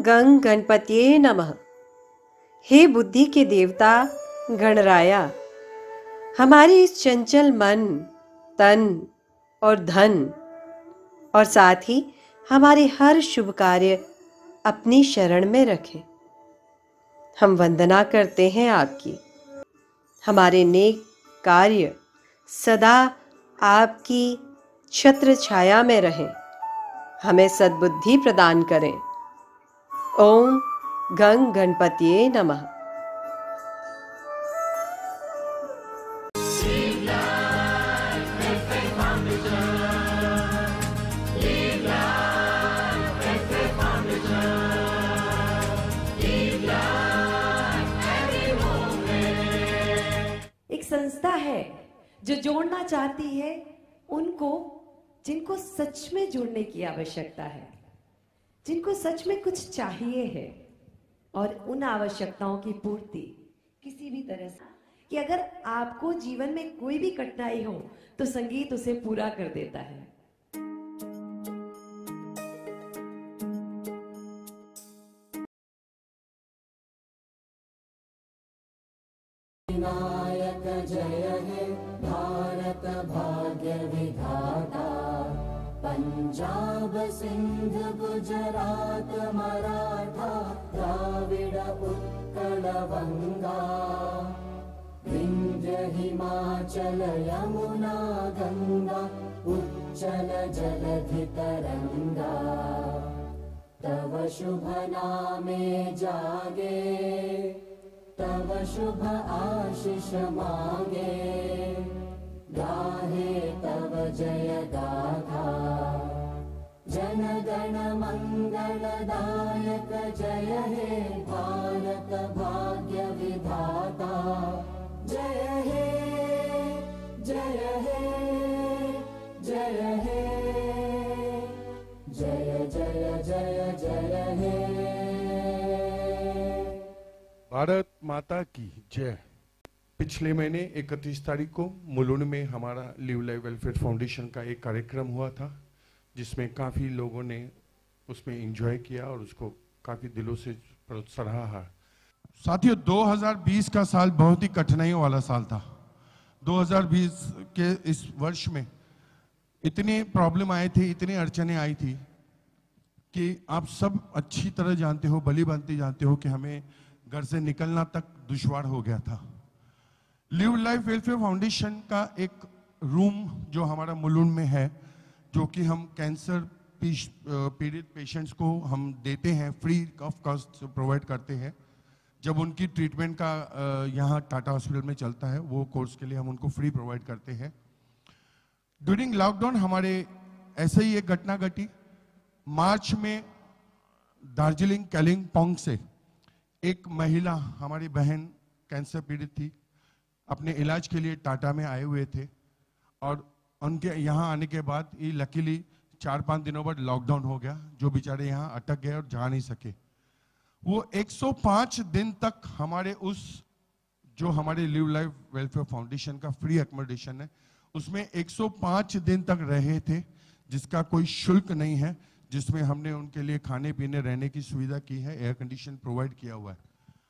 गं गणपतये नमः। हे बुद्धि के देवता गणराया, हमारे इस चंचल मन, तन और धन और साथ ही हमारे हर शुभ कार्य अपनी शरण में रखें। हम वंदना करते हैं आपकी। हमारे नेक कार्य सदा आपकी छत्र छाया में रहें। हमें सद्बुद्धि प्रदान करें। ओम गं गणपतये नमः। एक संस्था है जो जोड़ना चाहती है उनको जिनको सच में जुड़ने की आवश्यकता है, जिनको सच में कुछ चाहिए है, और उन आवश्यकताओं की पूर्ति किसी भी तरह से, कि अगर आपको जीवन में कोई भी कठिनाई हो तो संगीत उसे पूरा कर देता है। विनायक जय हे भारत भाग्य विधाता, पंजाब सिंध गुजरात मराठा द्राविड़ उत्कल बंगा, विंध्य हिमाचल यमुना गंगा उच्चल जलधि तरंगा, तव शुभ नामे जागे, तव शुभ आशीष मांगे, गाहे तव जय गाथा, जन गण मंगलदायक जय हे भारत भाग्य विधाता, जय हे जय हे जय हे जय जय जय जय हे। भारत माता की जय। पिछले महीने 31 तारीख को मुलुंड में हमारा लिव लाइफ वेलफेयर फाउंडेशन का एक कार्यक्रम हुआ था, जिसमें काफ़ी लोगों ने उसमें एंजॉय किया और उसको काफ़ी दिलों से सराहा। साथियों, 2020 का साल बहुत ही कठिनाइयों वाला साल था। 2020 के इस वर्ष में इतने प्रॉब्लम आए थे, इतनी अड़चने आई थी कि आप सब अच्छी तरह जानते हो, भली भांति जानते हो कि हमें घर से निकलना तक दुश्वार हो गया था। लिव लाइफ वेलफेयर फाउंडेशन का एक रूम जो हमारा मुलुंड में है, जो कि हम कैंसर पीड़ित पेशेंट्स को हम देते हैं, फ्री ऑफ कॉस्ट प्रोवाइड करते हैं। जब उनकी ट्रीटमेंट का यहाँ टाटा हॉस्पिटल में चलता है, वो कोर्स के लिए हम उनको फ्री प्रोवाइड करते हैं। ड्यूरिंग लॉकडाउन हमारे ऐसे ही एक घटना घटी। मार्च में दार्जिलिंग कालिंपोंग से एक महिला, हमारी बहन कैंसर पीड़ित थी, अपने इलाज के लिए टाटा में आए हुए थे, और उनके यहाँ आने के बाद ये लकीली 4-5 दिनों बाद लॉकडाउन हो गया। जो बेचारे यहाँ अटक गए और जा नहीं सके। वो 105 दिन तक हमारे उस जो हमारे लिव लाइफ वेलफेयर फाउंडेशन का फ्री एकोमोडेशन है, उसमें 105 दिन तक रहे थे, जिसका कोई शुल्क नहीं है, जिसमें हमने उनके लिए खाने पीने रहने की सुविधा की है, एयर कंडीशन प्रोवाइड किया हुआ है।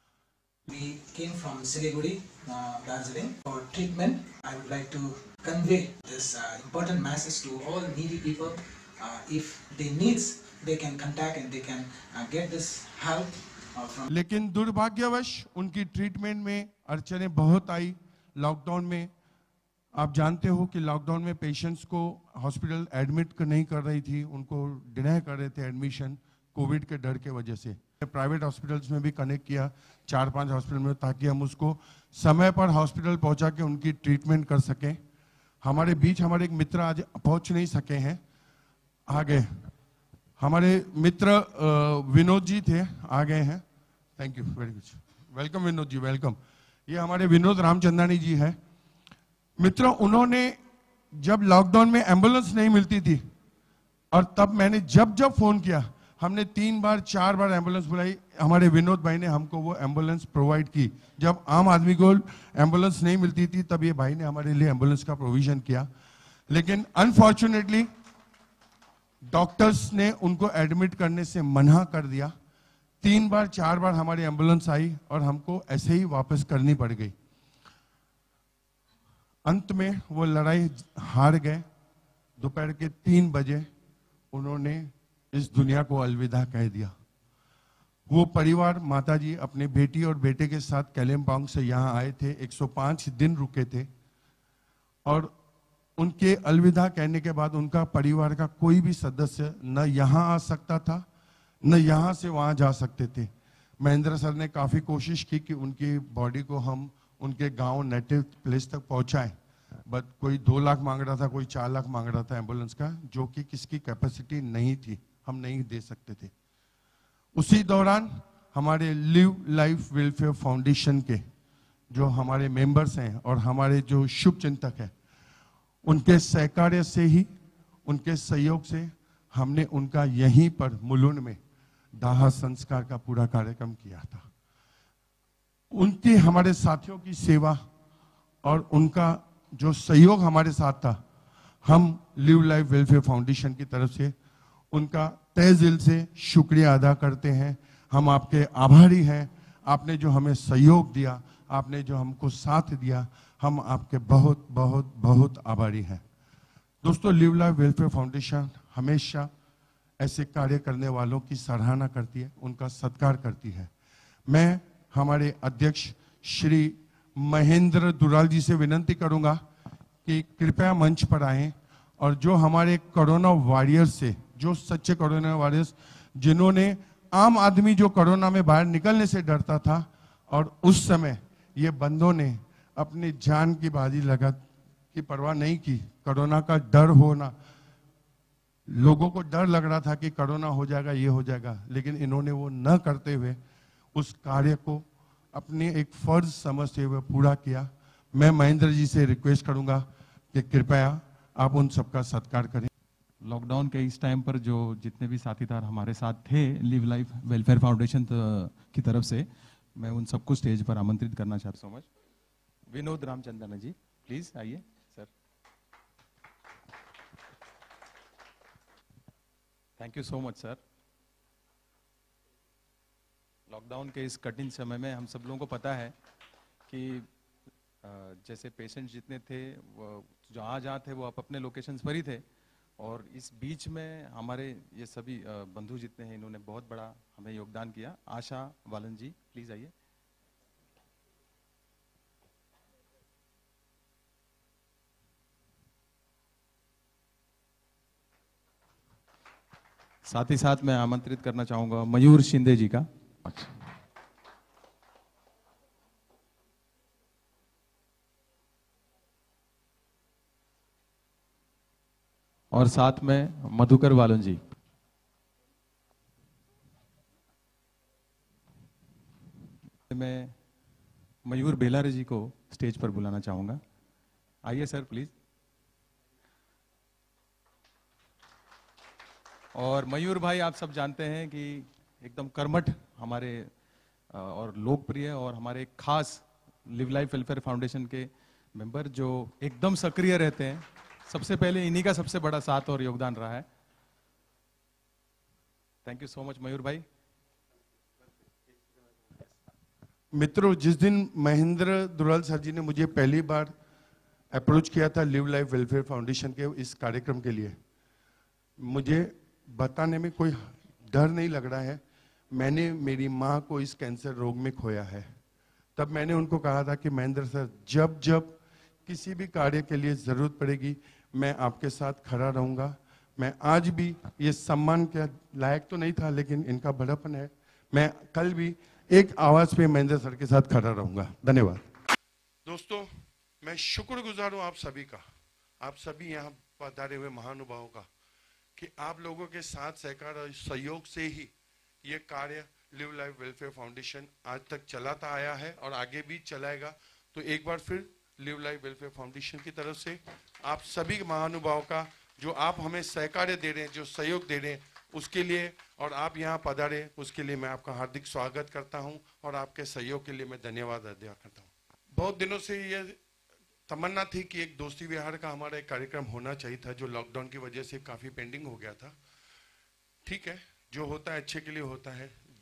We came from Siliguri, Darjeeling for treatment. I would like to convey this important message to all needy people. If they needs, they can contact and they can get this help from. लेकिन दुर्भाग्यवश उनकी treatment में अड़चने बहुत आई। Lockdown में आप जानते हो कि लॉकडाउन में पेशेंट्स को हॉस्पिटल एडमिट नहीं कर रही थी, उनको डिनाई कर रहे थे एडमिशन, कोविड के डर के वजह से। प्राइवेट हॉस्पिटल्स में भी कनेक्ट किया 4-5 हॉस्पिटल में, ताकि हम उसको समय पर हॉस्पिटल पहुंचा के उनकी ट्रीटमेंट कर सकें। हमारे बीच हमारे एक मित्र आज पहुंच नहीं सके हैं, आ गए। हमारे मित्र विनोद जी थे, आ गए हैं। Thank you very much. Welcome Vinod ji, welcome. ये हमारे विनोद रामचंदानी जी है। मित्रों, उन्होंने जब लॉकडाउन में एम्बुलेंस नहीं मिलती थी, और तब मैंने जब फोन किया, हमने 3 बार 4 बार एम्बुलेंस बुलाई, हमारे विनोद भाई ने हमको वो एम्बुलेंस प्रोवाइड की। जब आम आदमी को एम्बुलेंस नहीं मिलती थी, तब ये भाई ने हमारे लिए एम्बुलेंस का प्रोविजन किया। लेकिन अनफॉर्चुनेटली डॉक्टर्स ने उनको एडमिट करने से मना कर दिया, 3 बार 4 बार हमारी एम्बुलेंस आई और हमको ऐसे ही वापस करनी पड़ गई। अंत में वो लड़ाई हार गए। दोपहर के 3 बजे उन्होंने इस दुनिया को अलविदा कह दिया। वो परिवार, माताजी अपने बेटी और बेटे के साथ कालिम्पोंग से यहाँ आए थे, 105 दिन रुके थे और उनके अलविदा कहने के बाद उनका परिवार का कोई भी सदस्य न यहाँ आ सकता था न यहाँ से वहाँ जा सकते थे। महेंद्र सर ने काफ़ी कोशिश की कि उनकी बॉडी को हम उनके गांव नेटिव प्लेस तक पहुँचाएं, बट कोई 2 लाख मांग रहा था, कोई 4 लाख मांग रहा था एम्बुलेंस का, जो कि किसकी कैपेसिटी नहीं थी, हम नहीं दे सकते थे। उसी दौरान हमारे लिव लाइफ वेलफेयर फाउंडेशन के जो हमारे मेंबर्स हैं और हमारे जो शुभ चिंतक हैं, उनके सहकार्य से ही, उनके सहयोग से हमने उनका यहीं पर मुलुंड में दाह संस्कार का पूरा कार्यक्रम किया था। उनके, हमारे साथियों की सेवा और उनका जो सहयोग हमारे साथ था, हम लिव लाइफ वेलफेयर फाउंडेशन की तरफ से उनका तहे दिल से शुक्रिया अदा करते हैं। हम आपके आभारी हैं। आपने जो हमें सहयोग दिया, आपने जो हमको साथ दिया, हम आपके बहुत बहुत बहुत आभारी हैं। दोस्तों, लिव लाइफ वेलफेयर फाउंडेशन हमेशा ऐसे कार्य करने वालों की सराहना करती है, उनका सत्कार करती है। मैं हमारे अध्यक्ष श्री महेंद्र दुराल जी से विनंती करूंगा कि कृपया मंच पर आएं और जो हमारे कोरोना वॉरियर्स से, जो सच्चे कोरोना वॉरियर्स, जिन्होंने, आम आदमी जो कोरोना में बाहर निकलने से डरता था और उस समय ये बंदों ने अपनी जान की बाजी लगा की परवाह नहीं की। कोरोना का डर होना, लोगों को डर लग रहा था कि कोरोना हो जाएगा, ये हो जाएगा, लेकिन इन्होंने वो न करते हुए उस कार्य को अपने एक फर्ज समझते हुए पूरा किया। मैं महेंद्र जी से रिक्वेस्ट करूंगा कि कृपया आप उन सबका सत्कार करें। लॉकडाउन के इस टाइम पर जो जितने भी साथीदार हमारे साथ थे लिव लाइफ वेलफेयर फाउंडेशन की तरफ से, मैं उन सबको स्टेज पर आमंत्रित करना चाहता हूँ। विनोद रामचंद्रन जी, प्लीज आइए sir. Thank you so much sir. Lockdown के इस कठिन समय में हम सब लोगों को पता है कि जैसे पेशेंट जितने थे, वो जहाँ जहाँ थे वो अपने लोकेशंस पर ही थे, और इस बीच में हमारे ये सभी बंधु जितने हैं, इन्होंने बहुत बड़ा हमें योगदान किया। आशा वालन जी, प्लीज आइए। साथ ही साथ मैं आमंत्रित करना चाहूंगा मयूर शिंदे जी का। और साथ में मधुकर वालन जी। मैं मयूर बेलारे जी को स्टेज पर बुलाना चाहूंगा। आइए सर प्लीज। और मयूर भाई, आप सब जानते हैं कि एकदम कर्मठ हमारे और लोकप्रिय और हमारे खास लिव लाइफ वेलफेयर फाउंडेशन के मेंबर, जो एकदम सक्रिय रहते हैं। सबसे पहले इन्हीं का सबसे बड़ा साथ और योगदान रहा है। Thank you so much Mayur भाई। मित्रों, जिस दिन महेंद्र दुलाल सर जी ने मुझे पहली बार अप्रोच किया था लिव लाइफ वेलफेयर फाउंडेशन के इस कार्यक्रम के लिए, मुझे बताने में कोई डर नहीं लग रहा है। मैंने मेरी माँ को इस कैंसर रोग में खोया है। तब मैंने उनको कहा था कि महेंद्र सर, जब जब किसी भी कार्य के लिए जरूरत पड़ेगी, मैं आपके साथ खड़ा रहूंगा। मैं आज भी ये सम्मान के लायक तो नहीं था, लेकिन इनका बड़ापन है। मैं कल भी एक आवाज पे महेंद्र सर के साथ खड़ा रहूंगा। धन्यवाद। दोस्तों, मैं शुक्रगुजार हूं आप सभी का, आप सभी यहाँ पधारे हुए महानुभावों का, कि आप लोगों के साथ सहकार और सहयोग से ही ये कार्य लिव लाइफ वेलफेयर फाउंडेशन आज तक चलाता आया है और आगे भी चलाएगा। तो एक बार फिर लिव लाइफ वेलफेयर फाउंडेशन की तरफ से आप सभी महानुभावों का, जो आप हमें सहकार्य दे रहे हैं, जो सहयोग दे रहे हैं, उसके लिए, और आप यहाँ पधारे उसके लिए मैं आपका हार्दिक स्वागत करता हूँ और आपके सहयोग के लिए मैं धन्यवाद अदा करता हूँ। बहुत दिनों से ये तमन्ना थी कि एक दोस्ती विहार का हमारा एक कार्यक्रम होना चाहिए था, जो लॉकडाउन की वजह से काफ़ी पेंडिंग हो गया था। ठीक है, जो होता है अच्छे के लिए होता है।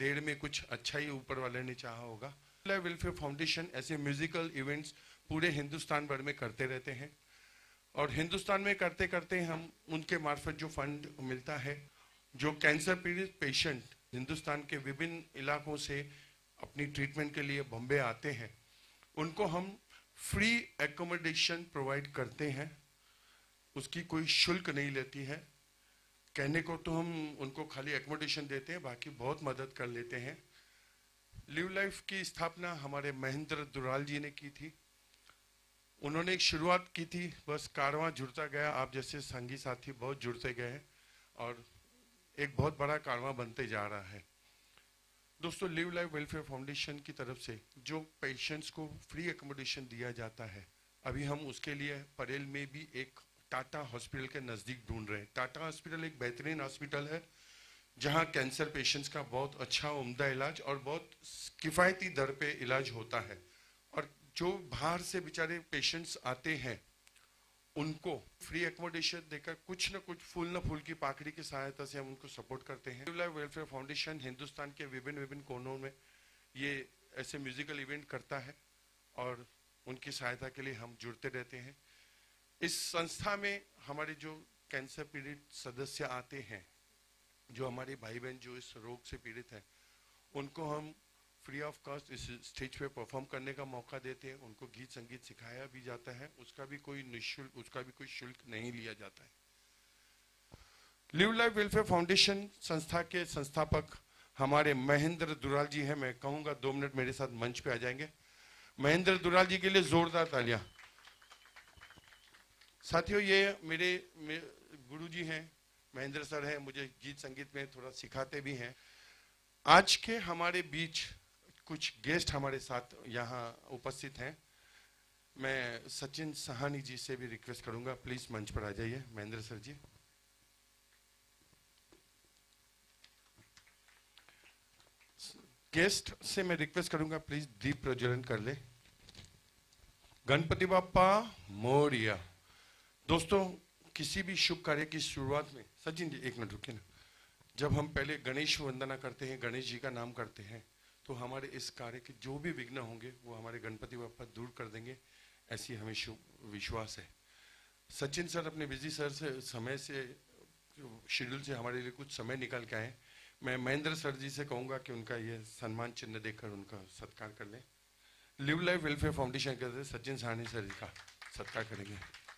देर में कुछ अच्छा ही ऊपर वाले ने चाहा होगा। वेलफेयर फाउंडेशन ऐसे म्यूजिकल इवेंट्स पूरे हिंदुस्तान भर में करते रहते हैं और हिंदुस्तान में करते करते हम उनके मार्फत जो फंड मिलता है, जो कैंसर पीड़ित पेशेंट हिंदुस्तान के विभिन्न इलाकों से अपनी ट्रीटमेंट के लिए बॉम्बे आते हैं, उनको हम फ्री एकोमोडेशन प्रोवाइड करते हैं। उसकी कोई शुल्क नहीं लेती है। कहने को तो हम उनको खाली एकोमोडेशन देते हैं, बाकी बहुत मदद कर लेते हैं। लिव लाइफ की स्थापना हमारे महेंद्र दुराल जी ने की थी। उन्होंने एक शुरुआत की थी, बस कारवां जुड़ता गया। आप जैसे संगी साथी बहुत जुड़ते गए और एक बहुत बड़ा कारवां बनते जा रहा है। दोस्तों, लिव लाइफ वेलफेयर फाउंडेशन की तरफ से जो पेशेंट्स को फ्री एकोमोडेशन दिया जाता है, अभी हम उसके लिए परेल में भी एक टाटा हॉस्पिटल के नज़दीक ढूंढ रहे हैं। टाटा हॉस्पिटल एक बेहतरीन हॉस्पिटल है जहां कैंसर पेशेंट्स का बहुत अच्छा उम्दा इलाज और बहुत किफ़ायती दर पे इलाज होता है। और जो बाहर से बेचारे पेशेंट्स आते हैं उनको फ्री एकोमोडेशन देकर कुछ न कुछ फूल न फूल की पाकड़ी की सहायता से हम उनको सपोर्ट करते हैं। Live life welfare foundation Hindustan के विभिन्न कोनों में ये ऐसे म्यूजिकल इवेंट करता है और उनकी सहायता के लिए हम जुड़ते रहते हैं। इस संस्था में हमारे जो कैंसर पीड़ित सदस्य आते हैं, जो हमारे भाई बहन जो इस रोग से पीड़ित हैं, उनको हम फ्री ऑफ कॉस्ट इस स्टेज पे परफॉर्म करने का मौका देते हैं। उनको गीत संगीत सिखाया भी जाता है, उसका भी कोई शुल्क नहीं लिया जाता है। लिव लाइफ वेलफेयर फाउंडेशन संस्था के संस्थापक हमारे महेंद्र दुराल जी हैं। मैं कहूँगा 2 मिनट मेरे साथ मंच पे आ जाएंगे। महेंद्र दुराल जी के लिए जोरदार तालियां। साथियों, ये मेरे गुरु जी हैं, महेंद्र सर हैं, मुझे गीत संगीत में थोड़ा सिखाते भी हैं। आज के हमारे बीच कुछ गेस्ट हमारे साथ यहाँ उपस्थित हैं। मैं सचिन सहानी जी से भी रिक्वेस्ट करूंगा, प्लीज मंच पर आ जाइए। महेंद्र सर जी, गेस्ट से मैं रिक्वेस्ट करूंगा प्लीज दीप प्रज्वलन कर ले। गणपति बाप्पा मोरिया। दोस्तों, किसी भी शुभ कार्य की शुरुआत में, सचिन जी एक मिनट रुकिए ना, जब हम पहले गणेश वंदना करते हैं, गणेश जी का नाम करते हैं, तो हमारे इस कार्य के जो भी विघ्न होंगे वो हमारे गणपति बाप्पा दूर कर देंगे, ऐसी हमें विश्वास है। सचिन सर अपने बिजी समय से शेड्यूल से हमारे लिए कुछ समय निकाल के आए। मैं महेंद्र सर जी से कहूँगा कि उनका ये सम्मान चिन्ह देकर उनका सत्कार कर लें। लिव लाइफ वेलफेयर फाउंडेशन के तरफ से सचिन सहानी सर जी का सत्कार करेंगे।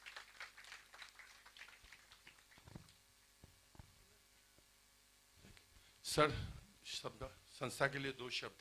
सर, शब्द संस्था के लिए 2 शब्द।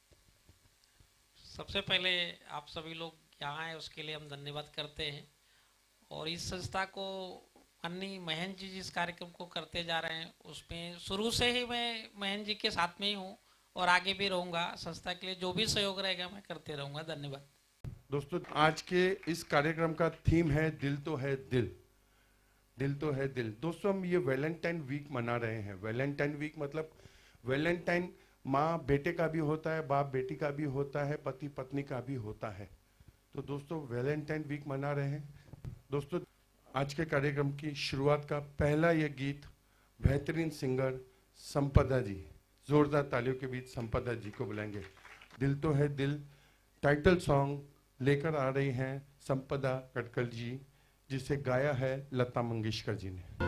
सबसे पहले आप सभी लोग यहाँ आए उसके लिए हम धन्यवाद करते हैं। और इस संस्था को अन्नी महेंद्र जी जिस कार्यक्रम को करते जा रहे हैं उसमें शुरू से ही मैं महेंद्र जी के साथ में ही हूँ और आगे भी रहूँगा। संस्था के लिए जो भी सहयोग रहेगा मैं करते रहूँगा। धन्यवाद। दोस्तों, आज के इस कार्यक्रम का थीम है दिल तो है दिल, दिल तो है दिल। दोस्तों, हम ये वैलेंटाइन वीक मना रहे हैं। वैलेंटाइन वीक मतलब वैलेंटाइन माँ बेटे का भी होता है, बाप बेटी का भी होता है, पति पत्नी का भी होता है। तो दोस्तों, वैलेंटाइन वीक मना रहे हैं। दोस्तों, आज के कार्यक्रम की शुरुआत का पहला ये गीत बेहतरीन सिंगर संपदा जी, जोरदार तालियों के बीच संपदा जी को बुलाएंगे। दिल तो है दिल टाइटल सॉन्ग लेकर आ रही हैं संपदा कटकल जी, जिसे गाया है लता मंगेशकर जी ने।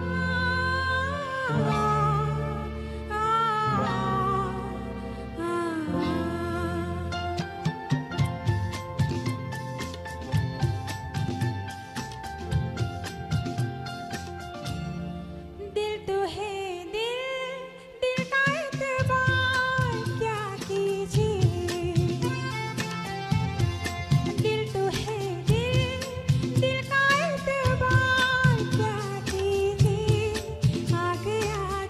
आगे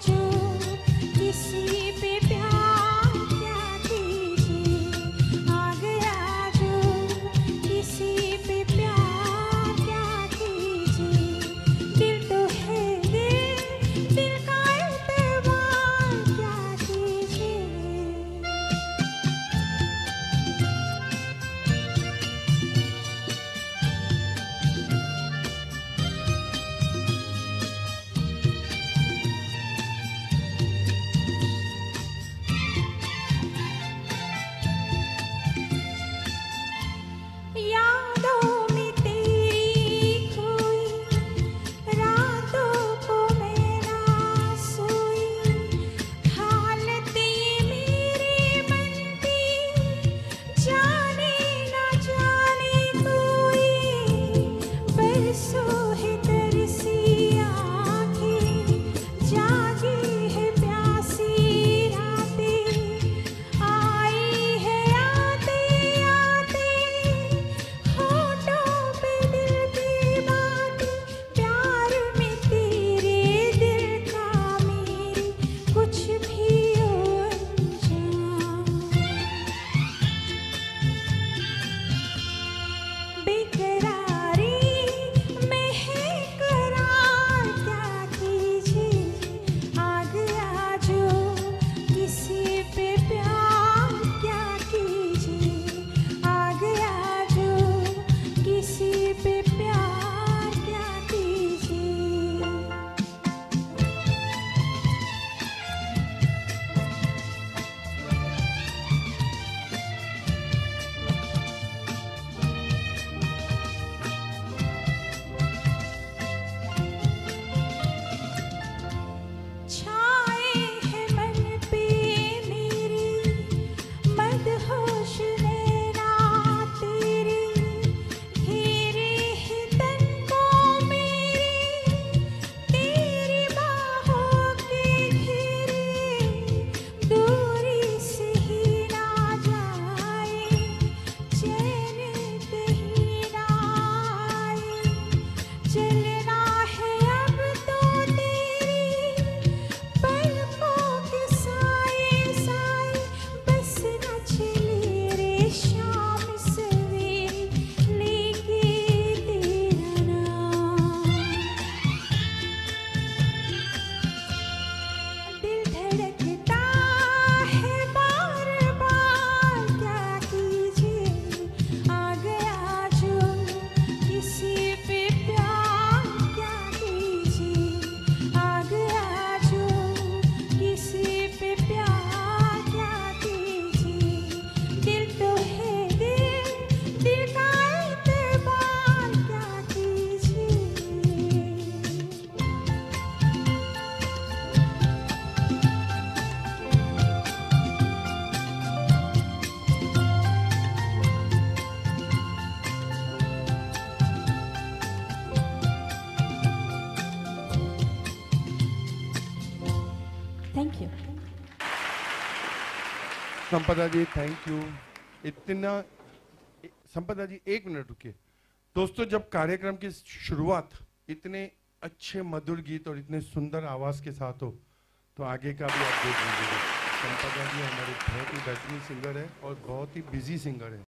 संपदा जी, थैंक यू। इतना संपदा जी, एक मिनट रुकिए। दोस्तों, जब कार्यक्रम की शुरुआत इतने अच्छे मधुर गीत और इतने सुंदर आवाज के साथ हो तो आगे का भी आप देख लीजिएगा। संपदा जी हमारे बहुत ही बेहतरीन सिंगर है और बहुत ही बिजी सिंगर है।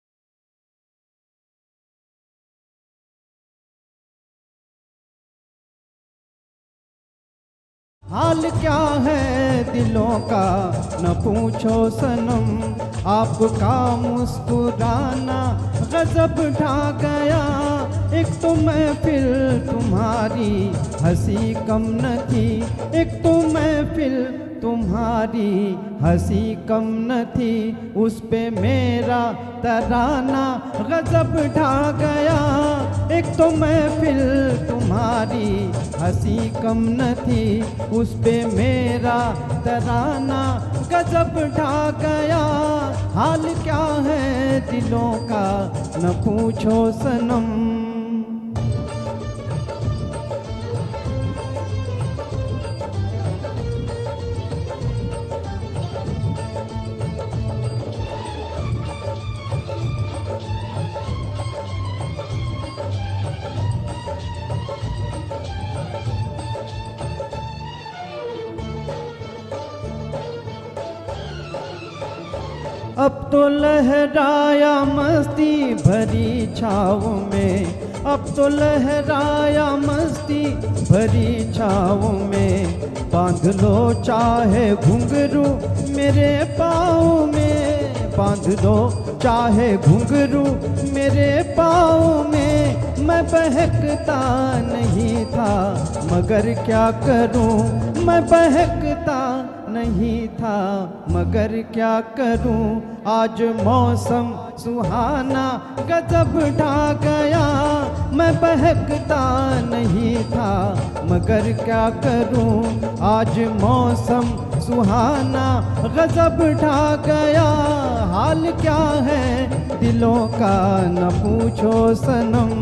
हाल क्या है दिलों का न पूछो सनम, आपका मुस्कुराना गजब ढा गया। एक तो महफिल तुम्हारी हंसी कम न थी, एक तो महफिल तुम्हारी हंसी कम न थी, उस पे मेरा तराना गजब ढा गया। एक तो महफिल तुम्हारी हंसी कम न थी, उस पे मेरा तराना गजब ढा गया। हाल क्या है दिलों का न पूछो सनम। अब तो लहराया मस्ती भरी छाव में, अब तो लहराया मस्ती भरी छाव में। बांध लो चाहे घुंघरू मेरे पाँव में, बांध लो चाहे घुंघरू मेरे पाँव में। मैं बहकता नहीं था मगर क्या करूं, मैं बहकता नहीं था मगर क्या करूं। आज मौसम सुहाना गजब ढा गया, मैं बहकता नहीं था मगर क्या करूं। आज मौसम सुहाना गजब ढा गया। हाल क्या है दिलों का न पूछो सनम।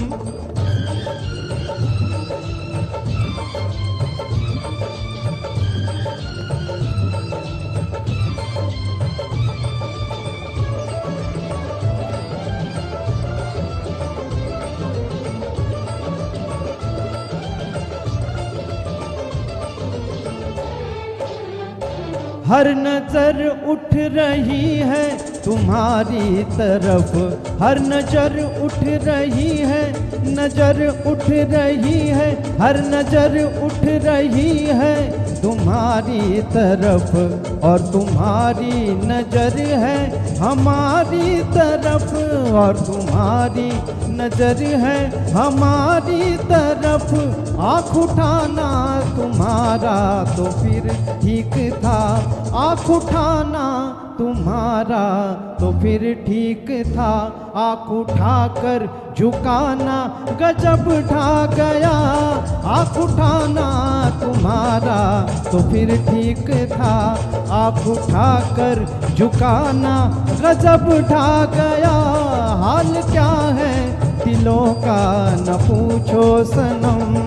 हर नजर उठ रही है तुम्हारी तरफ, हर नजर उठ रही है, नजर उठ रही है, हर नजर उठ रही है तुम्हारी तरफ। और तुम्हारी नजर है हमारी तरफ, और तुम्हारी नजर है हमारी तरफ। आँख उठाना तुम्हारा तो फिर ठीक था, आँख उठाना तुम्हारा तो फिर ठीक था। आँख उठाकर झुकाना गजब ढा गया, आँख उठाना तुम्हारा तो फिर ठीक था। आँख उठाकर झुकाना गजब ढा गया। हाल क्या है दिलों का न पूछो सनम।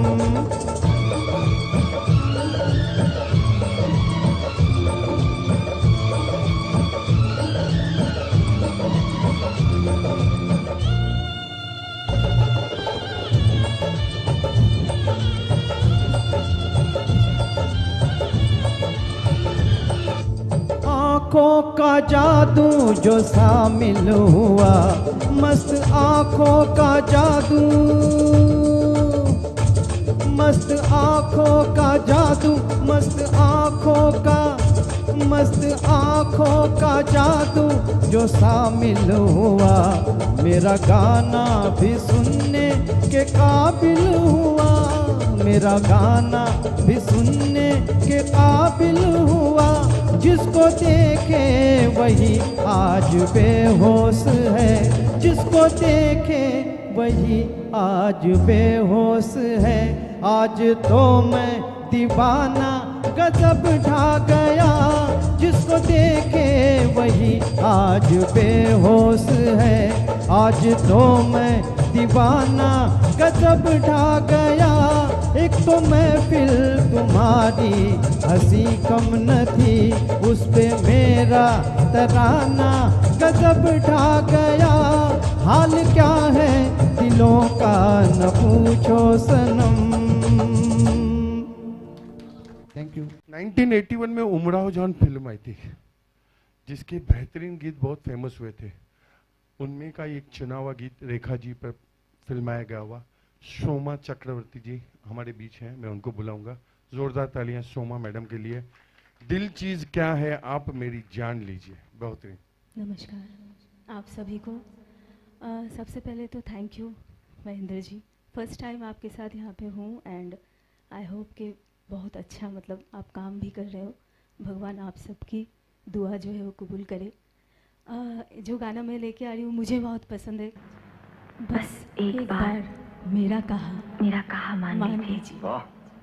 आँखों का जादू जो शामिल हुआ, मस्त आँखों का जादू, मस्त आँखों का जादू, मस्त आँखों का, मस्त आँखों का जादू जो शामिल हुआ। मेरा गाना भी सुनने के काबिल हुआ, मेरा गाना भी सुनने के काबिल हुआ। जिसको देखे वही आज बेहोश है, जिसको देखे वही आज बेहोश है। आज तो मैं दीवाना गजब ढा गया, जिसको देखे वही आज बेहोश है। आज तो मैं दीवाना गजब ढा गया। एक तो महफिल तुम्हारी हंसी कम न थी, उस पे मेरा तराना गजब ढा गया। हाल क्या है दिलों का न पूछो सनम। Thank you. 1981 में उमराव जान फिल्म आई थी जिसके बेहतरीन गीत बहुत फेमस हुए थे। उनमें का एक चुना हुआ गीत रेखा जी पर फिल्माया गया हुआ। सोमा चक्रवर्ती जी हमारे बीच हैं, मैं उनको बुलाऊंगा। जोरदार तालियां सोमा मैडम के लिए। दिल चीज क्या है आप मेरी जान लीजिए। बेहतरीन। नमस्कार आप सभी को। सबसे पहले तो thank you Mahendra ji, first time आपके साथ यहाँ पे हूँ एंड आई होप कि बहुत अच्छा मतलब आप काम भी कर रहे हो। भगवान आप सबकी दुआ जो है वो कबूल करे। जो गाना मैं लेके आ रही हूँ मुझे बहुत पसंद है। बस एक बार मेरा कहा मान लीजिए।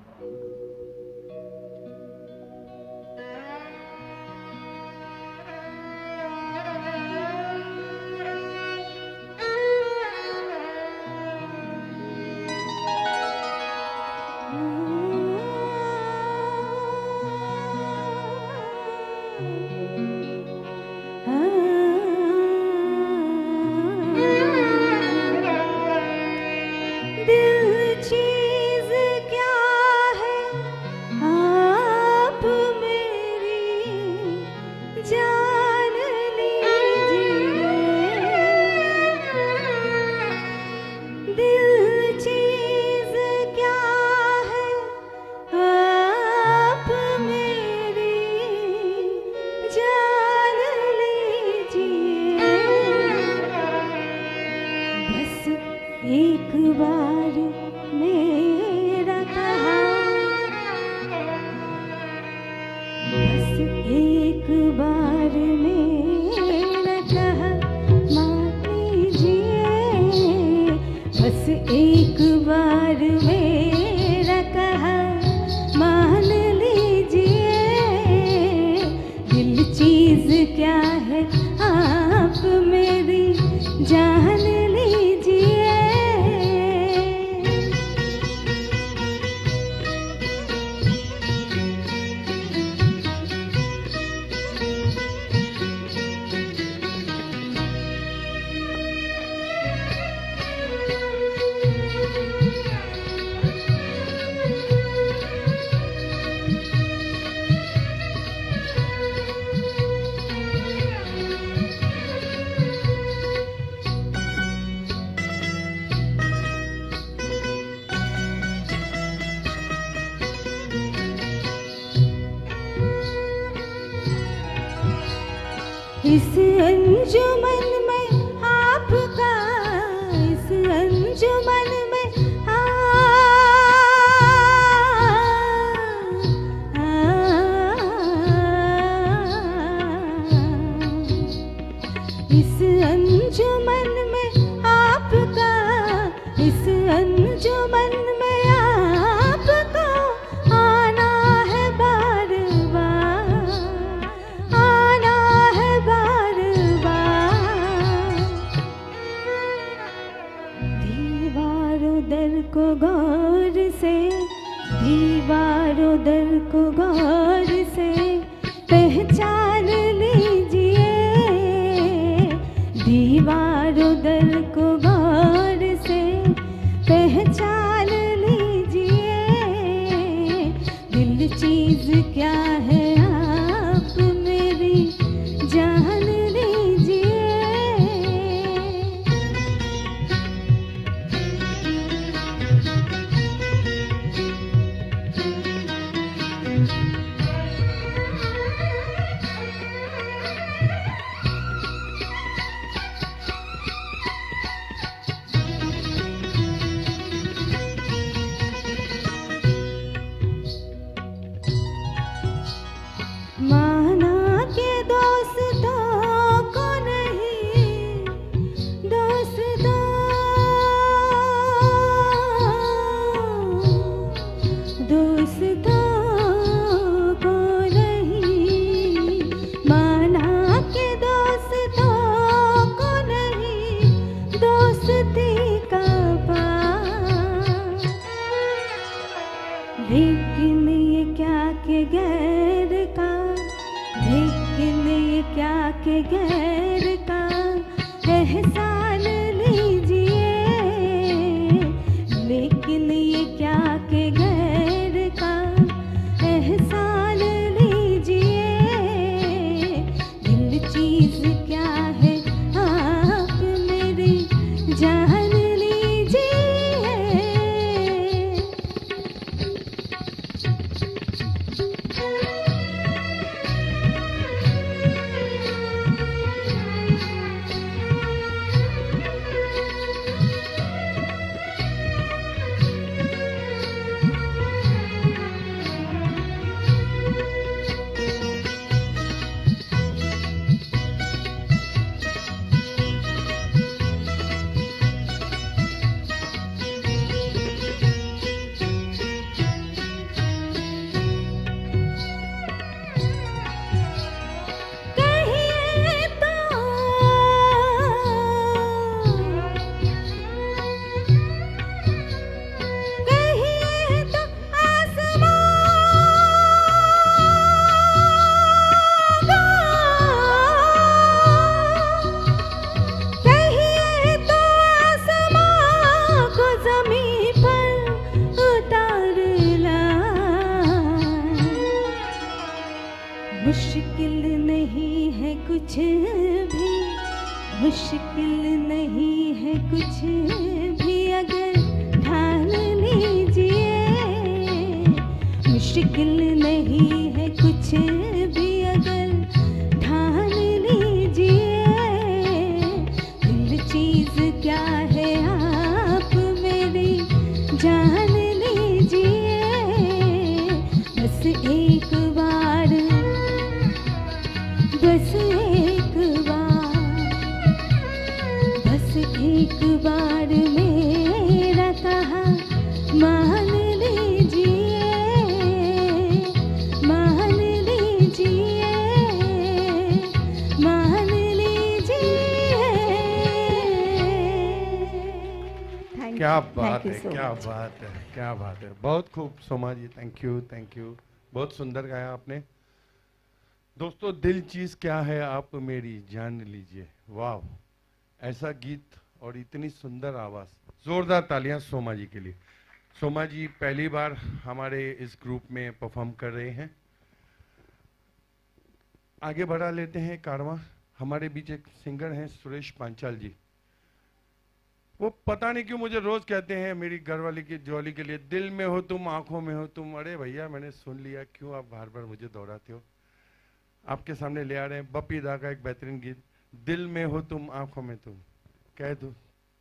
इस अंजुमन में आपका, इस अंजुमन में इस अंजुमन में आपका, इस अंजुमन में आपका आना है बार बार, आना है बार बार। दीवारों दर को गौर से, दीवारों दर को गौर से पहचान लीजिए, दीवारों दर को गौर से पहचान के गैर का एहसान लीजिए, लेकिन ये क्या के गैर का एहसान लीजिए। दिल चीज क्या है आप मेरी जान लीजिए। मुश्किल नहीं है कुछ भी, मुश्किल नहीं है कुछ भी अगर ठान लीजिए। मुश्किल नहीं है कुछ भी अगर ठान लीजिए। दिल चीज क्या है आप मेरी जान लीजिए। बस एक बार, बस एक बार, बस एक बार मेरा कहा मान लीजिए, मान लीजिए, मान लीजिए। क्या बात है, so क्या much. बात है, क्या बात है। बहुत खूब Soma ji, thank you, thank you. बहुत सुंदर गाया आपने। दोस्तों, दिल चीज क्या है आप मेरी जान लीजिए। वाह, ऐसा गीत और इतनी सुंदर आवाज। जोरदार तालियां सोमा जी के लिए। सोमा जी पहली बार हमारे इस ग्रुप में परफॉर्म कर रहे हैं। आगे बढ़ा लेते हैं कारवां। हमारे बीच एक सिंगर हैं सुरेश पांचाल जी। वो पता नहीं क्यों मुझे रोज कहते हैं मेरी घरवाली की जोली के लिए, दिल में हो तुम आंखों में हो तुम। अरे भैया, मैंने सुन लिया, क्यों आप बार बार मुझे दोहराते हो। आपके सामने ले आ रहे हैं बप्पी दा का एक बेहतरीन गीत, दिल में हो तुम आंखों में तुम। कह दो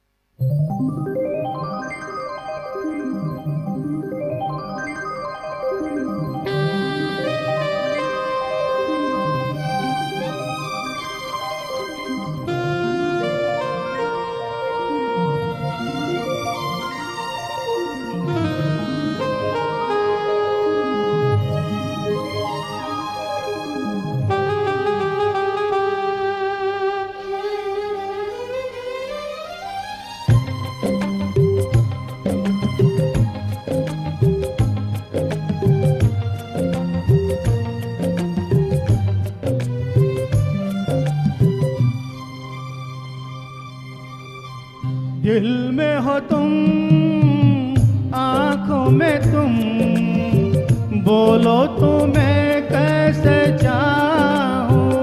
दिल में हो तुम आंखों में तुम, बोलो तो मैं कैसे चाहूं।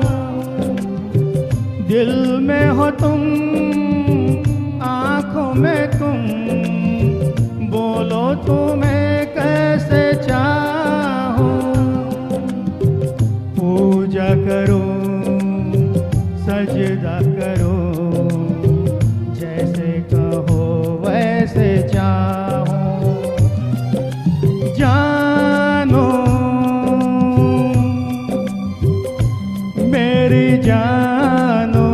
दिल में हो तुम आंखों में तुम, बोलो तो मैं कैसे चाहूं। पूजा करो सजदा करो, जैसे कहो वैसे चाहो। जानो मेरी जानो,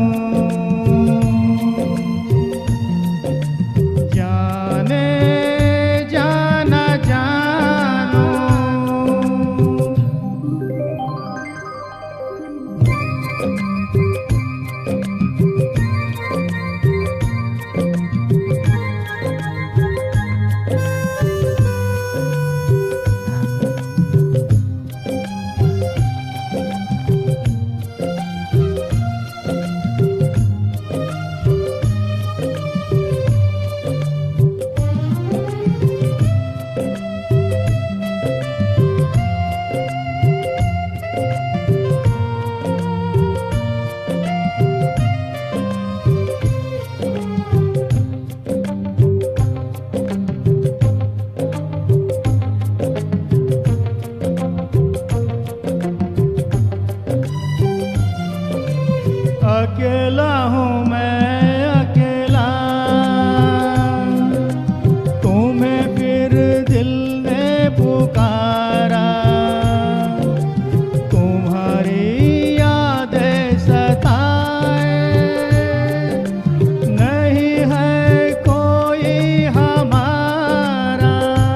जाने जाना जानो। अकेला हूँ मैं अकेला, तुम्हें फिर दिल ने पुकारा, तुम्हारी यादें सताए, नहीं है कोई हमारा।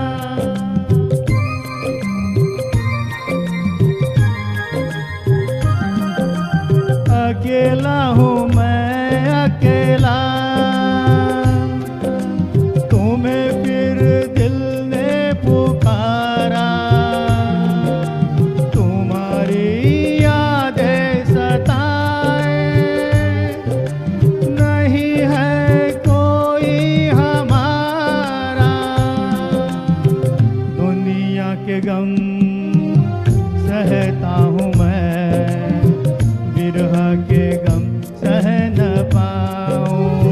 अकेला हूँ मैं अकेला, तुम्हें फिर दिल ने पुकारा, तुम्हारी यादें सताए, नहीं है कोई हमारा। दुनिया के गम सहता हूँ मैं, विरह के गम सह न पाऊं।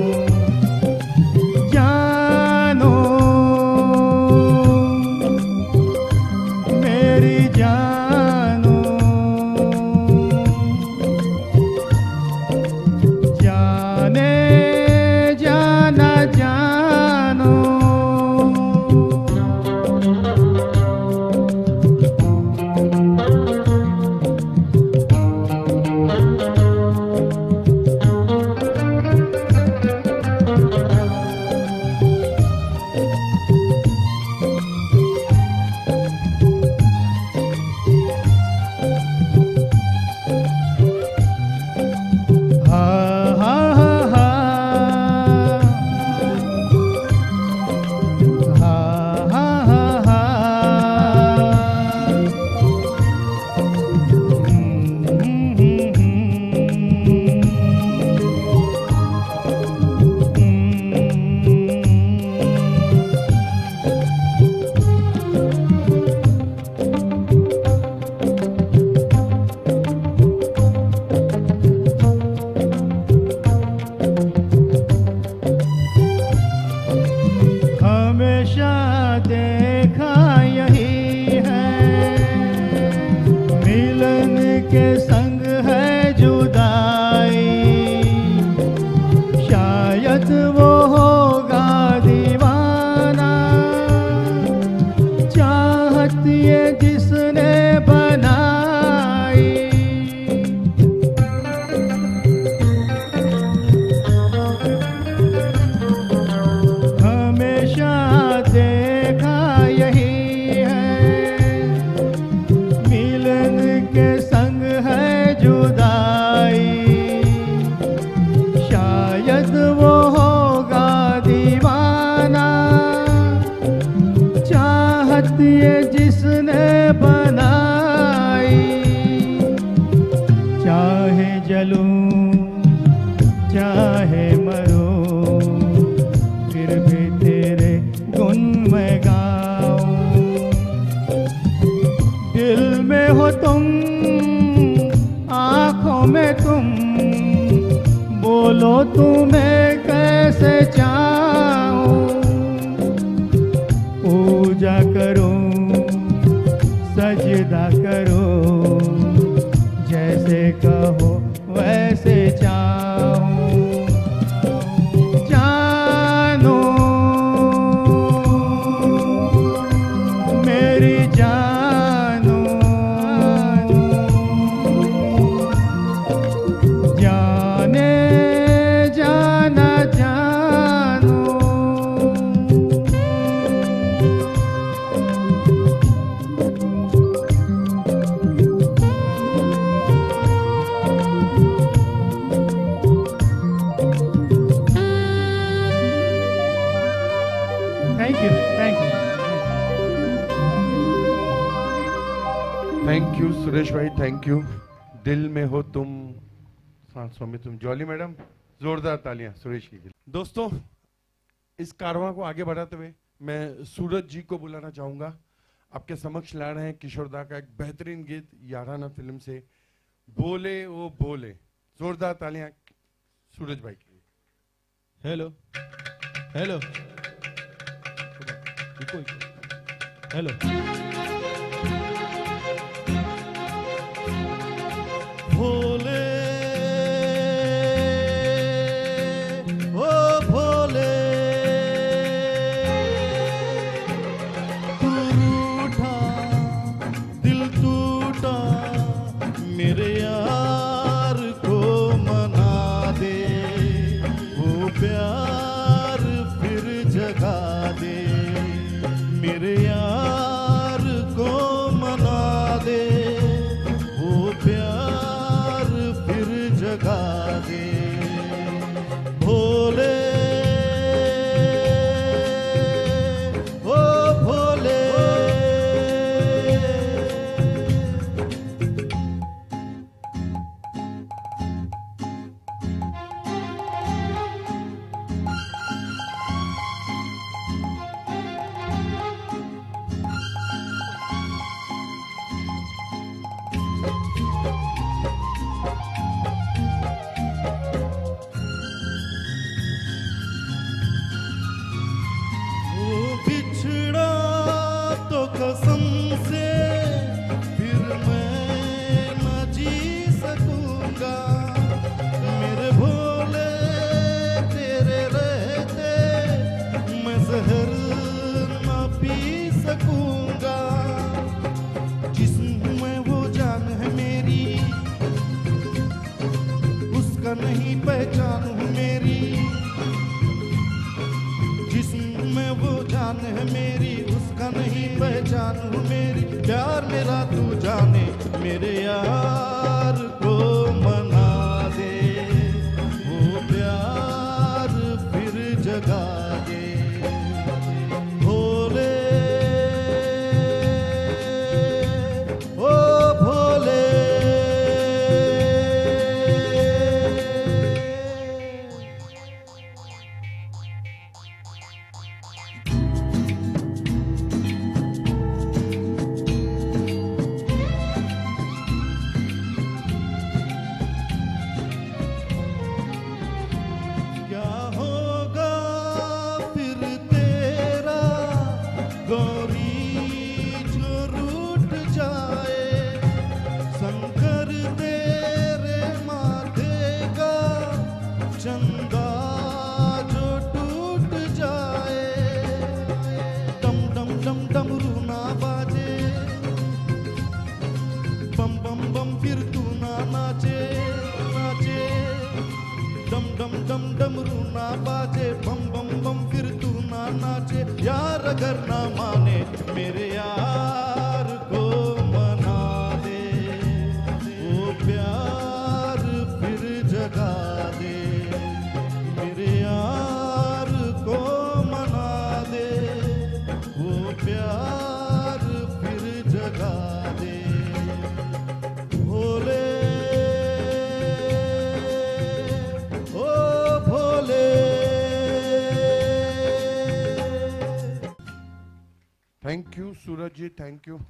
जानो मेरी जानो, जाने जाना जानो। हा हा हा हा हा हा हा। हमेशा देखा यही है, मिलन के संग है जुदाई, शायद वो होगा दीवाना, चाहत ये जिसने बनाई। हमेशा देखा यही है, मिलन के संग है जुदाई, शायद वो होगा दीवाना, चाहत ये जिसने बनाई। चाहे जलूं चाहे मरूं, फिर भी तेरे गुन मैं गाऊं। दिल में हो तुम, आँखों में तुम, बोलो तुम्हें कैसे चाहूं। पूजा करूं सजदा करूं, जैसे कहो वैसे चाहूं। जानो मेरी जानो, जाने जाना जानो। Thank you thank you. Thank you Suresh भाई, थैंक यू। दिल में हो तुम, सांसों में तुम। जॉली मैडम, जोरदार तालियां सुरेश के लिए। दोस्तों, इस कारवां को आगे बढ़ाते हुए मैं सूरज जी को बुलाना चाहूंगा। आपके समक्ष ला रहे हैं किशोरदा का एक बेहतरीन गीत याराना फिल्म से, बोले ओ बोले। जोरदार तालियां सूरज भाई के लिए। Hello hello hello. भोले जगा दे भोले ओ भोले कसम से फिर मैं न जी सकूंगा मेरे भोले तेरे रहते मैं जहर न पी सकूंगा जिस्म में वो जान है मेरी उसका नहीं पहचान हूँ मेरी जिस्म में वो जान है मेरी उसका नहीं पहचान हूँ मेरी प्यार मेरा तू जाने मेरे यार को मना दे वो प्यार फिर जगा दे भोले ओ भोले यार अगर ना माने मेरे यार को मना दे वो प्यार फिर जगा दे मेरे यार को मना दे वो प्यार फिर जगा दे भोले ओ Bhole thank you Suraj ji, thank you.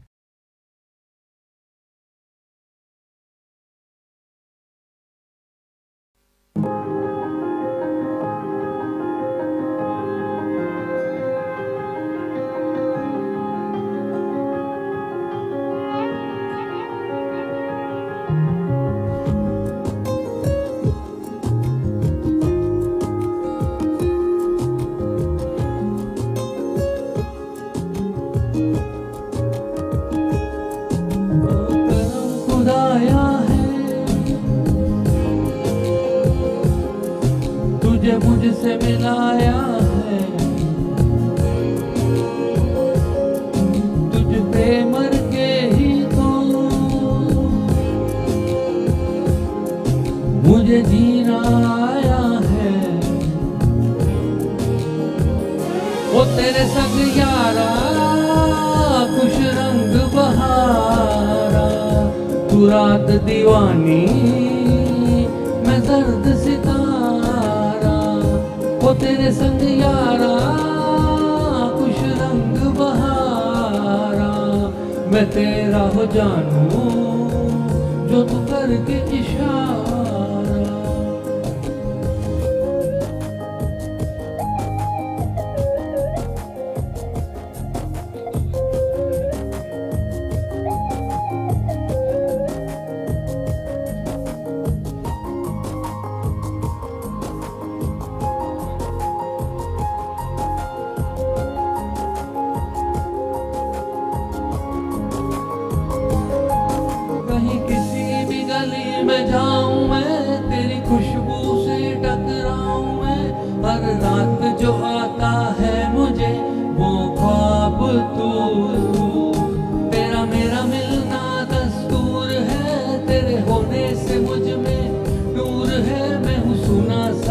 मुझसे मिलाया है तुझ पे मर के ही तो मुझे जीना आया है वो तेरे संग यारा खुश रंग बहारा तू रात दीवानी मैं दर्द सितारा वो तेरे संग यारा खुश रंग बहारा मैं तेरा हो जानू जो तू करके इशारा में जाऊं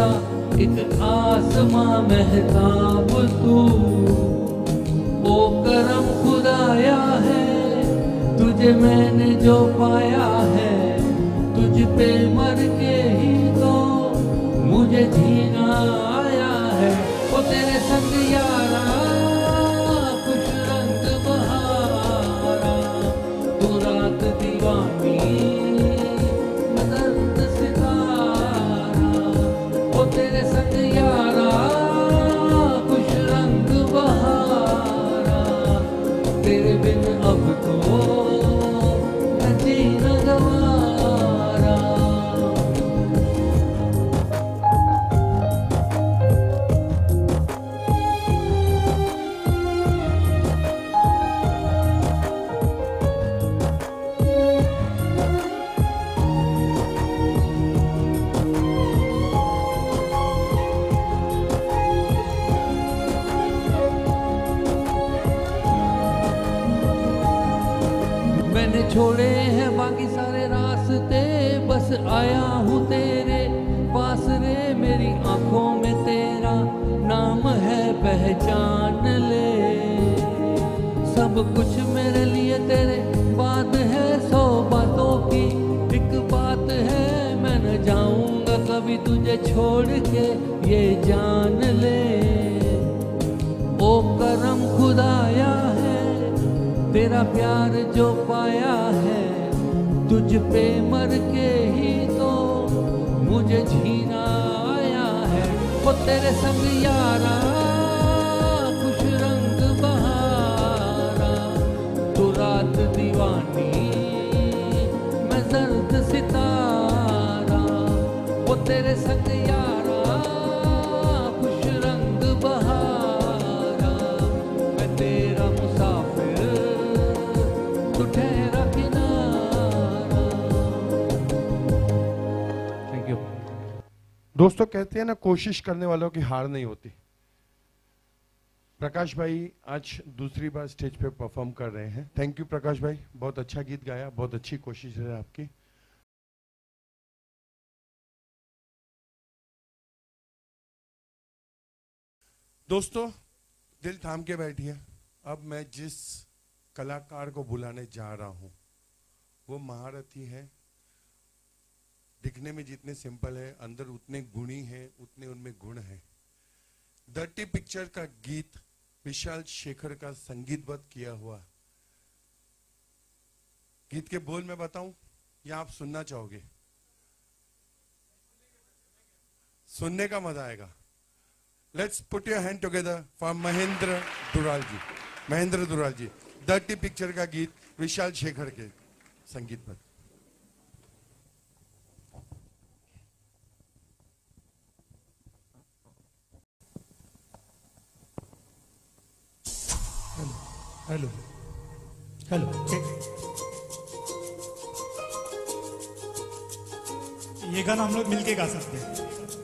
जैसा एक आसमां महताब तू। ओ करम खुदाया है तुझे मैंने जो पाया है, तुझ पे मर के ही तो मुझे जीना आया है। ओ तेरे संग यारा खुश रंग बहारा, तू रात दीवानी मैं दर्द सितारा। ओ तेरे संग यारा खुश रंग बहारा, तेरे बिन अब तो मैं जीना गवारा। मैंने छोड़े हैं बाकी सारे रास्ते, बस आया हूँ तेरे पास रे। मेरी आंखों में तेरा नाम है पहचान ले। सब कुछ मेरे लिए तेरे बात है, 100 बातों की एक बात है। मैं न जाऊंगा कभी तुझे छोड़ के ये जान ले। ओ करम खुदाया है तेरा प्यार जो पाया है, तुझ पे मर के ही तो मुझे जीना आया है। वो तेरे संग यारा खुश रंग बहारा, तू रात दीवानी मैं दर्द सितारा। वो तेरे संग यारा खुश रंग बहारा, मैं तेरा मुसाफिर तू ठहरा किनारा। Thank you. दोस्तों कहते हैं ना, कोशिश करने वालों की हार नहीं होती। प्रकाश भाई आज दूसरी बार स्टेज पे परफॉर्म कर रहे हैं। थैंक यू प्रकाश भाई, बहुत अच्छा गीत गाया, बहुत अच्छी कोशिश है आपकी। दोस्तों दिल थाम के बैठिए। अब मैं जिस कलाकार को बुलाने जा रहा हूं वो महारथी है। दिखने में जितने सिंपल है, अंदर उतने गुणी हैं, उतने उनमें गुण हैं। डर्टी पिक्चर का गीत विशाल शेखर का संगीतबद्ध किया हुआ। गीत के बोल मैं बताऊं या आप सुनना चाहोगे? सुनने का मजा आएगा। Let's put your hand together for Mahendra Dural ji. Mahendra Dural ji, dirty picture का गीत विशाल शेखर के संगीतबद्ध। हेलो हेलो, ये गाना हम लोग मिलके गा सकते हैं।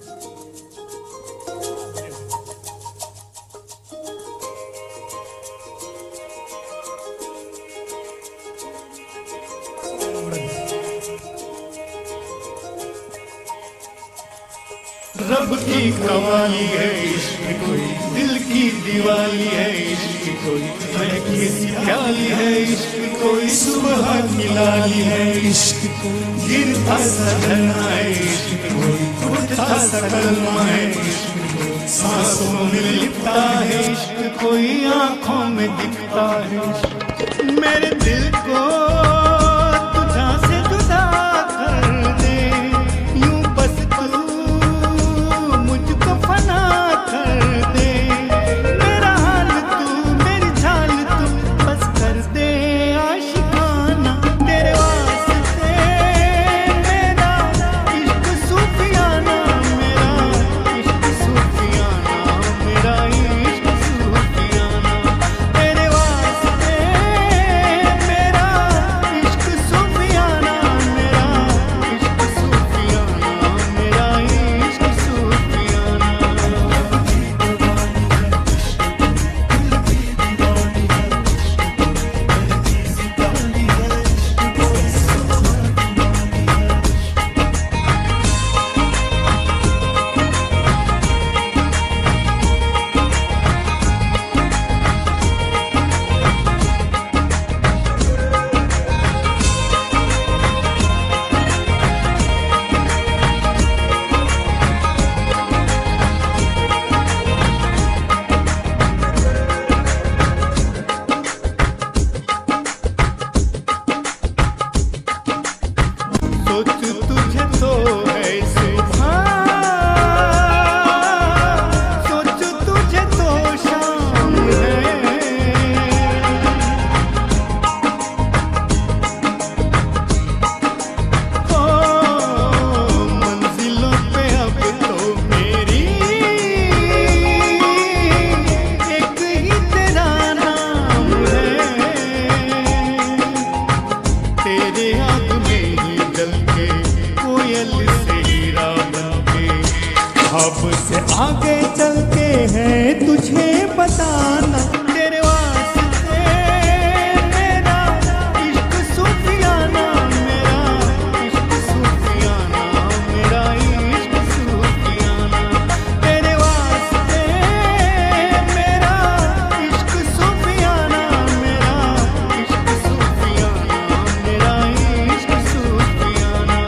रब की कमाली है इश्क कोई, दिल की दिवाली है इश्क कोई, महकी सी प्याली है इश्क कोई, सुबह की लाली है इश्क कोई, गिरता सा झरना है इश्क कोई, उठता सा कलमा है इश्क कोई, सांसों में लिपटा है इश्क कोई, आंखों में दिखता है इश्क। मेरे दिल को तुझा से जुदा कर दे, यूं बस तू मुझको फना कर दे। मेरा हाल तू, मेरी चाल तू बस कर दे आशिकाना। तेरे वास्ते मेरा इश्क सूफियाना, मेरा इश्क सूफियाना, मेरा इश्क सूफियाना। तेरे वास्ते मेरा अब से आगे चलते हैं तुझे बताना, तेरे वास्ते मेरा इश्क सूफियाना, मेरा इश्क सूफियाना, मेरा इश्क सूफियाना, तेरे वास्ते मेरा इश्क सूफियाना, मेरा इश्क सूफियाना, मेरा इश्क सूफियाना।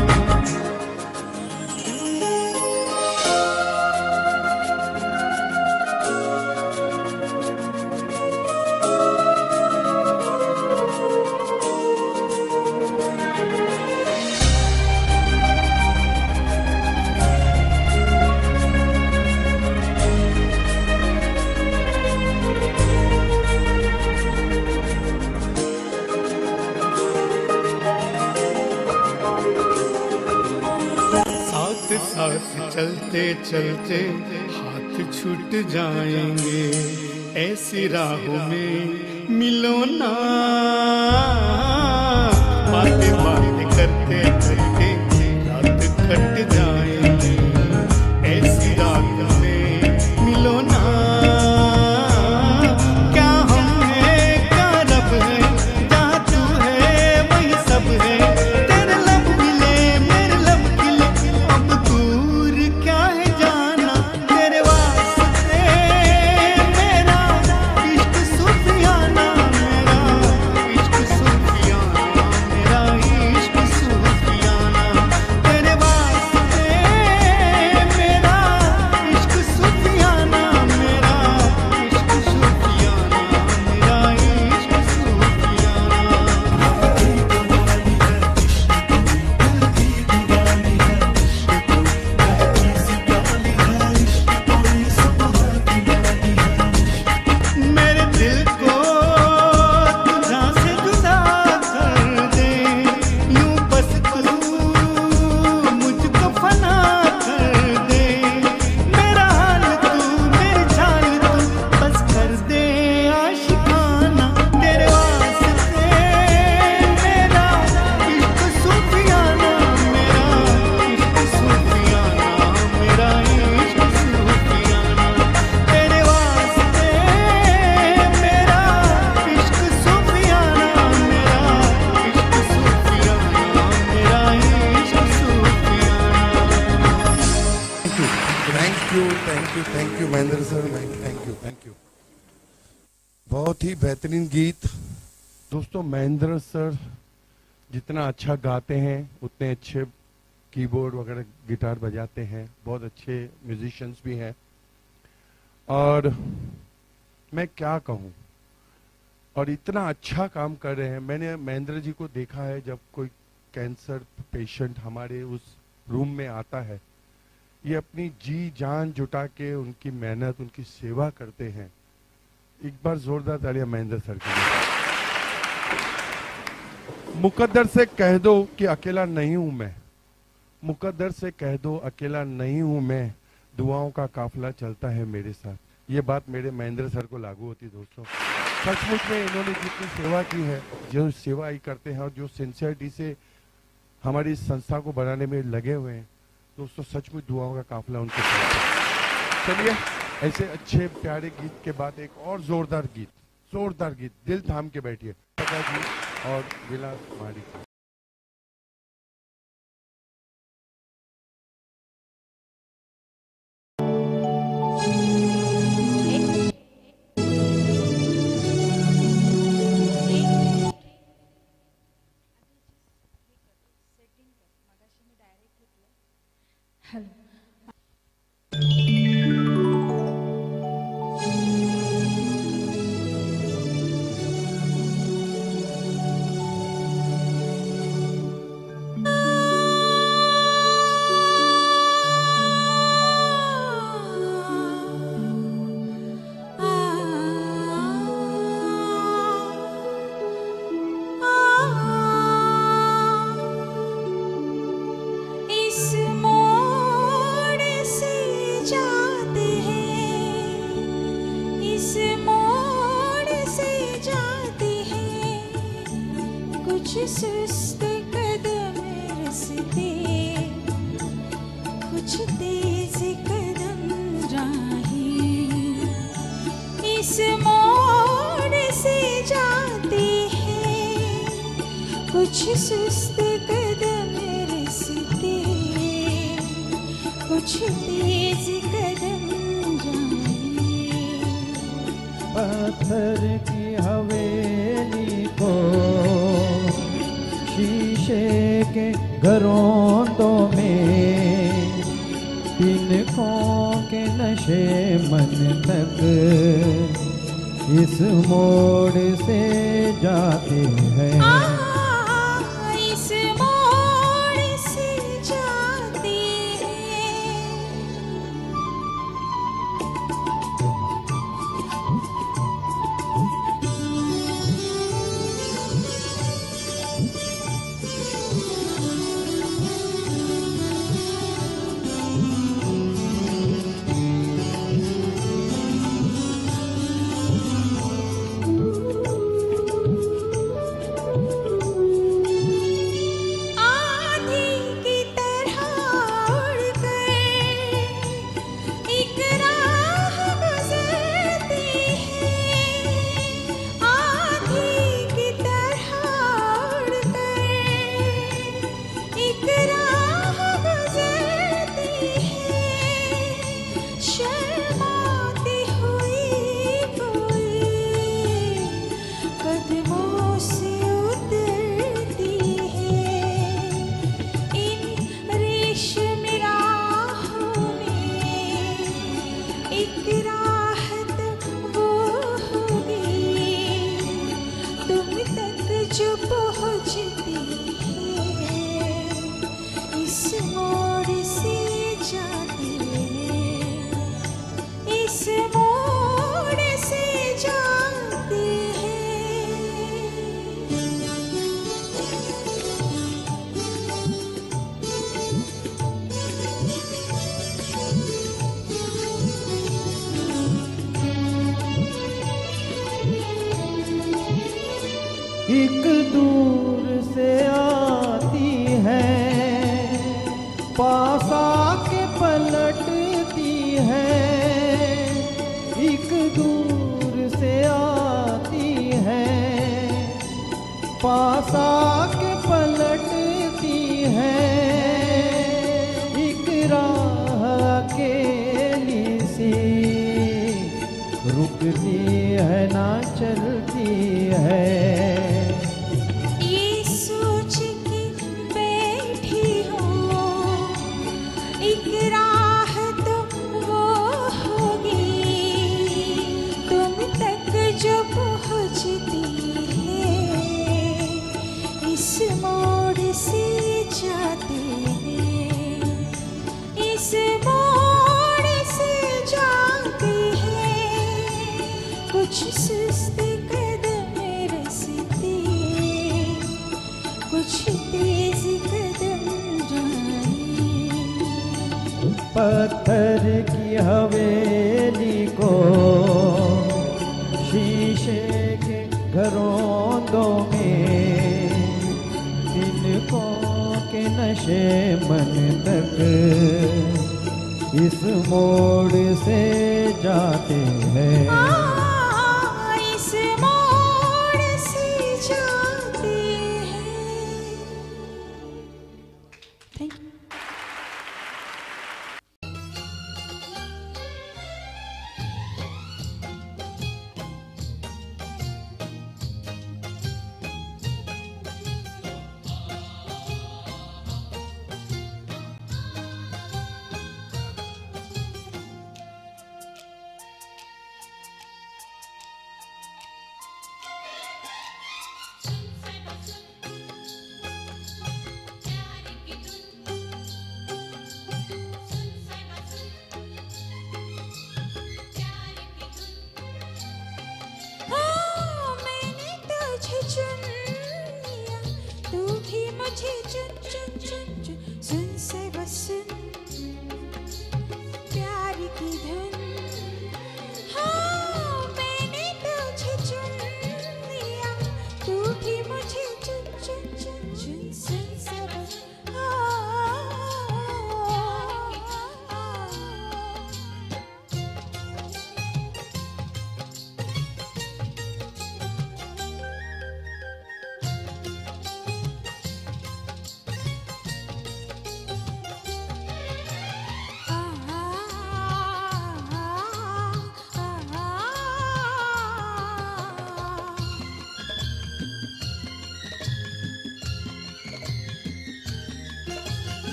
साथ साथ चलते चलते हाथ छूट जाएंगे, ऐसी राहों में मिलो ना, बातें बातें करते करते रात कट जाएंगे, ऐसी राहों में मिलो ना, क्या हम है क्या रब है, जहाँ तू है वही सब है, तेरे लब मिले मेरे लब खिले, अब दूर क्या है जाना, तेरे वास्ते मेरा इश्क सूफियाना, मेरा इश्क सूफियाना, मेरा इश्क सूफियाना, तेरे वास्ते मेरा इश्क सूफियाना, मेरा इश्क सूफियाना, मेरा इश्क सूफियाना। मेरे दिल को तुझा से जुदा कर दे, यूं बस तू मुझको फना कर दे, मेरा हाल तू मेरी चाल तू बस कर दे आशिकाना, तेरे वास्ते मेरा इश्क सूफियाना, मेरा इश्क सूफियाना, मेरा इश्क सूफियाना, तेरे वास्ते मेरा इश्क सूफियाना, मेरा इश्क सूफियाना, मेरा इश्क सूफियाना। Thank you Mahendra sir, thank you. बहुत ही बेहतरीन गीत। दोस्तों, महेंद्र सर जितना अच्छा गाते हैं उतने अच्छे कीबोर्ड वगैरह गिटार बजाते हैं, बहुत अच्छे म्यूजिशियंस भी हैं, और मैं क्या कहूँ, और इतना अच्छा काम कर रहे हैं। मैंने महेंद्र जी को देखा है जब कोई कैंसर पेशेंट हमारे उस रूम में आता है, ये अपनी जी जान जुटा के उनकी मेहनत उनकी सेवा करते हैं। एक बार जोरदार तालियां महेंद्र सर के लिए। मुकद्दर से कह दो कि अकेला नहीं हूं मैं, मुकद्दर से कह दो अकेला नहीं हूं मैं, दुआओं का काफिला चलता है मेरे साथ। ये बात मेरे महेंद्र सर को लागू होती दोस्तों। सचमुच में इन्होंने जितनी सेवा की है, जो सेवा ही करते हैं और जो सिंसियरिटी से हमारी इस संस्था को बनाने में लगे हुए हैं दोस्तों, सचमुच दुआओं का काफिला उनके साथ है। चलिए, ऐसे अच्छे प्यारे गीत के बाद एक और जोरदार गीत, दिल थाम के बैठिए, पता जी और विलास माड़ी। हेलो। सुस्त कदम रस्ते कुछ तेज सुस्ती कदम राहें इस मोड़ से जाते हैं, कुछ सुस्त कदम रस्ते, कुछ तेज कदम जाएं। पत्थर की हवेली को शीशे के घरों में तिनकों के नशे मन तक इस मोड़ से जाते हैं। इस मोड़ से जाते हैं। एक दूर से आती है, पास आके पलटती है। एक दूर से आती है, पास आके पलटती है। एक राह अकेली सी रुकती है ना चलती है। ये सोच के बैठी हूँ, एक राह तो वो होगी तुम तक जो पहुँचती है। इस मोड़ से जाते हैं, इस मोड़ से जाते हैं। कुछ सुस्त कदम रस्ते, कुछ तेज कदम जाएं। पत्थर की हवेली को शीशे के घरों में तिनकों के नशे मन तक इस मोड़ से जाते हैं। इस मोड़ से जाते हैं। Thank you.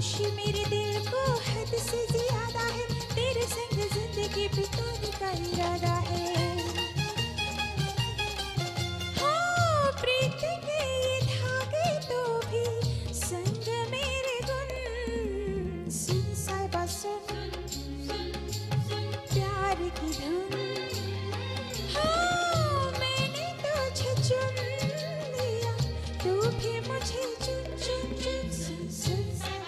खुशी मेरे दिल को हद से ज्यादा है, तेरे संग जिंदगी बिताने का इरादा है। हाँ प्रीत के ये धागे तो भी संग मेरे गुन, सुन साहिबा सुन प्यार की धुन। हाँ मैंने तुझे चुन लिया, तू भी मुझे चुन चुन चुन सुन सुन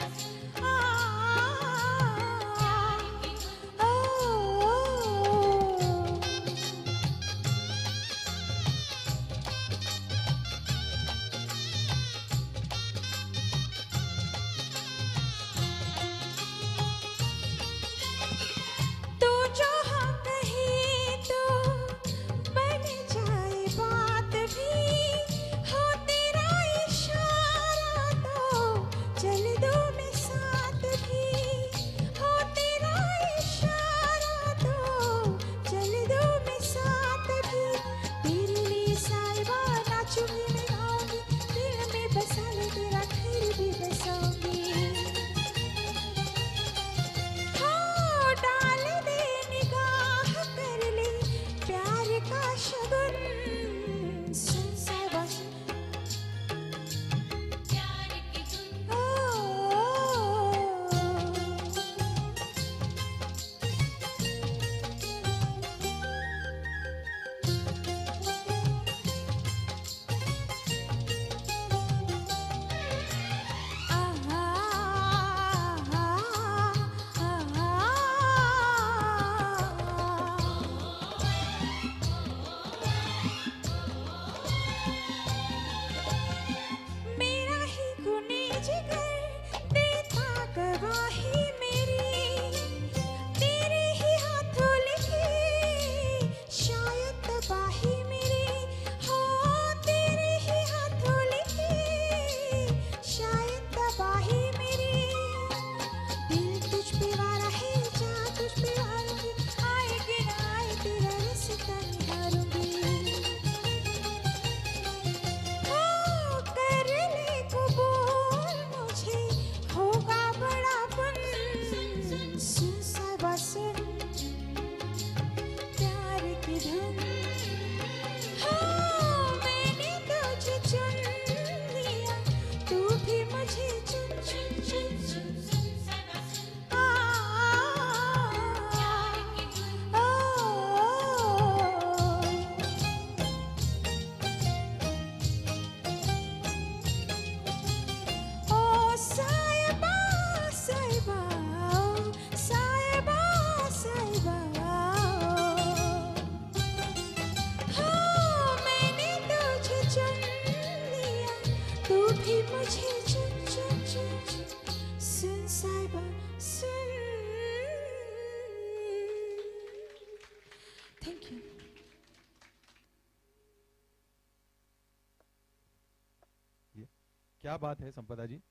क्या बात है संपदा जी।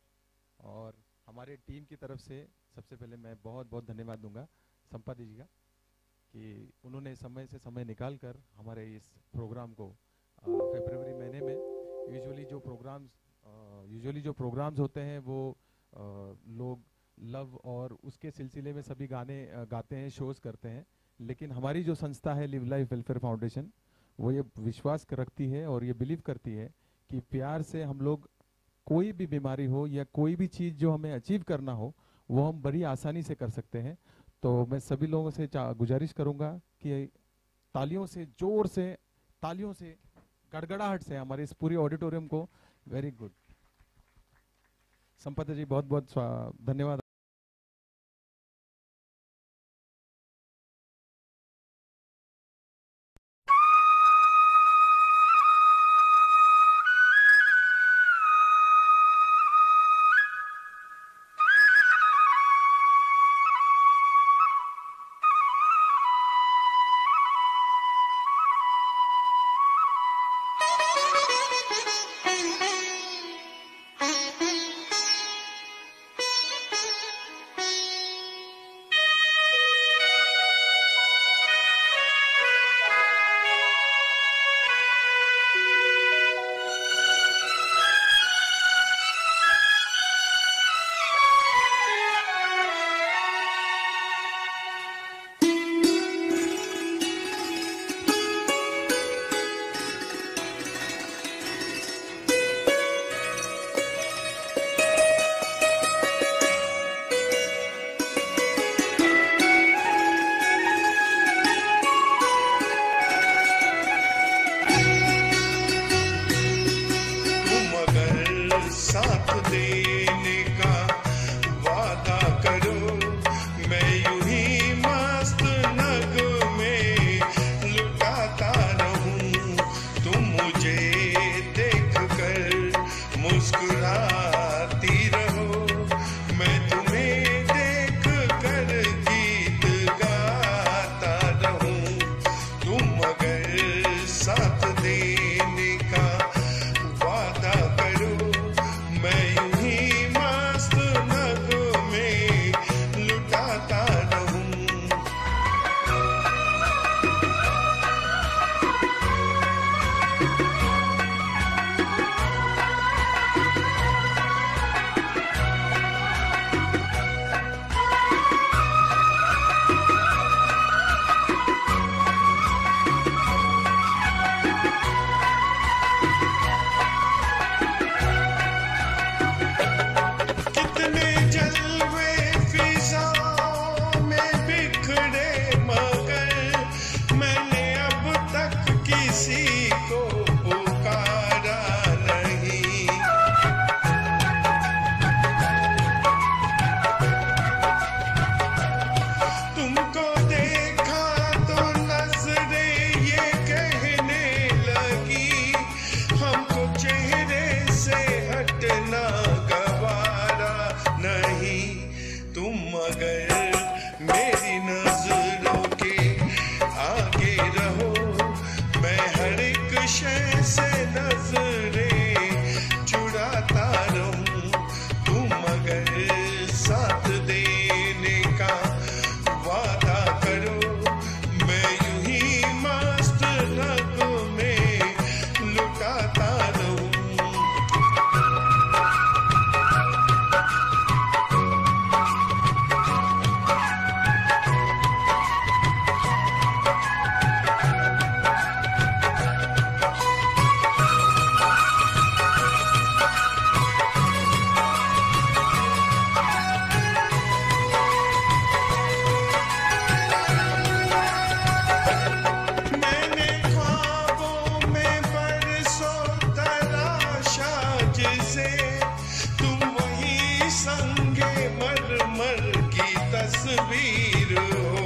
और हमारे टीम की तरफ से सबसे पहले मैं बहुत बहुत धन्यवाद दूंगा संपदा जी का कि उन्होंने समय से समय निकाल कर हमारे इस प्रोग्राम को फरवरी महीने में यूजुअली जो प्रोग्राम्स होते हैं वो लोग लव और उसके सिलसिले में सभी गाने गाते हैं, शोज करते हैं, लेकिन हमारी जो संस्था है लिव लाइफ वेलफेयर फाउंडेशन वो ये विश्वास रखती है और ये बिलीव करती है कि प्यार से हम लोग कोई भी बीमारी हो या कोई भी चीज़ जो हमें अचीव करना हो वो हम बड़ी आसानी से कर सकते हैं। तो मैं सभी लोगों से गुजारिश करूंगा कि तालियों से, जोर से, तालियों से, गड़गड़ाहट से हमारे इस पूरी ऑडिटोरियम को वेरी गुड। संपदा जी बहुत बहुत धन्यवाद। साथ देने का वादा करो। मैं यूं ही मस्त नगमे लुटाता रहूं, तुम मुझे देख कर मुस्कुराती रहो। मैं तुम्हें देख कर गीत गाता रहूं, तुम अगर साथ देने का वादा करो। मैं यूं ही मस्त नगमे लुटाता रहूं। कितने जलवे फिजाओं में बिखरे मगर मैंने अब तक किसी को पुकारा नहीं। तुमको देखा तो नजरें ये कहने लगी, हमको चेहरे से हटना गवारा नहीं। तुम अगर मेरी नजरों के आगे रहो, मैं हर एक शय से नजरें चुराता रहूं। तुम अगर साथ देने का वादा करो, मैं यूं ही मस्त नगमे लुटाता रहूं। मैंने ख्वाबों में बरसों तराशा जिसे, तुम वही संगे मरमर की तस्वीर हो।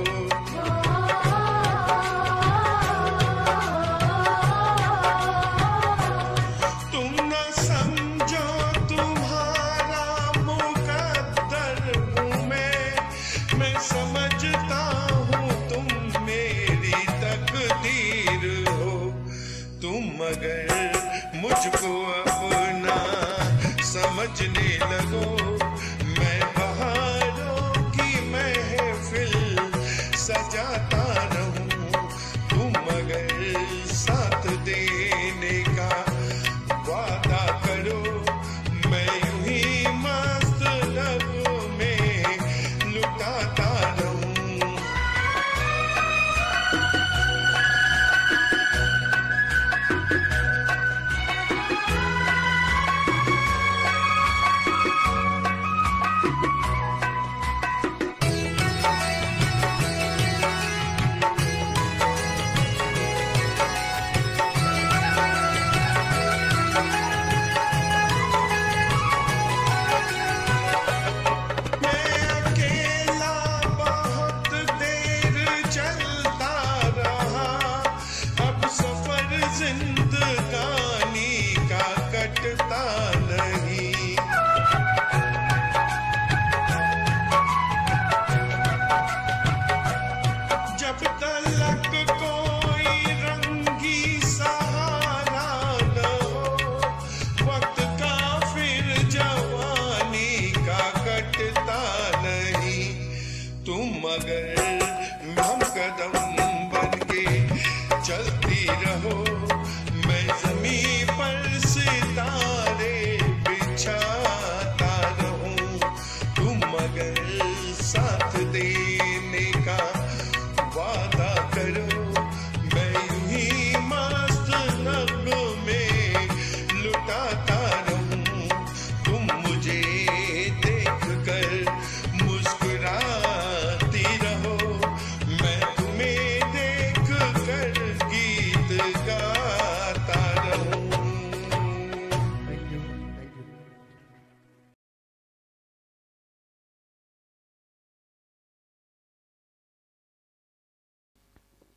तुम न समझो तुम्हारा मुकद्दर हूँ मैं समझता हूँ तुम मेरी तकदीर हो। तुम अगर मुझको अपना समझने लगो, मैं बहारों की महफिल सजाता रहूं। तुम अगर साथ देने का वादा करो, मैं यूं ही मस्त नगमे लुटाता रहूं।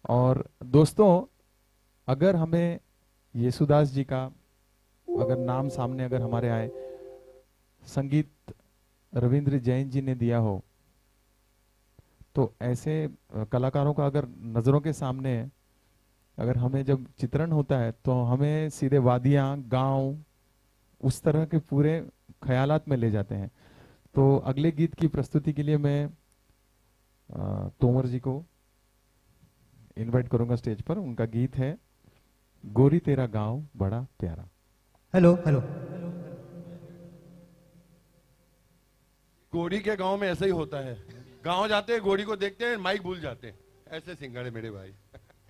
और दोस्तों, अगर हमें येसुदास जी का अगर नाम सामने अगर हमारे आए, संगीत रविंद्र जैन जी ने दिया हो, तो ऐसे कलाकारों का अगर नजरों के सामने अगर हमें जब चित्रण होता है तो हमें सीधे वादियां, गांव, उस तरह के पूरे ख्यालात में ले जाते हैं। तो अगले गीत की प्रस्तुति के लिए मैं तोमर जी को इनवाइट करूंगा स्टेज पर। उनका गीत है गोरी तेरा गांव बड़ा प्यारा। Hello hello. गोरी के गांव में ऐसा ही होता है, गांव जाते हैं, गोरी को देखते हैं, माइक भूल जाते हैं। ऐसे सिंगर है मेरे भाई।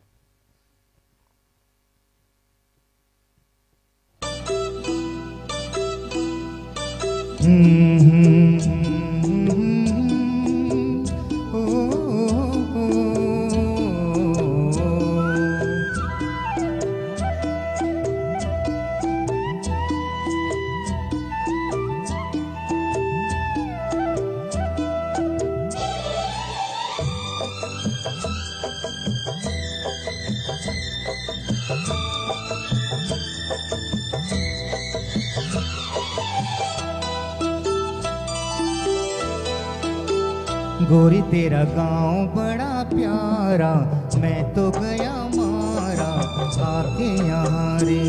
गोरी तेरा गांव बड़ा प्यारा, मैं तो गया मारा आके यहाँ रे।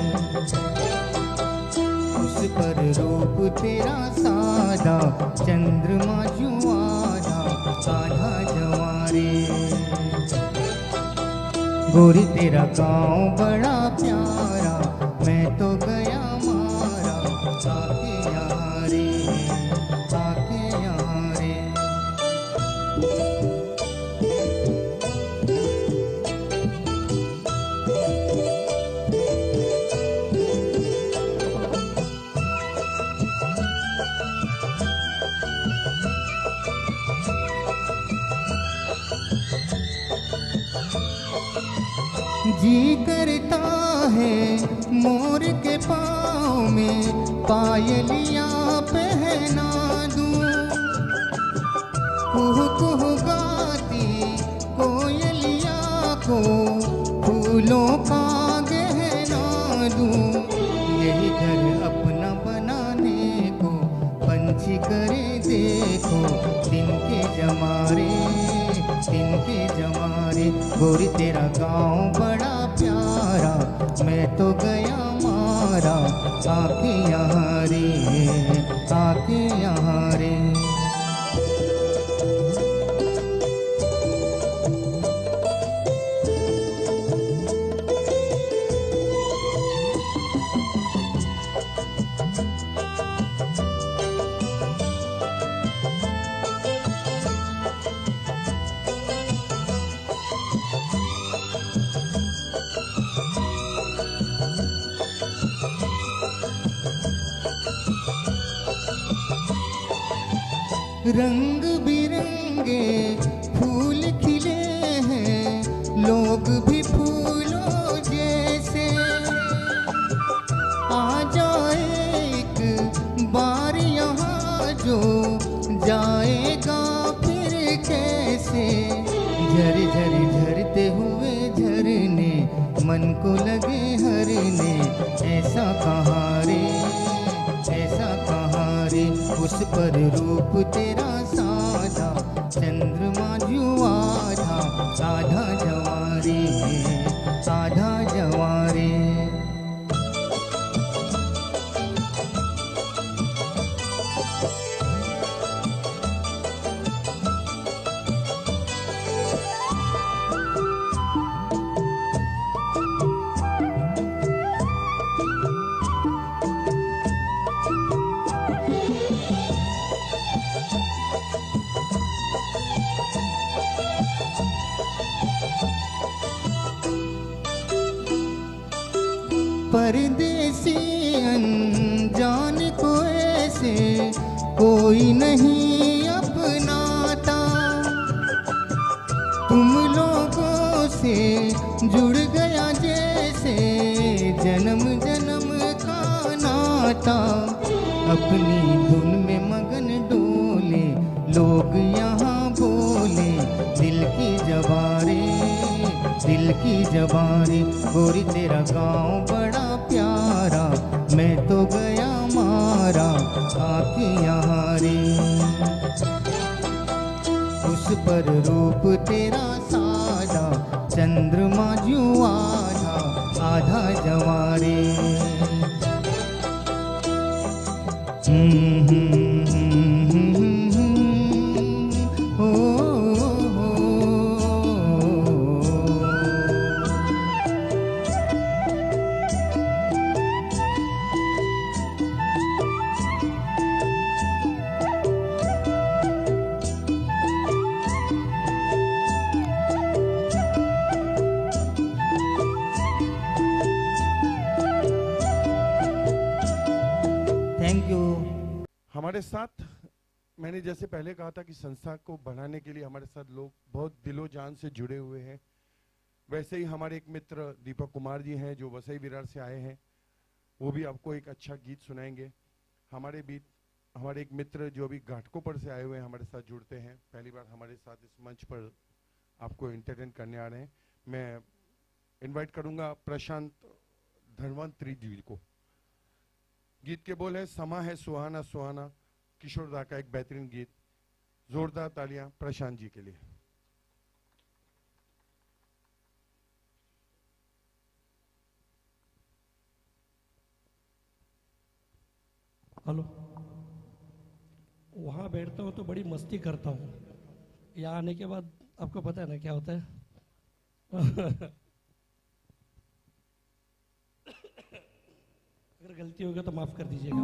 उस पर रूप तेरा सादा, चंद्रमा जो आधा आधा जवारे। गोरी तेरा गांव बड़ा प्यारा, मैं तो गया मारा आके यहाँ रे, आके यहाँ रे। जी करता है मोर के पाँव में पायलियाँ पहना दूं, कुहू कुहू गाती कोयलियाँ को फूलों का गहना दूं। यही घर अपना बनाने को पंछी करे देखो, दिन के जमारे, दिन के जमारे। गोरी तेरा गांव बड़ा प्यारा, मैं तो गया मारा आके यहाँ रे, आके यहाँ रे। रंग बिरंगे फूल खिले हैं, लोग भी फूलों जैसे। आ जाए एक बार यहाँ जो जाएगा फिर कैसे। झर झर झरते हुए झरने मन को लगे हरने, ऐसा कहाँ रे, ऐसा कहाँ रे। उस पर रूप तेरा सादा, चंद्रमा जो आधा आधा जवारे, आधा जवारे। परदेसी अनजान को ऐसे कोई नहीं अपनाता, तुम लोगों से जुड़ गया जैसे जन्म जन्म का नाता। अपनी धुन में मगन डोले लोग यहाँ बोले, दिल की जवारे, दिल की जबानी गोरी तेरा गांव बड़ा प्यारा, मैं तो गया मारा आके यहाँ रे। उस पर रूप तेरा सादा, चंद्रमा जू आधा आधा जवारे। Thank you. हमारे साथ मैंने जैसे पहले कहा था कि संस्था को बढ़ाने के लिए हमारे साथ लोग बहुत दिलो जान से जुड़े हुए हैं, वैसे ही हमारे एक मित्र दीपक कुमार जी हैं जो वसई विरार से आए हैं, वो भी आपको एक अच्छा गीत सुनाएंगे। हमारे एक मित्र जो अभी घाटकोपर से आए हुए हैं हमारे साथ जुड़ते हैं, पहली बार हमारे साथ इस मंच पर आपको एंटरटेन करने आ रहे हैं। मैं इनवाइट करूंगा प्रशांत धनवंतरी जी को। गीत के बोल है समा है सुहाना सुहाना, किशोर दा का एक बेहतरीन गीत। जोरदार तालियां प्रशांत जी के लिए। हेलो, वहाँ बैठता हूँ तो बड़ी मस्ती करता हूँ, यहाँ आने के बाद आपको पता है ना क्या होता है। अगर गलती होगी तो माफ कर दीजिएगा।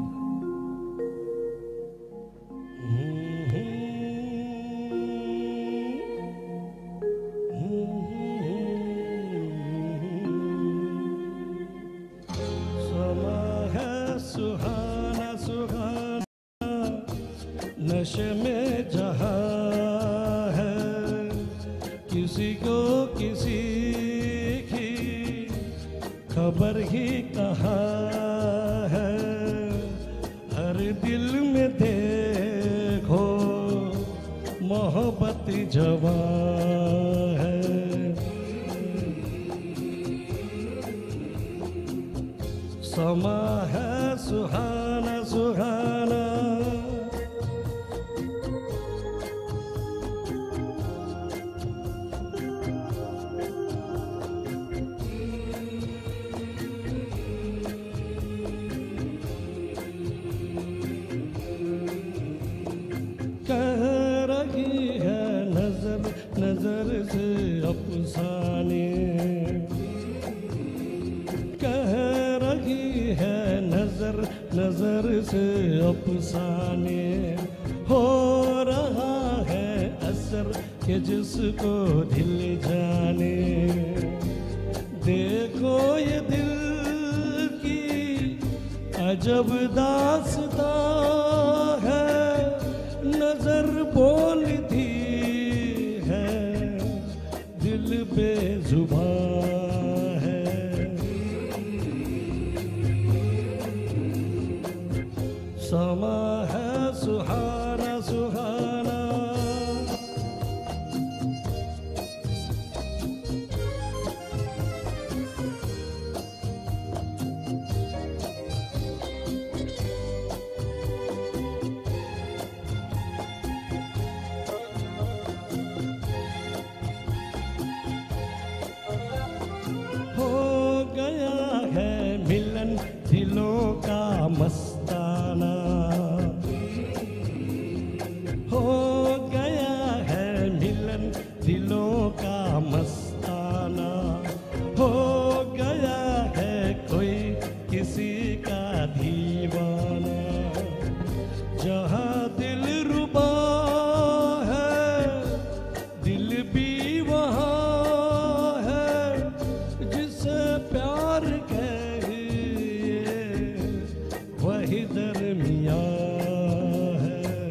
समा है सुहाना सुहाना, नशे में जहाँ है, किसी को किसी की खबर ही कहाँ है। हर दिल में देखो मोहब्बत जवां है। समा है सुहाना सुहाना, नजर से अफसाने कह रही है, नजर नजर से अफसाने हो रहा है असर के जिसको दिल जाने। देखो ये दिल की अजब दास्तां है, नजर बोलती दिल बेजुबां है। समा है सुहाना सुहाना, दिलों का मस्ताना हो गया है मिलन, दिलों का मस्ताना हो गया है कोई किसी का दीवाना। जहाँ दिल रुबा है दिल भी वहाँ है, जिसे प्यार वही दरमिया है।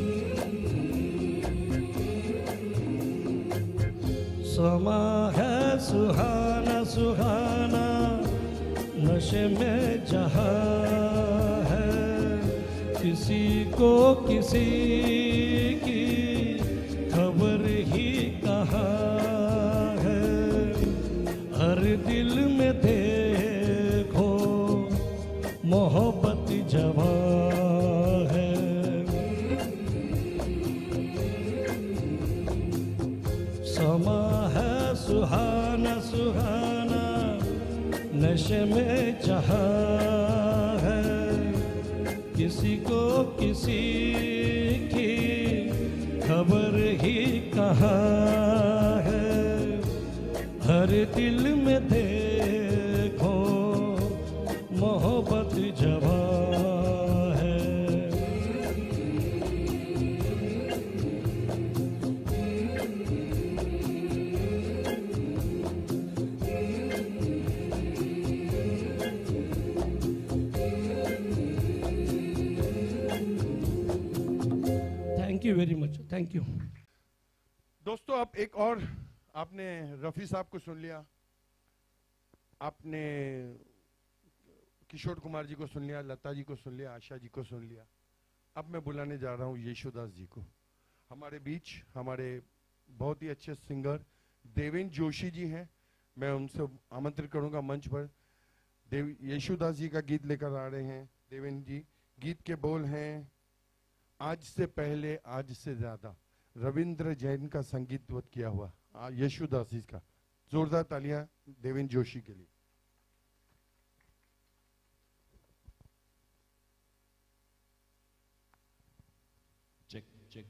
समा है सुहाना सुहाना, नशे में जहाँ है, किसी को किसी की खबर ही कहाँ है। नशे में जहाँ है, किसी को किसी की खबर ही कहाँ है। हर दिल में देखो मोहब्बत जवां है। Thank you very much, thank you. दोस्तों अब एक और, आपने रफ़ी साहब को सुन लिया, आपने किशोर कुमार जी को सुन लिया, लता जी को सुन लिया, आशा जी को सुन लिया। अब मैं बुलाने जा रहा हूँ यशुदास जी को हमारे बीच। हमारे बहुत ही अच्छे सिंगर देवेंद्र जोशी जी हैं, मैं उनसे आमंत्रित करूंगा मंच पर। यशुदास जी का गीत लेकर आ रहे हैं देवेंद्र जी। गीत के बोल हैं, आज से पहले आज से ज्यादा, रविंद्र जैन का संगीतवत किया हुआ यशुदास जी का। जोरदार तालियां देवेंद्र जोशी के लिए। Check check.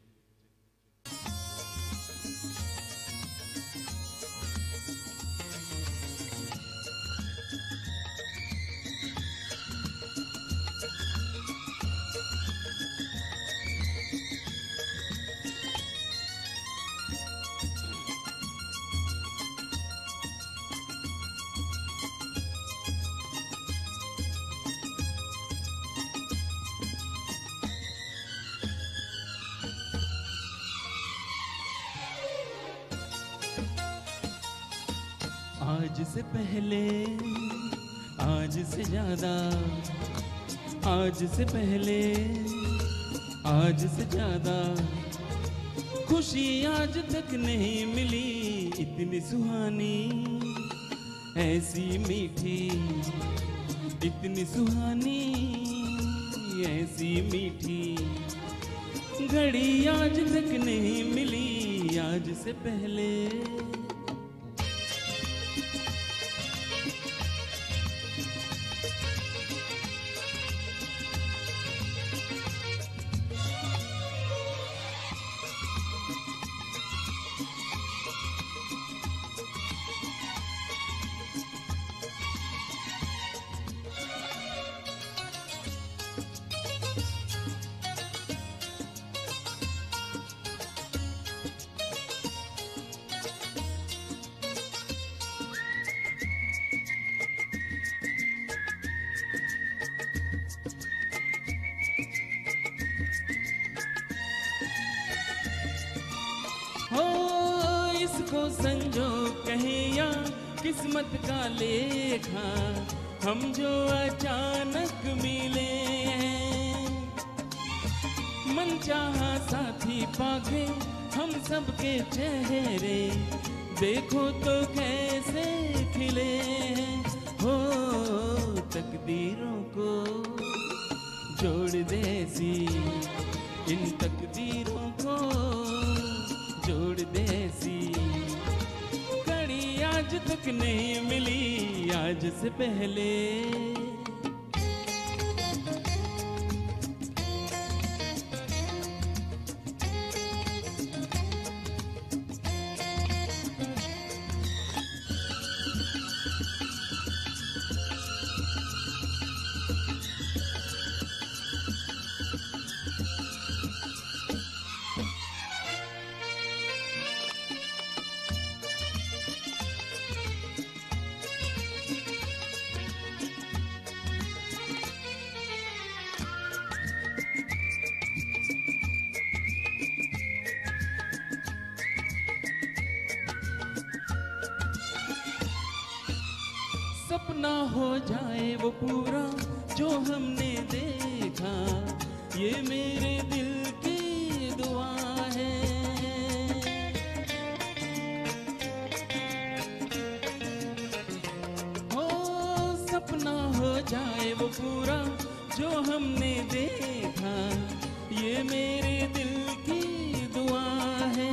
आज से पहले आज से ज्यादा, आज से पहले आज से ज्यादा, खुशी आज तक नहीं मिली इतनी सुहानी, ऐसी मीठी, इतनी सुहानी, ऐसी मीठी घड़ी आज तक नहीं मिली आज से पहले। इसको संजोग कहे या किस्मत का लेखा, हम जो अचानक मिले हैं, मन चाहा साथी पागे हम सबके चेहरे, देखो तो कैसे खिले हैं। हो तकदीरों को जोड़ दे सी, इन तकदीरों को जोड़ दे सी, कड़ी आज तक नहीं मिली आज से पहले। सपना हो जाए वो पूरा जो हमने देखा, ये मेरे दिल की दुआ है। हो सपना हो जाए वो पूरा जो हमने देखा, ये मेरे दिल की दुआ है।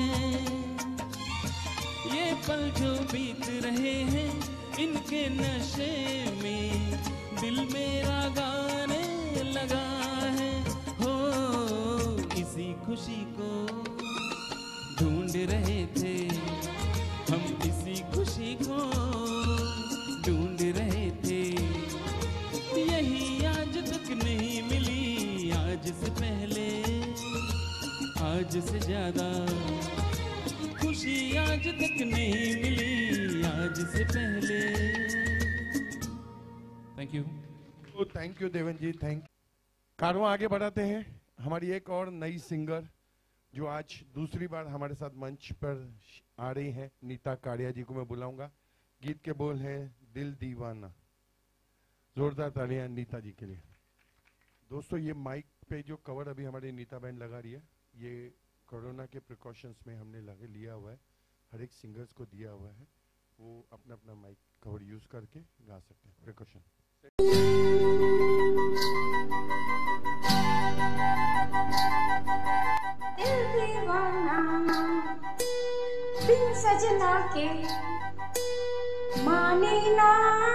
ये पल जो बीत रहे हैं इनके नशे में खुशी को ढूंढ रहे थे, हम इसी खुशी को ढूंढ रहे थे। यही आज तक नहीं मिली, आज से पहले, आज से ज्यादा खुशी आज तक नहीं मिली, आज से पहले। Thank you. Thank you Devan ji, thank. कारवां आगे बढ़ाते हैं। हमारी एक और नई सिंगर जो आज दूसरी बार हमारे साथ मंच पर आ रही हैं, नीता काड़िया जी को मैं बुलाऊंगा। गीत के बोल हैं दिल दीवाना। जोरदार तालियां नीता जी के लिए। दोस्तों, ये माइक पे जो कवर अभी हमारी नीता बहन लगा रही है, ये कोरोना के प्रिकॉशंस में हमने लिया हुआ है, हर एक सिंगर्स को दिया हुआ है। वो अपना अपना माइक कवर यूज करके गा सकते हैं। प्रिकॉशन। दिल दीवाना बिन सजना के माने ना,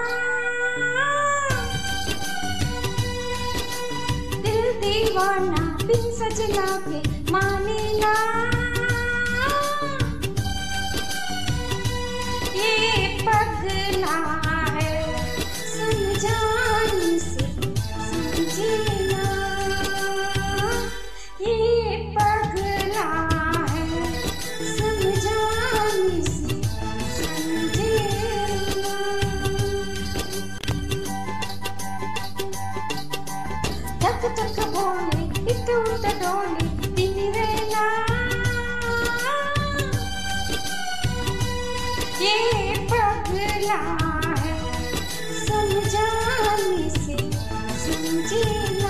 दिल दीवाना बिन सजना के माने ना। ये पगला है समझाने से समझे ना, ये पगला है समझाने से समझे ना। धक धक बोले इत उत डोले दिन रहना, ये पगला है समझाने से समझे ना,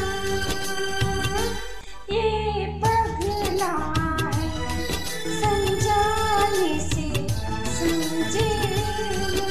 ये पगला है समझाने से समझे ना।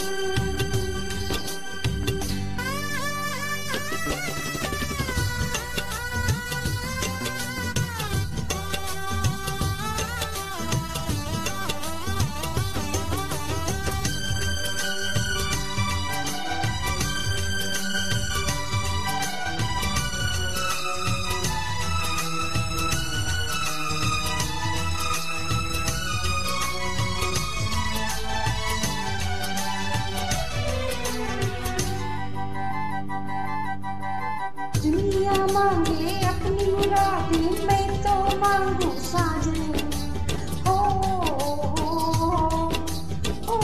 दुनिया मांगे अपनी मुरादें, मैं तो मांगू साजन। ओ, ओ,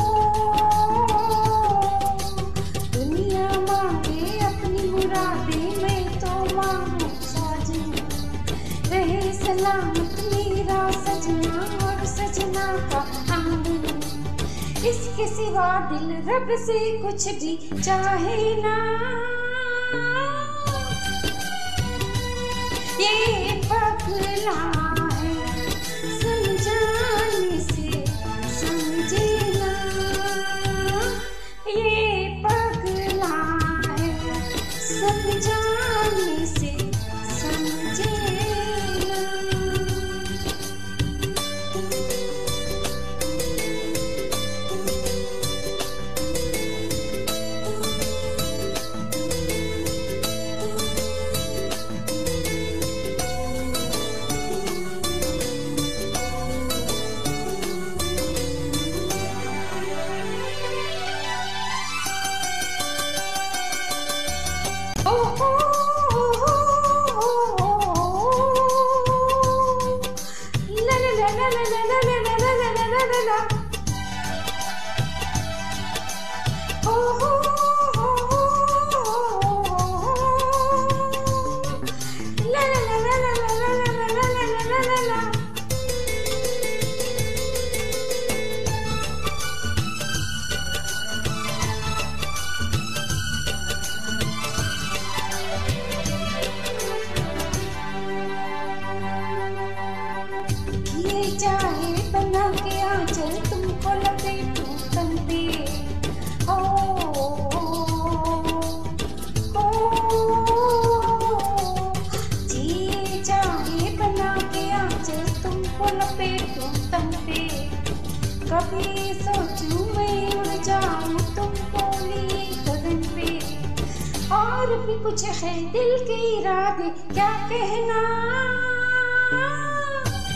दुनिया मांगे अपनी मुरादें, मैं तो मांगू साजन। रहे सलामत मेरा सजना और सजना का आंगन, इसके सिवा दिल रब से कुछ भी चाहे ना। ये पगला है समझाने से समझे ना, ये पगला है समझाने से समझे ना। ये चाहे बना के आंचल तुमको लपेटूं तन पे, ओ, ओ, ये चाहे बना के आंचल तुमको लपेटूं तन पे। कभी सोचूं मैं उड़ जाऊं तुमको लिए गगन पे, और भी कुछ है दिल के इरादे क्या कहना।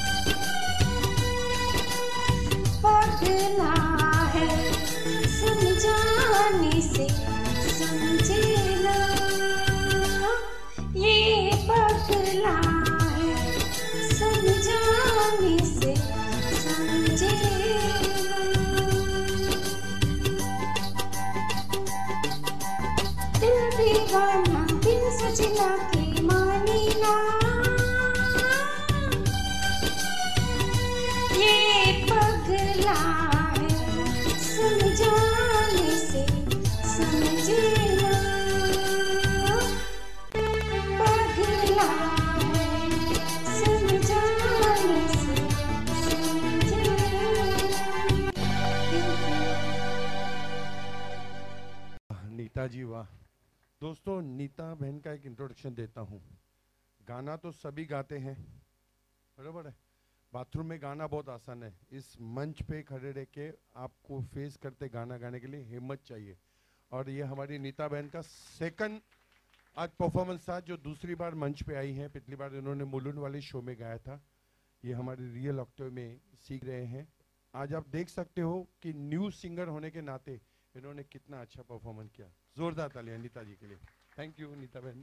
वाह जी वाह। दोस्तों, नीता बहन का एक इंट्रोडक्शन देता हूँ। गाना तो सभी गाते हैं, बराबर है। बाथरूम में गाना बहुत आसान है। इस मंच पे खड़े रह के आपको फेस करते गाना गाने के लिए हिम्मत चाहिए। और ये हमारी नीता बहन का सेकंड आज परफॉर्मेंस था, जो दूसरी बार मंच पे आई हैं। पिछली बार इन्होंने मुलुंड वाले शो में गाया था। ये हमारे रियल ऑक्टेव में सीख रहे हैं। आज आप देख सकते हो कि न्यू सिंगर होने के नाते इन्होंने कितना अच्छा परफॉर्मेंस किया। जोरदार तालियां नीता जी के लिए। थैंक यू नीता बहन।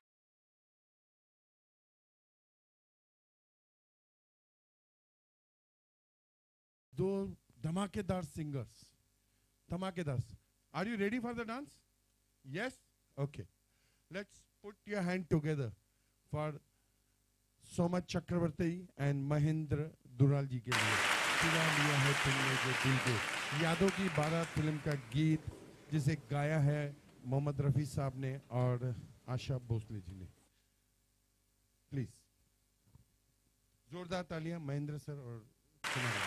दो धमाकेदार सिंगर्स, धमाकेदार। Are you ready for the dance? Yes, okay. Let's put your hand together for Soma Chakraborty and Mahendra Dural ji के लिए। चुरा लिया है तुमने जो दिल को, यादों की बारात फिल्म का गीत, जिसे गाया है मोहम्मद रफी साहब ने और आशा भोसले जी ने। प्लीज जोरदार तालियां महेंद्र सर और सोमा जी।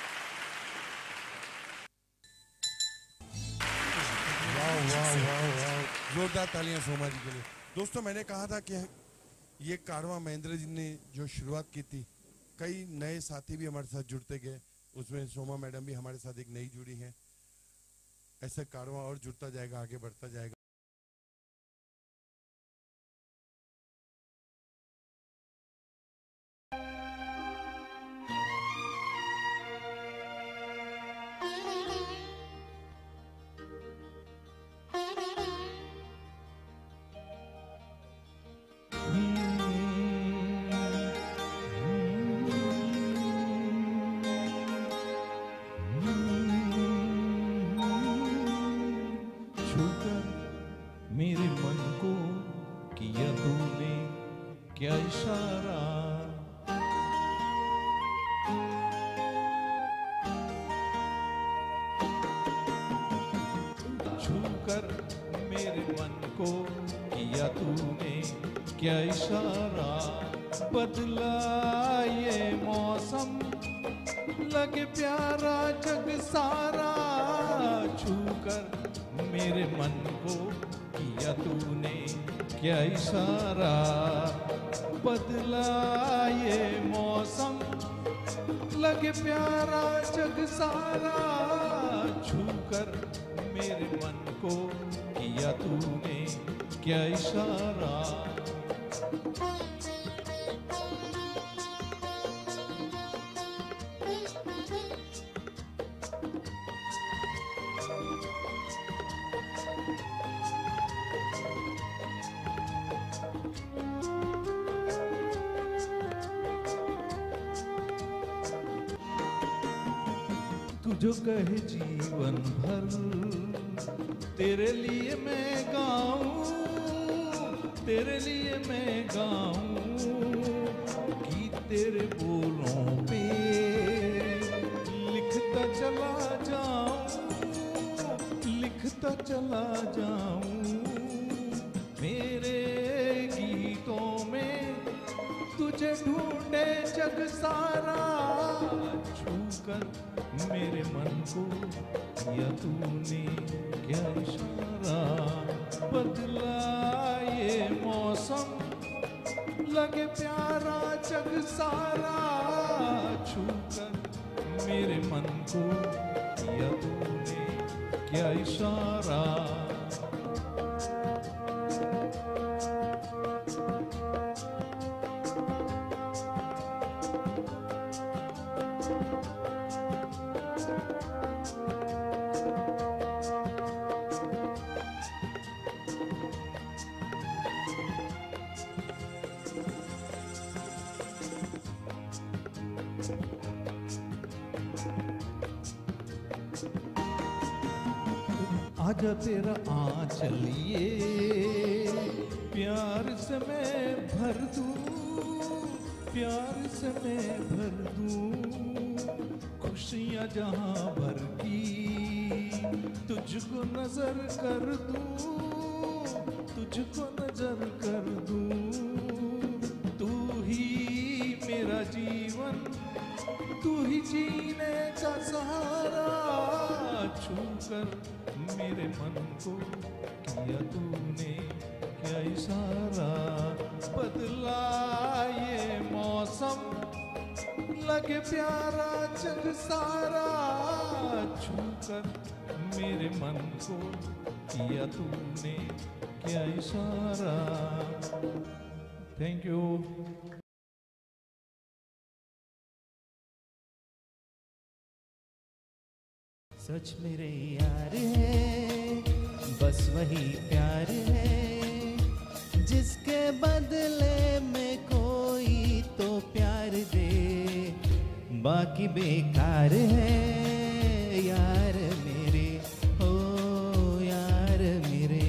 वाह वाह वाह वाह, जोरदार तालियां सोमा जी के लिए। दोस्तों, मैंने कहा था कि ये कारवां महेंद्र जी ने जो शुरुआत की थी, कई नए साथी भी हमारे साथ जुड़ते गए। उसमें सोमा मैडम भी हमारे साथ एक नई जुड़ी हैं। ऐसे कारवां और जुड़ता जाएगा, आगे बढ़ता जाएगा। मेरे मन को किया तूने क्या इशारा, छूकर मेरे मन को किया तूने क्या इशारा, बदला ये मौसम लगे प्यारा जग सारा, छूकर मेरे मन को किया तूने क्या इशारा, बदला ये मौसम लगे प्यारा जग सारा, छूकर मेरे मन को किया तूने क्या इशारा। तू जो कहे जीवन भर तेरे लिए मैं गाऊं, तेरे लिए मैं गाऊं, गीत तेरे बोलों पे लिखता चला जाऊं, लिखता चला जाऊं, मेरे गीतों में तुझे ढूंढे जग सारा, छूकर मेरे मन को किया तूने क्या इशारा, बदला ये मौसम लगे प्यारा जग सारा, छूकर मेरे मन को किया तूने क्या इशारा। आजा तेरा आंचल ये प्यार से मैं भर दूं, प्यार से मैं भर दूं, खुशियाँ जहाँ भर की तुझको नजर कर दूं, तुझको नजर कर दूं, तू ही मेरा जीवन, तू ही जीने का सहारा, छूकर मेरे मन को किया तूने क्या इशारा, बदला ये मौसम लगे प्यारा जग सारा, छूकर मेरे मन को किया तूने क्या इशारा। Thank you. सच मेरे यार है, बस वही प्यार है, जिसके बदले में कोई तो प्यार दे, बाकी बेकार है यार मेरे, ओ यार मेरे।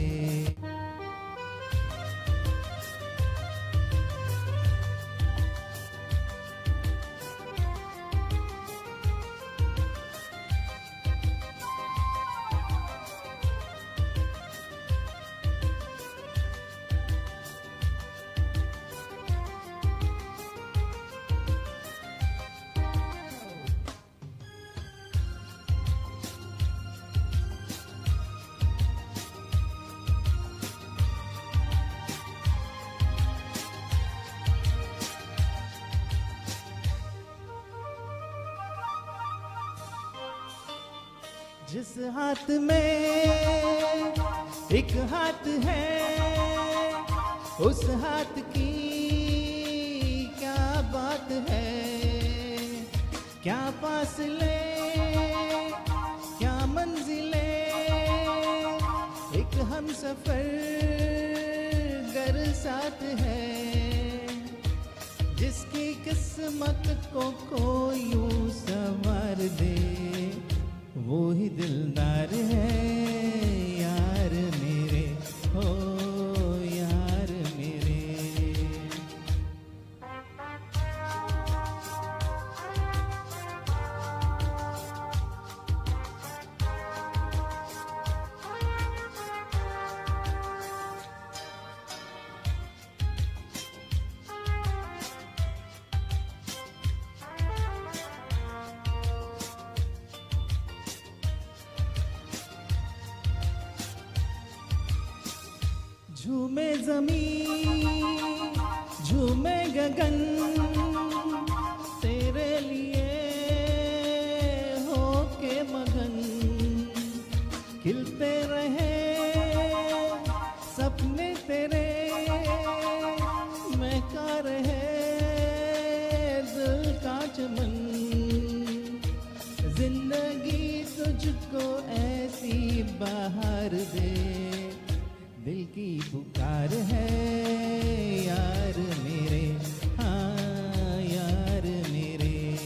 जिस हाथ में एक हाथ है, उस हाथ की क्या बात है, क्या फासले क्या मंजिले, एक हम सफर गर साथ है, जिसकी किस्मत को कोई यूं संवार दे, वो ही दिलदार है यार मेरे, हो यार मेरे। झूमे ज़मीं झूमे गगन, तेरे लिए हो के मगन, खिलते रहे सपने तेरे, महका रहे दिल का चमन, जिंदगी तुझको ऐसी बहार दे, दिल की पुकार है यार मेरे, हाँ यार मेरे।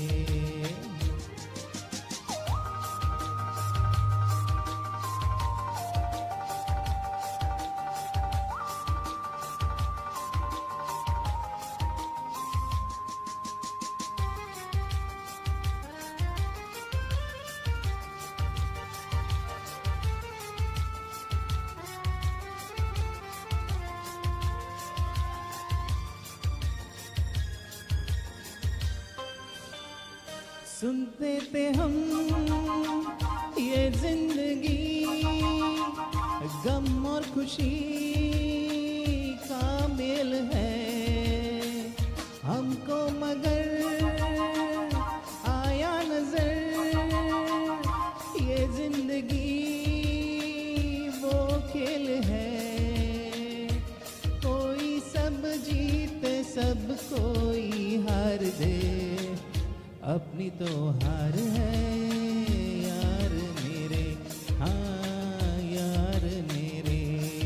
सुनते थे हम ये जिंदगी, गम और खुशी का मेल है, हमको मगर आया नजर ये जिंदगी वो खेल है, कोई सब जीते सब कोई हार दे, अपनी तो हार है यार मेरे, हाँ यार मेरे।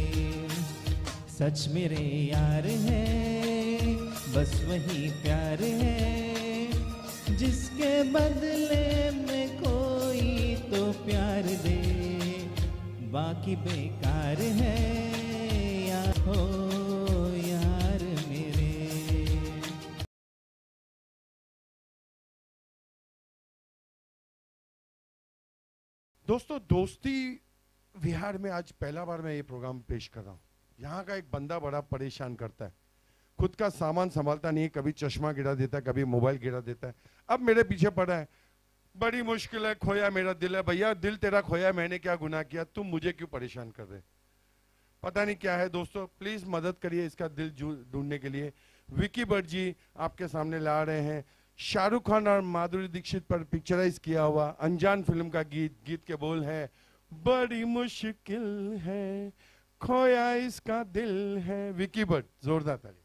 सच मेरे यार है, बस वही प्यार है, जिसके बदले में कोई तो प्यार दे, बाकी बेकार है यार, हो यार मेरे। दोस्तों, दोस्ती विहार में आज पहला बार मैं ये प्रोग्राम पेश कर रहा हूँ। यहाँ का एक बंदा बड़ा परेशान करता है, खुद का सामान संभालता नहीं है, कभी चश्मा गिरा देता है, कभी मोबाइल गिरा देता है। अब मेरे पीछे पड़ा है, बड़ी मुश्किल है, खोया मेरा दिल है। भैया दिल तेरा खोया, मैंने क्या गुनाह किया, तुम मुझे क्यों परेशान कर रहे? पता नहीं क्या है। दोस्तों प्लीज मदद करिए इसका दिल ढूंढने के लिए। विकी भट्ट जी आपके सामने ला रहे हैं शाहरुख खान और माधुरी दीक्षित पर पिक्चराइज किया हुआ अनजान फिल्म का गीत। गीत के बोल है, बड़ी मुश्किल है खोया इसका दिल है। विकी भट्ट, जोरदार ताली।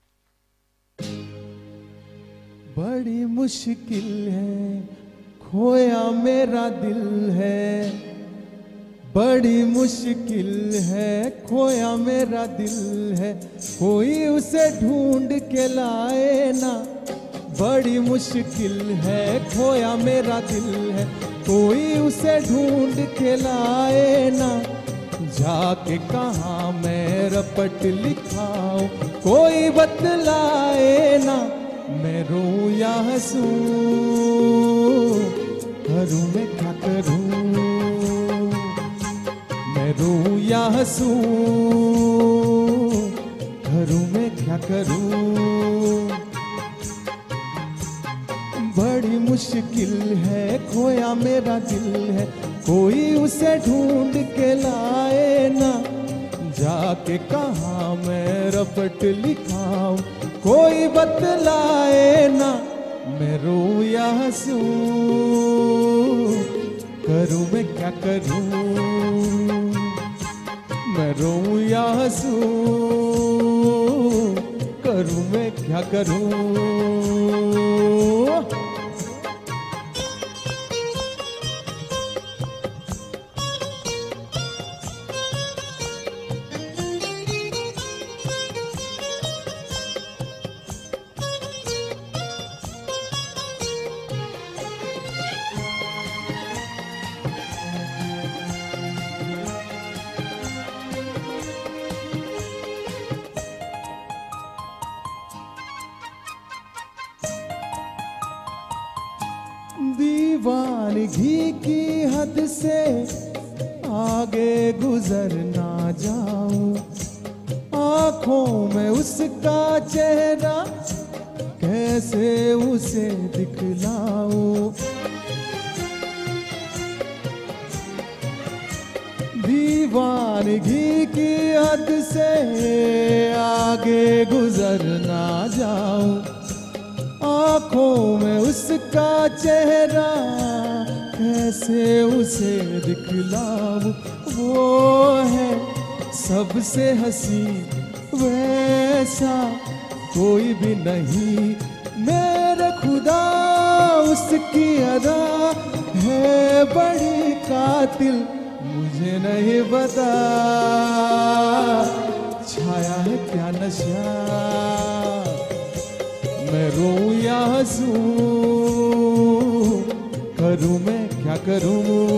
बड़ी मुश्किल है खोया मेरा दिल है, बड़ी मुश्किल है खोया मेरा दिल है, कोई उसे ढूंढ के लाए ना। बड़ी मुश्किल है खोया मेरा दिल है, कोई उसे ढूंढ के लाए ना। जाके कहाँ मैं रपट लिखाऊं, कोई बतलाए ना। मैं रोऊं या हंसूं, करूं मैं क्या करूं। मैं रोऊं या हंसूं, करूं मैं क्या करूं। बड़ी मुश्किल है खोया मेरा दिल है, कोई उसे ढूंढ के लाए ना। जाके कहाँ मैं रपट लिखाऊं, कोई बतलाए ना। मैं रोऊं या हंसूं, करूं मैं क्या करूं। मैं रोऊं या हंसूं, करूं मैं क्या करूं। दीवानगी की हद से आगे गुजर ना जाऊं, आंखों में उसका चेहरा कैसे उसे दिखलाऊं। दीवानगी की हद से आगे गुजर ना जाऊं, आंखों में उसका चेहरा कैसे उसे दिखलाऊं। वो है सबसे हंसी, वैसा कोई भी नहीं मेरे खुदा। उसकी अदा है बड़ी कातिल, मुझे नहीं पता छाया है क्या नशा। मैं रोऊं या हंसूं, करूं मैं क्या करूं।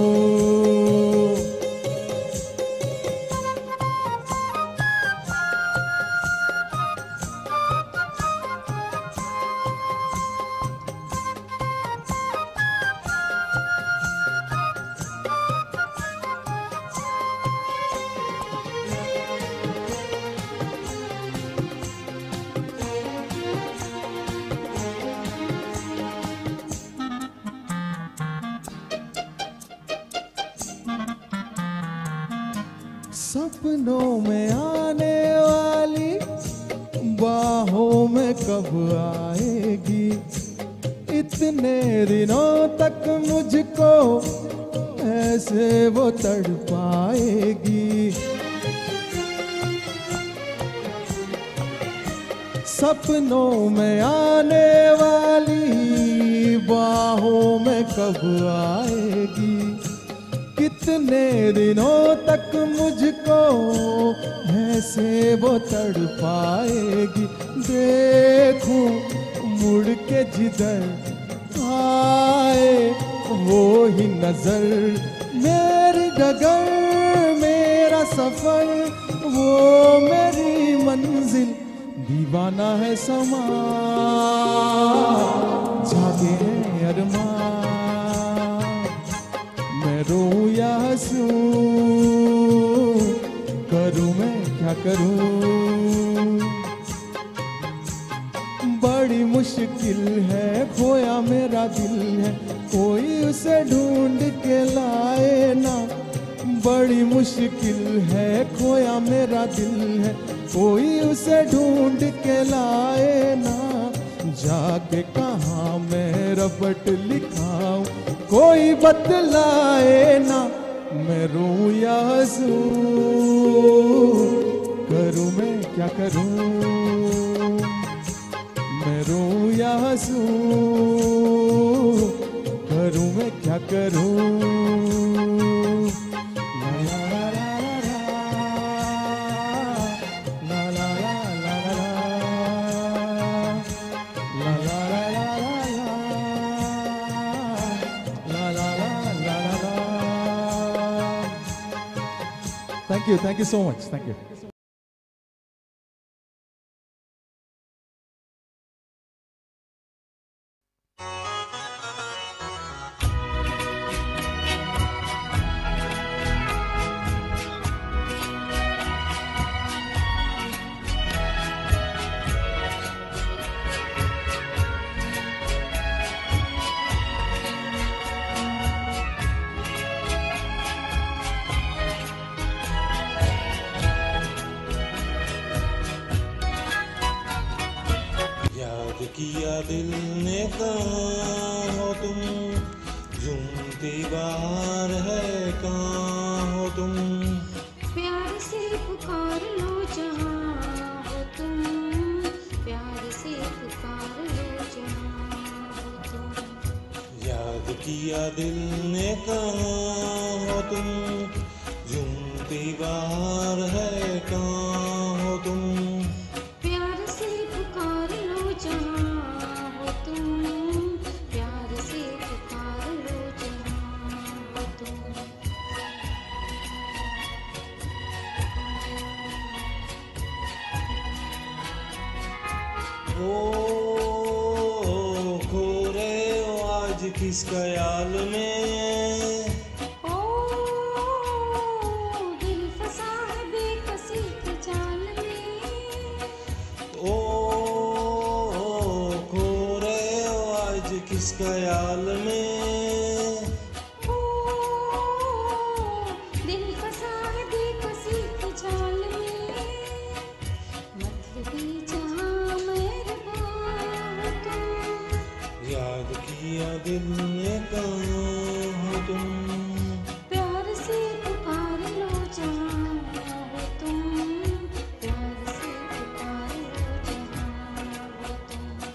सपनों में आने वाली बाहों में कब आएगी। इतने दिनों तक मुझको ऐसे वो तड़पाएगी। सपनों में आने वाली बाहों में कब आएगी। कितने दिनों तक मुझको ऐसे वो तड़पाएगी। देखूं मुड़ के जिधर आए वो ही नजर, मेरी डगर मेरा सफर वो मेरी मंजिल। दीवाना है समा जागे है अरमान। मैं रोऊं या हंसूं, करूं मैं क्या करूं। बड़ी मुश्किल है, खोया मेरा दिल है, कोई उसे ढूंढ के लाए ना। बड़ी मुश्किल है, खोया मेरा दिल है, कोई उसे ढूंढ के लाए ना। जाके कहाँ मैं रबट लिखाऊं, कोई बतलाए ना। मैं रोऊं या हंसूं, करूं मैं क्या करूं। मैं रोऊं या हंसूं, करूं मैं क्या करूं। Thank you so much. Thank you. किया दिल ने कहाँ हो तुम, झूमती बाहर है कहाँ हो तुम। प्यार से पुकार लो जहाँ हो तुम, प्यार से पुकार लो जहाँ हो तुम। याद किया दिल ने कहाँ हो तुम, झूमती बाहर है कहाँ हो तुम। प्यार से पुकार लो जहाँ हो तुम, प्यार से पुकार लो जहाँ हो तुम। ओ खो रहे हो आज किस ख्याल में। दिल फंसा है बेकसी के जाल में। खो रहे हो आज किस ख्याल में। दिल फंसा है बेकसी के जाल में। मतलबी जहाँ मेहरबान हो तुम। याद किया दिल ने कहाँ हो तुम। प्यार से पुकार लो जहाँ हो तुम, प्यार से पुकार लो जहाँ हो तुम।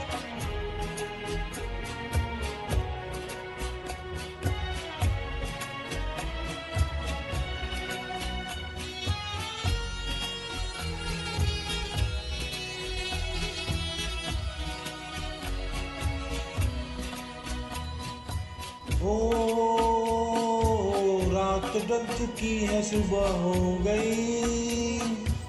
रात ढल चुकी है सुबह हो गई।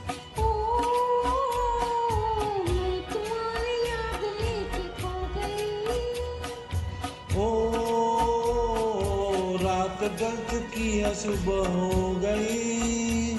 मैं तुम्हारी याद लेके खो गई। रात ढल चुकी है सुबह हो गई।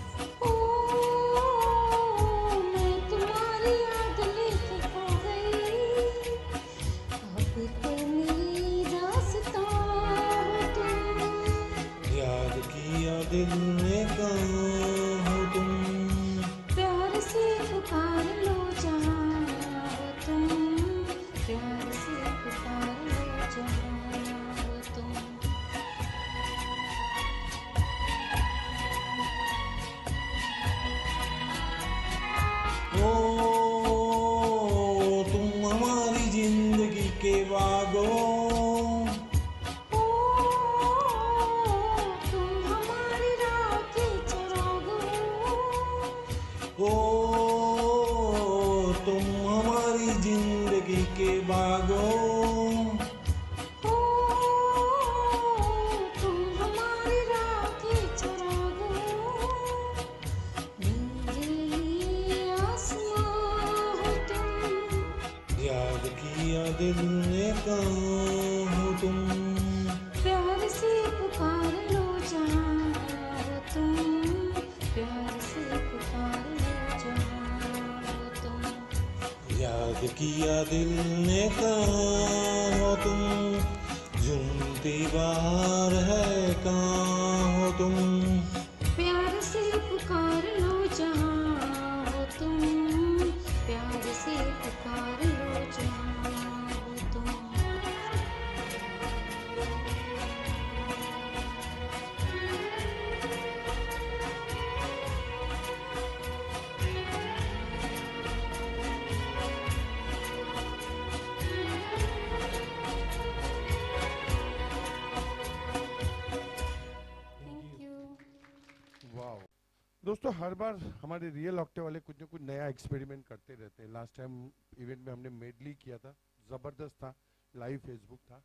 मैं तुम्हारी याद लेके खो गई। अब तो मेरी रास्ता हो तुम। याद किया दिल ने कहाँ हो तुम। प्यार से पुकार लो जहाँ हो तुम, प्यार से पुकार लो जहाँ हो तुम। तुम हमारी जिंदगी के बागो। तुम हमारी राह के चिरागो। तुम हमारी जिंदगी के बागो। तुम हमारी राह के चिरागो। मेरे लिए आसमां हो तुम। याद किया दिल ने कहाँ हो तुम। प्यार से पुकार लो जहाँ हो तुम, प्यार से पुकार लो जहाँ हो तुम। याद कैद किया दिल ने कहाँ हो तुम, झूमती बाहर है कहाँ हो तुम। प्यार से पुकार लो जहाँ हो तुम, प्यार से पुकार लो जहाँ हो तुम। वाह दोस्तों, हर बार हमारे रियल ऑक्टेव वाले कुछ न कुछ नया एक्सपेरिमेंट करते रहते हैं। लास्ट टाइम इवेंट में हमने मेडली किया था, जबरदस्त था, लाइव फेसबुक था।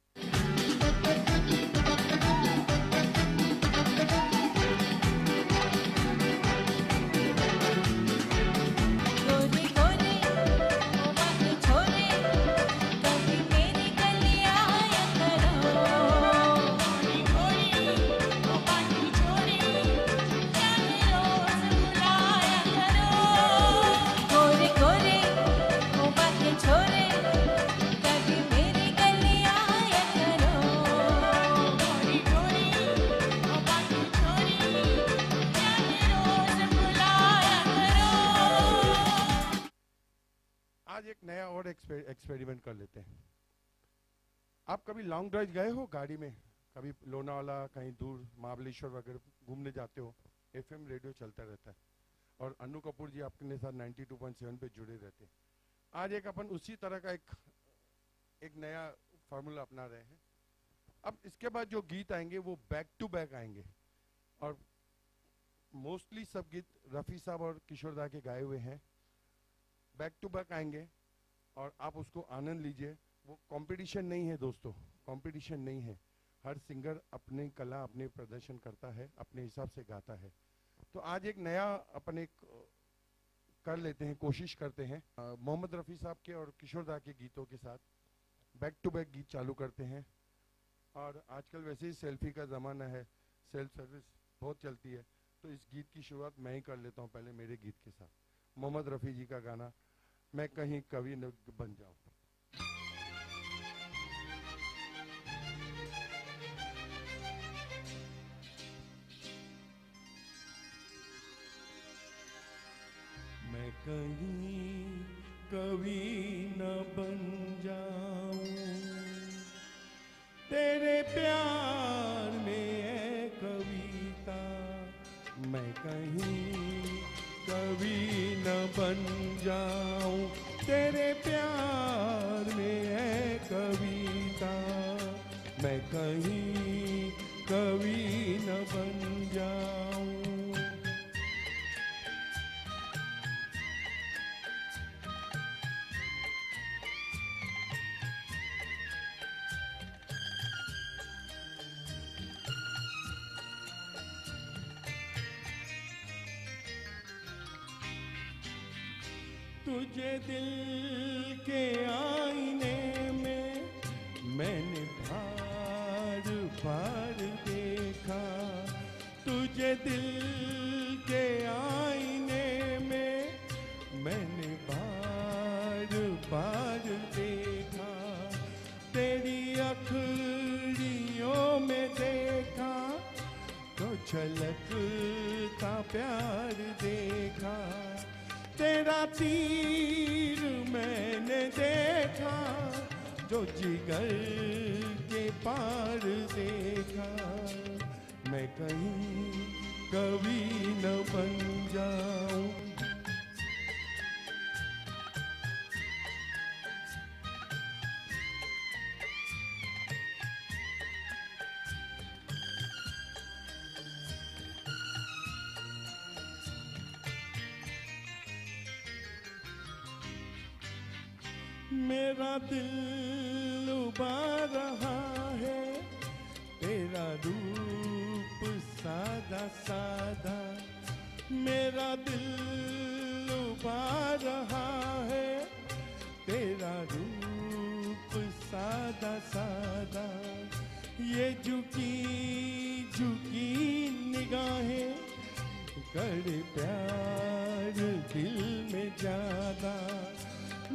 आज एक नया और एक्सपेरिमेंट कर लेते हैं। आप कभी लॉन्ग ड्राइव गए हो गाड़ी में? कभी लोनावाला, कहीं दूर महाबलेश्वर वगैरह घूमने जाते हो? एफएम रेडियो चलता रहता है और अनु कपूर जी आपके साथ 92.7 पे जुड़े रहते हैं। आज एक अपन उसी तरह का एक नया फार्मूला अपना रहे हैं। अब इसके बाद जो गीत आएंगे वो बैक टू बैक आएंगे और मोस्टली सब गीत रफ़ी साहब और किशोर दा के गाए हुए हैं। बैक टू बैक आएंगे और आप उसको आनंद लीजिए। वो कंपटीशन नहीं है दोस्तों, कंपटीशन नहीं है। हर सिंगर अपनी कला, अपने प्रदर्शन करता है, अपने हिसाब से गाता है। तो आज एक नया अपन एक कर लेते हैं, कोशिश करते हैं। मोहम्मद रफ़ी साहब के और किशोर दा के गीतों के साथ बैक टू बैक गीत चालू करते हैं। और आजकल वैसे ही सेल्फी का ज़माना है, सेल्फ सर्विस बहुत चलती है, तो इस गीत की शुरुआत मैं ही कर लेता हूँ पहले मेरे गीत के साथ। मोहम्मद रफ़ी जी का गाना मैं कहीं कवि न बन जाऊं। मैं कहीं कवि न बन जाऊं, तेरे प्यार में है कविता। मैं कहीं कवि न बन जाऊं, तेरे प्यार में है कविता। मैं कहीं कवि न बन जाऊं। तुझे दिल के आईने में मैंने बार बार देखा। तुझे दिल के आईने में मैंने बार बार देखा। तेरी अखड़ियों में देखा तो झलकता प्यार देखा। तेरा तीर मैंने देखा, जो जिगर के पार देखा। मैं कहीं कवि न बन जाऊं। मेरा दिल उबाल रहा है, तेरा रूप सादा सादा। मेरा दिल उबाल रहा है, तेरा रूप सादा सादा। ये झुकी झुकी निगाहें कर प्यार दिल में ज्यादा।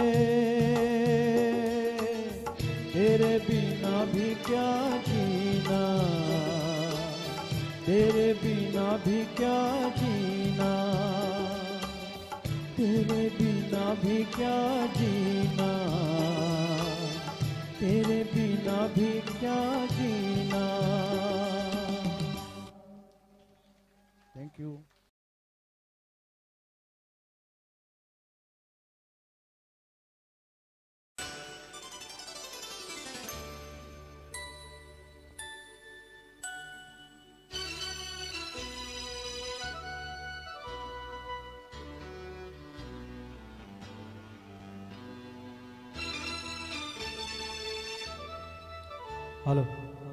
तेरे बिना भी क्या जीना, तेरे बिना भी क्या जीना, तेरे बिना भी क्या जीना, तेरे बिना भी क्या जीना। Thank you. हेलो,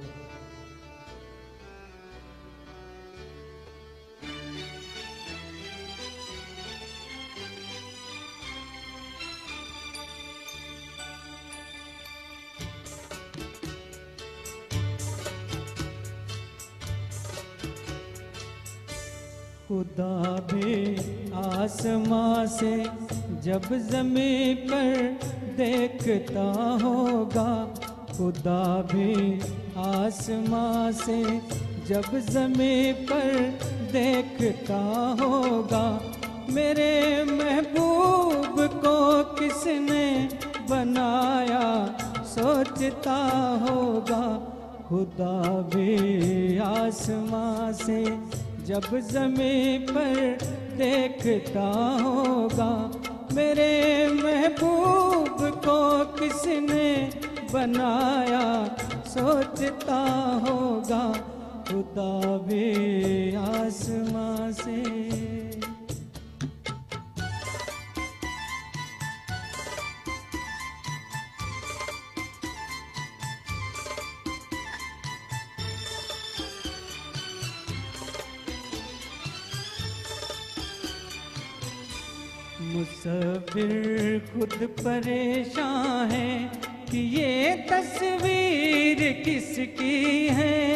खुदा भी आसमां से जब ज़मीं पर देखता होगा, खुदा भी आसमां से जब ज़मीं पर देखता होगा, मेरे महबूब को किसने बनाया सोचता होगा। खुदा भी आसमां से जब ज़मीं पर देखता होगा, मेरे महबूब को किसने बनाया सोचता होगा। खुदा भी आसमां से। मुसव्विर खुद परेशान है कि ये तस्वीर किसकी है,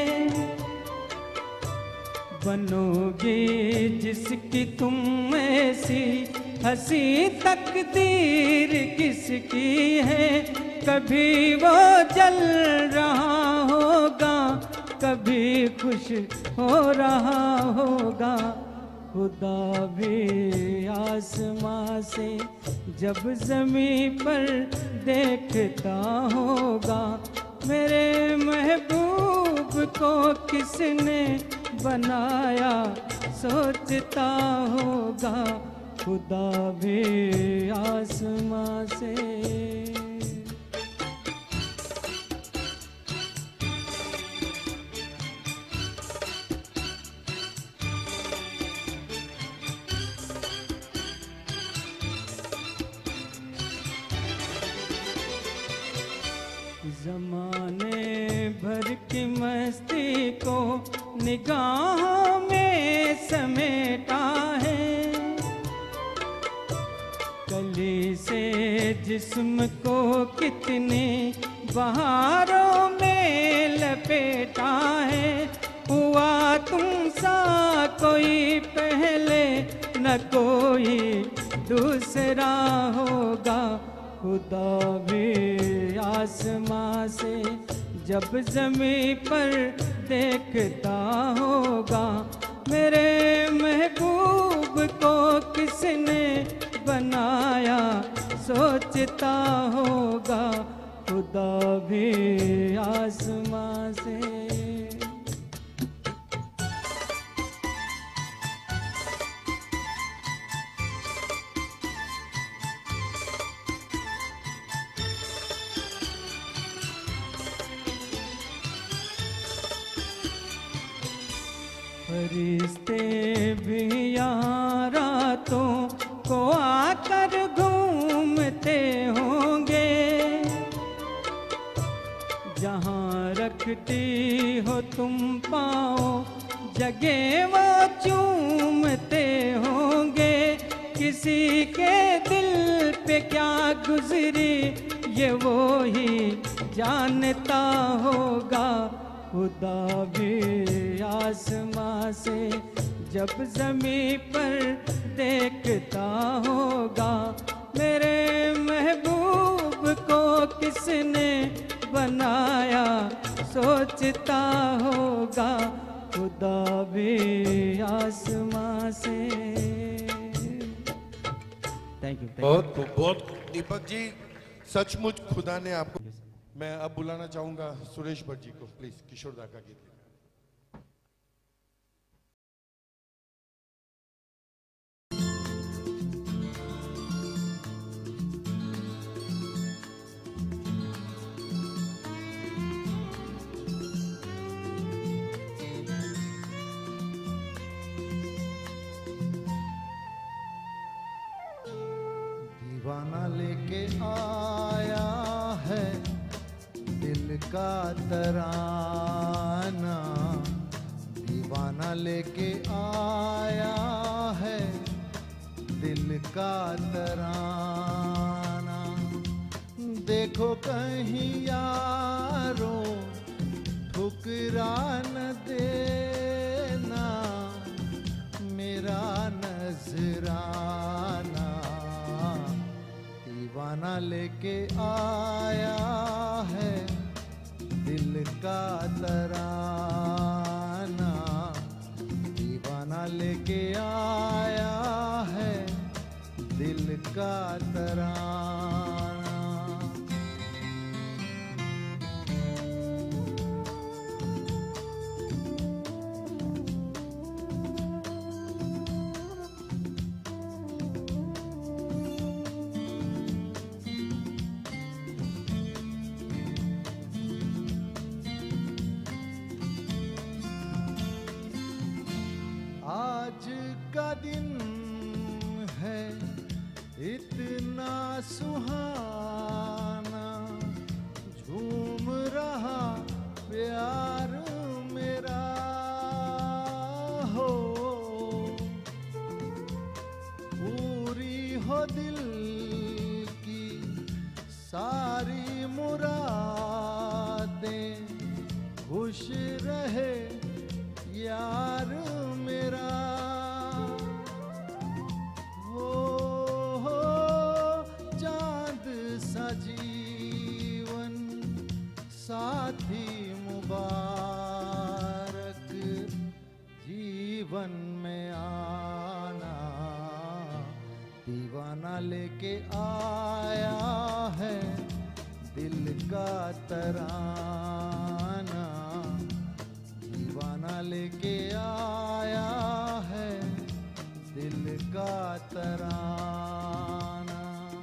बनोगे जिसकी तुम ऐसी हंसी तकदीर किसकी है। कभी वो जल रहा होगा, कभी खुश हो रहा होगा। खुदा भी आसमां से जब ज़मीं पर देखता होगा, मेरे महबूब को किसने बनाया सोचता होगा। खुदा भी आसमां से। ज़माने भर की मस्ती को निगाहों में समेटा है, कली से जिस्म को कितनी बहारों में लपेटा है। हुआ तुम सा कोई पहले न कोई दूसरा होगा। खुदा भी आसमां से जब ज़मीं पर देखता होगा, मेरे महबूब को किसने बनाया सोचता होगा। खुदा भी आसमां से। फरिश्ते भी यहाँ रातों को आकर घूमते होंगे, जहाँ रखती हो तुम पाँव जगह वो चूमते होंगे। किसी के दिल पे क्या गुजरी ये वो ही जानता होगा। खुदा भी आसमां से जब ज़मीं पर देखता होगा मेरे महबूब को किसने बनाया, सोचता होगा खुदा भी आसमां से। Thank you. बहुत बहुत दीपक जी, सचमुच खुदा ने आपको। मैं अब बुलाना चाहूंगा सुरेश भट्ट जी को, प्लीज किशोर दा का गीत। दीवाना लेके आया है दिल का तराना, दीवाना लेके आया है दिल का तराना। देखो कहीं यारों ठुकरा न देना मेरा नजराना। दीवाना लेके आया है दिल का तराना, दीवाना लेके आया है दिल का तराना। आज का दिन है इतना सुहाना, झूम रहा प्यार मेरा हो, पूरी हो दिल की सारी मुरादें, खुश रहे यार मेरा हो, चांद सा जीवन साथी मुबारक जीवन में आना। दीवाना लेके आया है दिल का तराना, दीवाना लेके आया है दिल का तराना।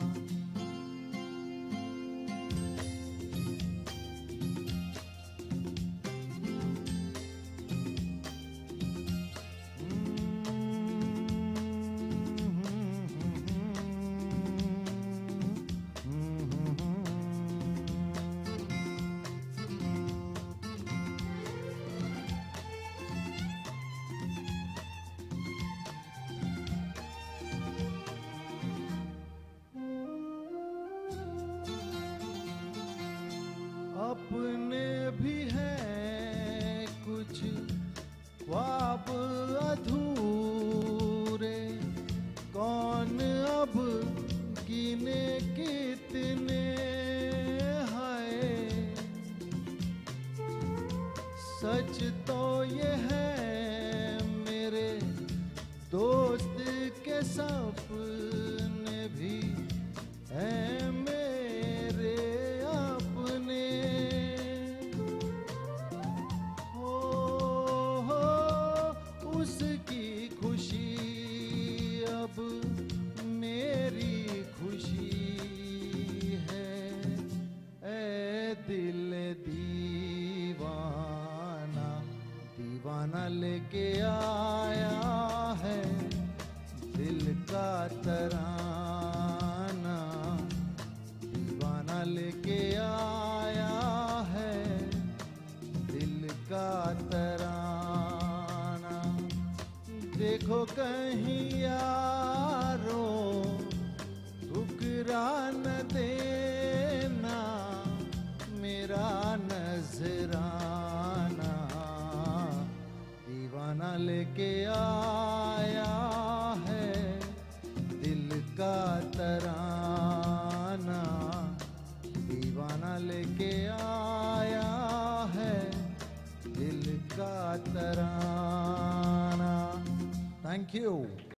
अपने भी हैं कुछ ख्वाब अधूरे, कौन अब गिने कितने हैं। सच तो ये है मेरे दोस्त के सपने भी हैं मेरे अपने। उसकी खुशी अब मेरी खुशी है, ए दिल दीवाना, दीवाना लेके आया है दिल का तराना, दीवाना लेके आया है दिल का तराना। देखो कहीं यारों ठुकरा न देना मेरा नजराना। दीवाना लेके आ Thank you.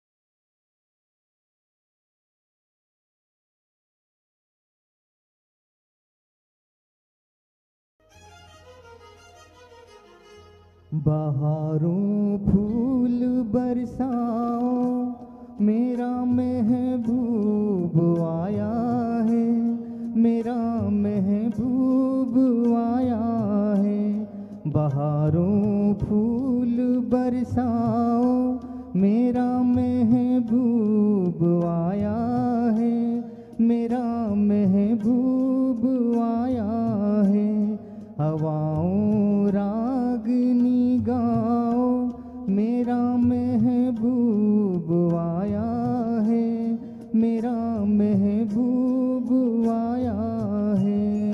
बहारों फूल बरसाओ, मेरा महबूब आया है, मेरा महबूब आया है। बहारों फूल बरसाओ, मेरा महबूब आया है, मेरा महबूब आया है। हवाओं रागनी गाओ, मेरा महबूब आया है, मेरा महबूब आया है।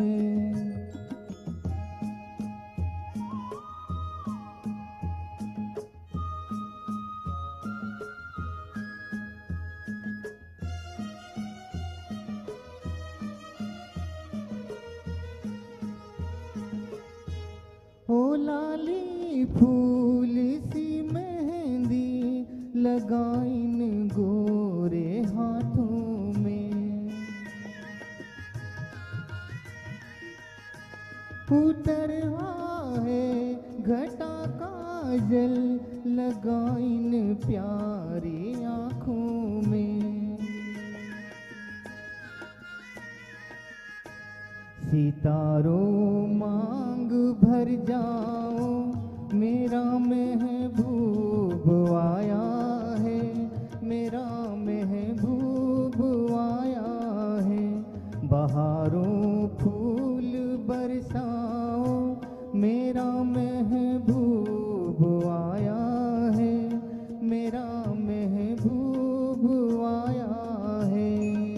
ओ लाली फूल सी मेहंदी लगाइन गोरे हाथों में, उतरवा है घटा काजल लगाइन प्यारी आँखों में। सितारों मांग भर जाओ, मेरा महबूब आया है, मेरा महबूब आया है। बहारों फूल बरसाओ, मेरा महबूब आया है, मेरा महबूब आया है।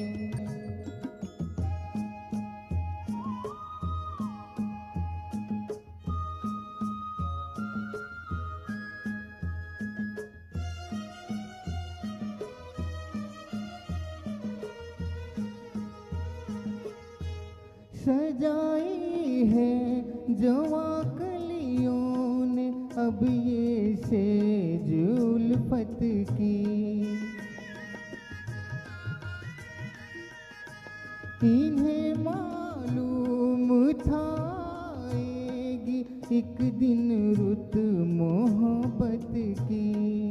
सजाई है जवां कलियों ने अब ये सेज उल्फत की, इन्हें मालूम था आएगी एक दिन रुत मोहब्बत की।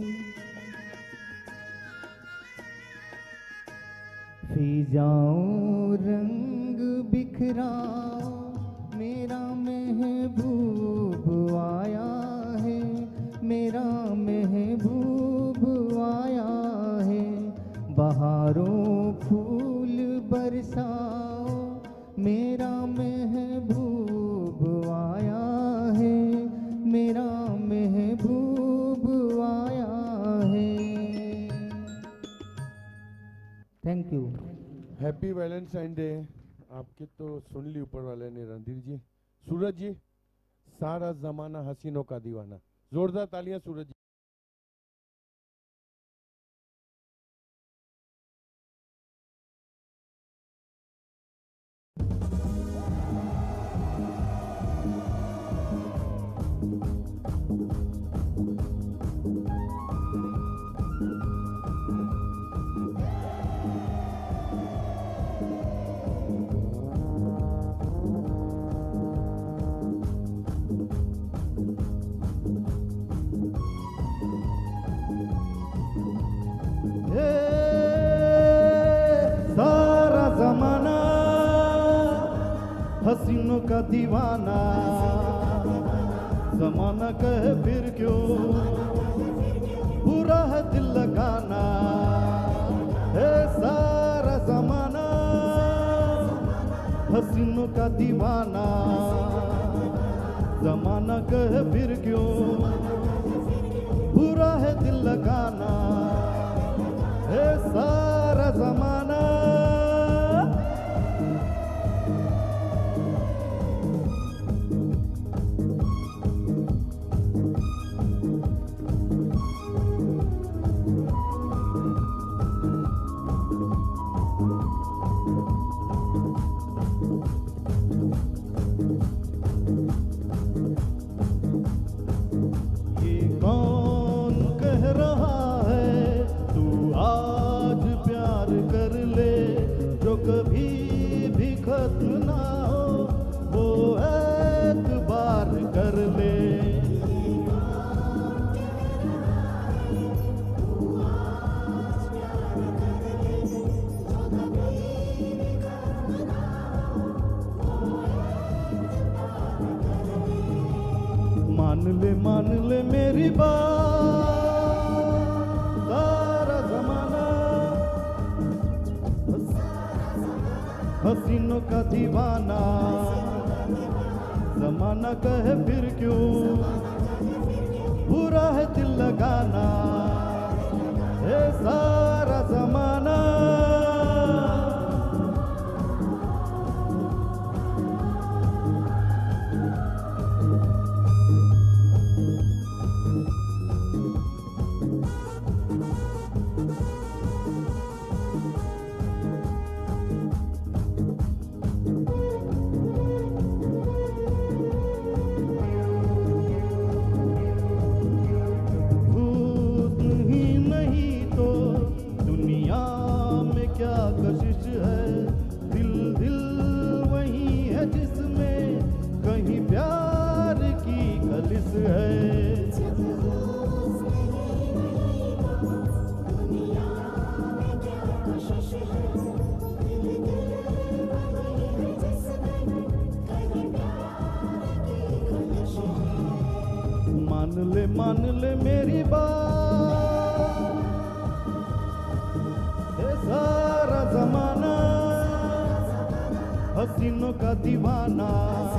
फिजाओं रंग बिखराओ, मेरा महबूब आया है, मेरा महबूब आया है। बहारों फूल बरसाओ, मेरा महबूब आया है, मेरा महबूब आया है। Thank you. Happy Valentine day. आपके तो सुन ली ऊपर वाले ने रणधीर जी। सूरज जी, सारा जमाना हसीनों का दीवाना। जोरदार तालियां सूरज जी। सारा जमाना हसीनों का दीवाना, जमाना कहे फिर क्यों बुरा है दिल लगाना। है सारा जमाना हसीनों का दीवाना, जमाना कहे फिर क्यों बुरा है दिल लगाना। है सारा जमाना ये कौन कह रहा है मान ले मेरी बात, सारा जमाना हसीनों का दीवाना, जमाना कहे फिर क्यों बुरा है दिल लगाना, ये सारा जमाना। मान ले मेरी बात, ये सारा जमाना हसीनों का दीवाना,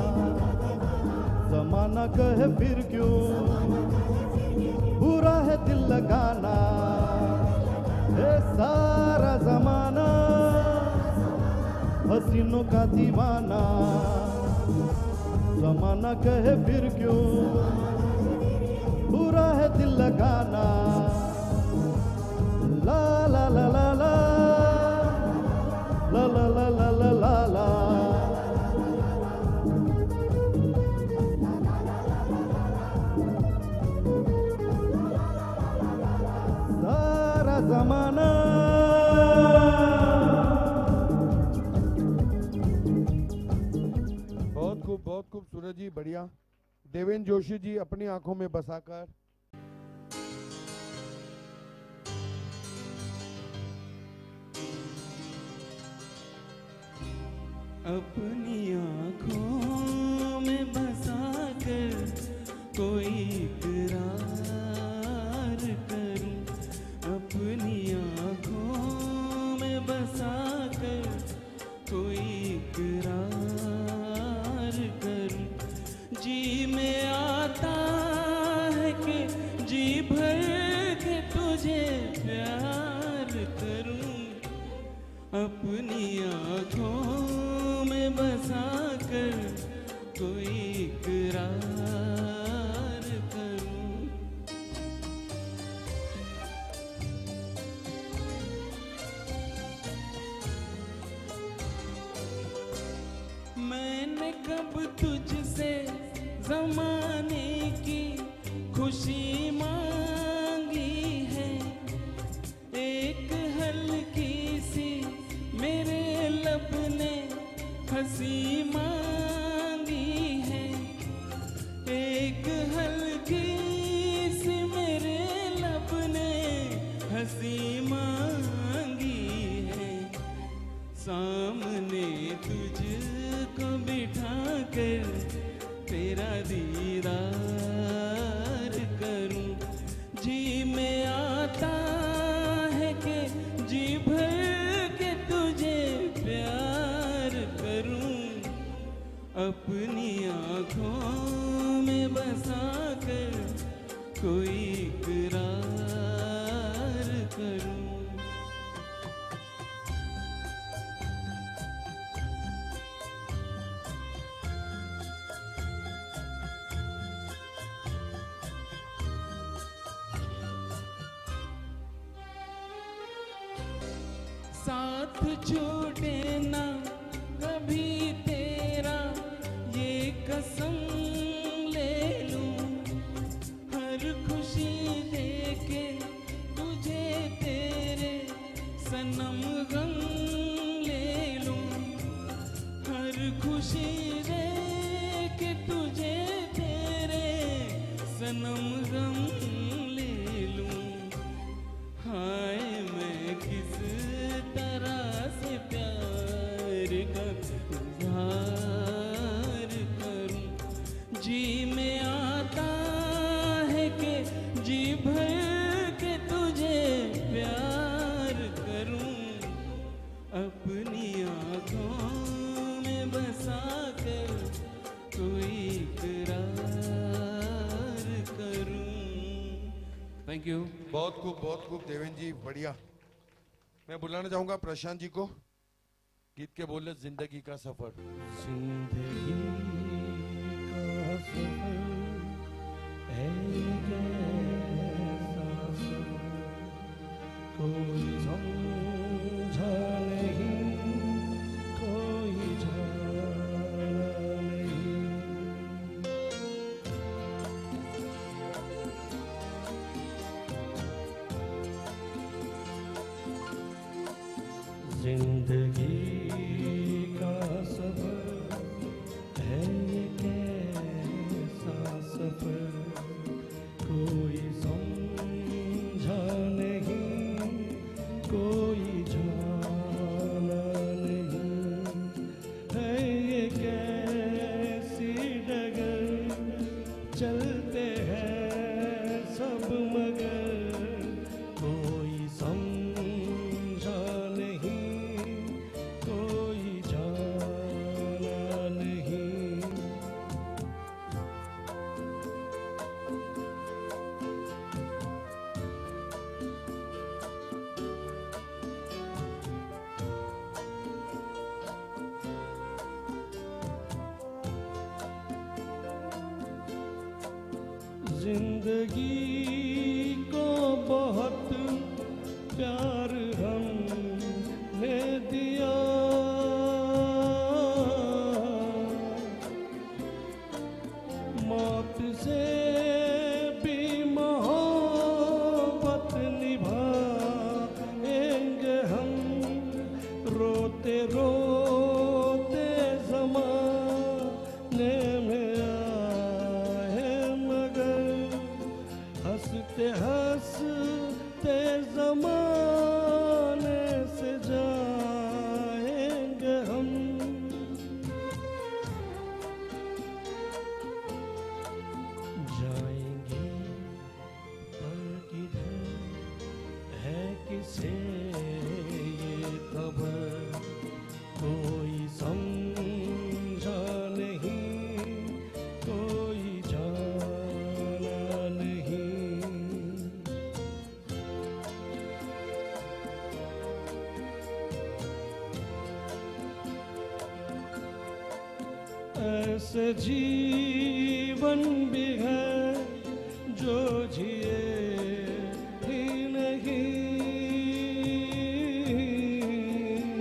जमाना कहे फिर क्यों बुरा है दिल लगाना, ये सारा जमाना हसीनों का दीवाना, जमाना कहे फिर क्यों बुरा है दिल लगाना। ला ला ला ला ला ला ला ला ला ला ला ला। सारा जमाना बहुत खूब सूरज जी, बढ़िया। देवेंद्र जोशी जी अपनी आंखों में बसाकर अपनी आंखों में बसाकर कोई इकरार करूं, अपनी आंखों में बसाकर कोई इकरार करूं, जी में आता है कि जी भर के तुझे प्यार करूं, अपनी आंखों में बसाकर कोई इकरार करूं। मैंने कब तुझसे ज़माने की खुशी मांगी है, एक हल्की सी मेरे लब ने हंसी मांगी है, एक हल्की सी मेरे लब ने हंसी मांगी है, सामने तुझको बिठा कर तेरा दीदार करूं, जी में आता है कि जी भर के तुझे प्यार करूं, अपनी आंखों में बसाकर कोई इकरार करूं। साथ छूटे ना कभी तेरा ये कसम ले लूं, हर खुशी देके तुझे तेरे सनम गम ले लूं, हर खुशी देके तुझे तेरे सनम गम ले लूं, हाय मैं किस तरह से प्यार का इज़हार करूं, जी में आता थैंक यू। बहुत खूब देवेंद्र जी, बढ़िया। मैं बुलाना चाहूंगा प्रशांत जी को। गीत के बोले जिंदगी का सफर। जिंदगी का सफर है कैसा सफर, कोई समझा नहीं, कोई जाना नहीं। जिंदगी का सफर है ये कैसा सफर, कोई समझा नहीं, कोई जाना नहीं। है ये कैसी डगर, चलते हैं सब मगर, कोई समझा नहीं, कोई जाना नहीं। जिंदगी को बहुत प्यार हमने दिया, मौत से भी मोहब्बत निभाएंगे हम, रोते रोते ज़माने में आए मगर, हंसते हंसते ज़माने से जाएंगे हम। जाएंगे पर किधर है किसे ये खबर, कोई समझा नहीं, कोई जाना नहीं। ऐसे जीवन भी है जो जिए ही नहीं,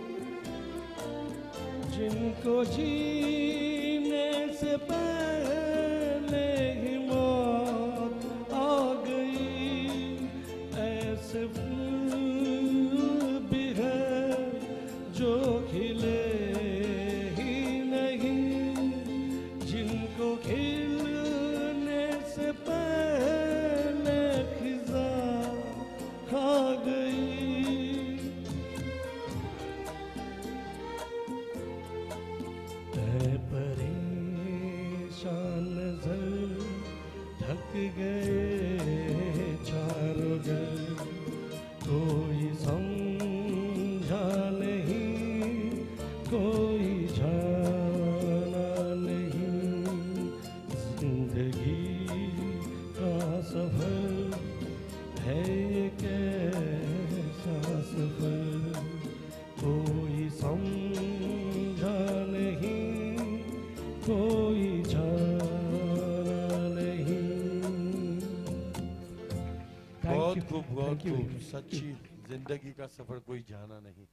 जिनको जीने से पहले ही मौत आ गई। ऐसे फूल भी है जो खिले ही नहीं, जिनको खिलने से पहले खिजा खा गई। है परेशान नजर, ढक गए चारों घर, कोई समझा नहीं, कोई जाना नहीं। जिंदगी का सफर है ये कैसा सफर, कोई समझा नहीं, कोई जाना नहीं। बहुत खूब सच्ची जिंदगी का सफर कोई जाना नहीं।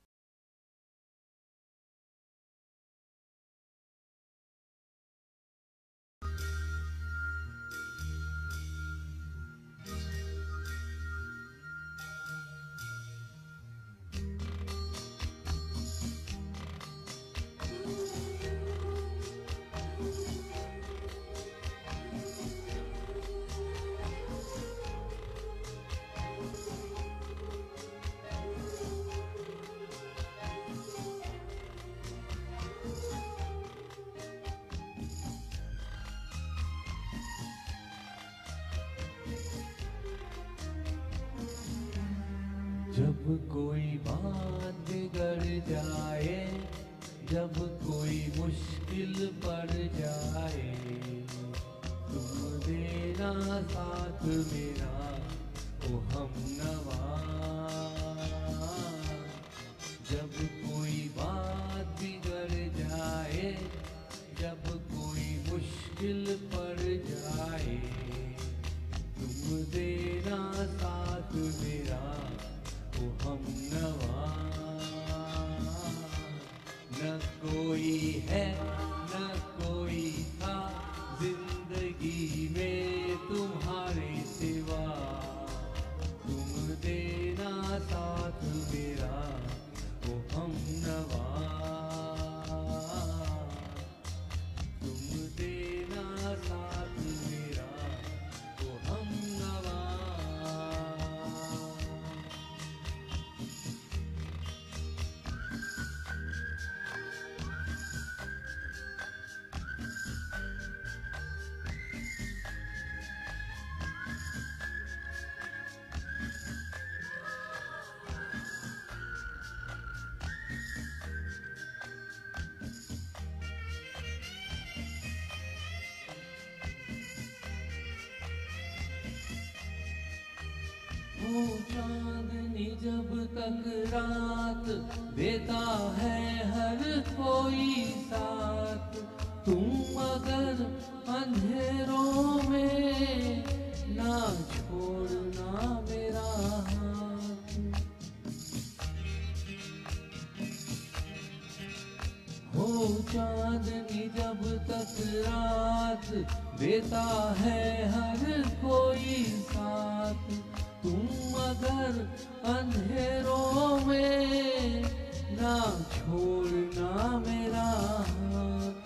जब कोई बात बिगड़ जाए, जब कोई मुश्किल पड़ जाए, तुम देना साथ मेरा, ओ हम नवा। जब कोई बात बिगड़ जाए, जब कोई मुश्किल पड़ जाए, तुम देना साथ मेरा ओ हम नवा। न कोई है न कोई था जिंदगी में तुम्हारे सिवा, तुम देना साथ मेरा ओ हम नवा। तुम देना साथ मेरा ओ हम नवा। वो चांदनी जब तक रात देता है हर कोई साथ, तुम अगर अंधेरों में ना छोड़ना मेरा हाथ। हो चांदनी जब तक रात देता है हर कोई साथ, तुम अगर अंधेरों में ना छोड़ना मेरा हाथ।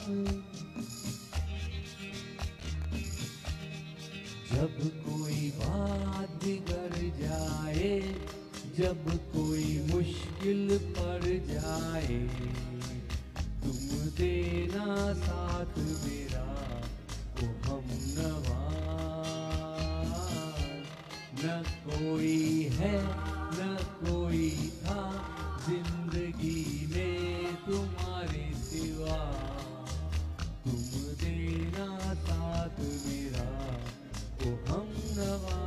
जब कोई बात बिगड़ जाए, जब कोई मुश्किल पड़ जाए, तुम देना साथ मेरा ओ हम नवा। न कोई है न कोई था जिंदगी में तुम्हारे सिवा, तुम देना साथ मेरा ओ हम नवा।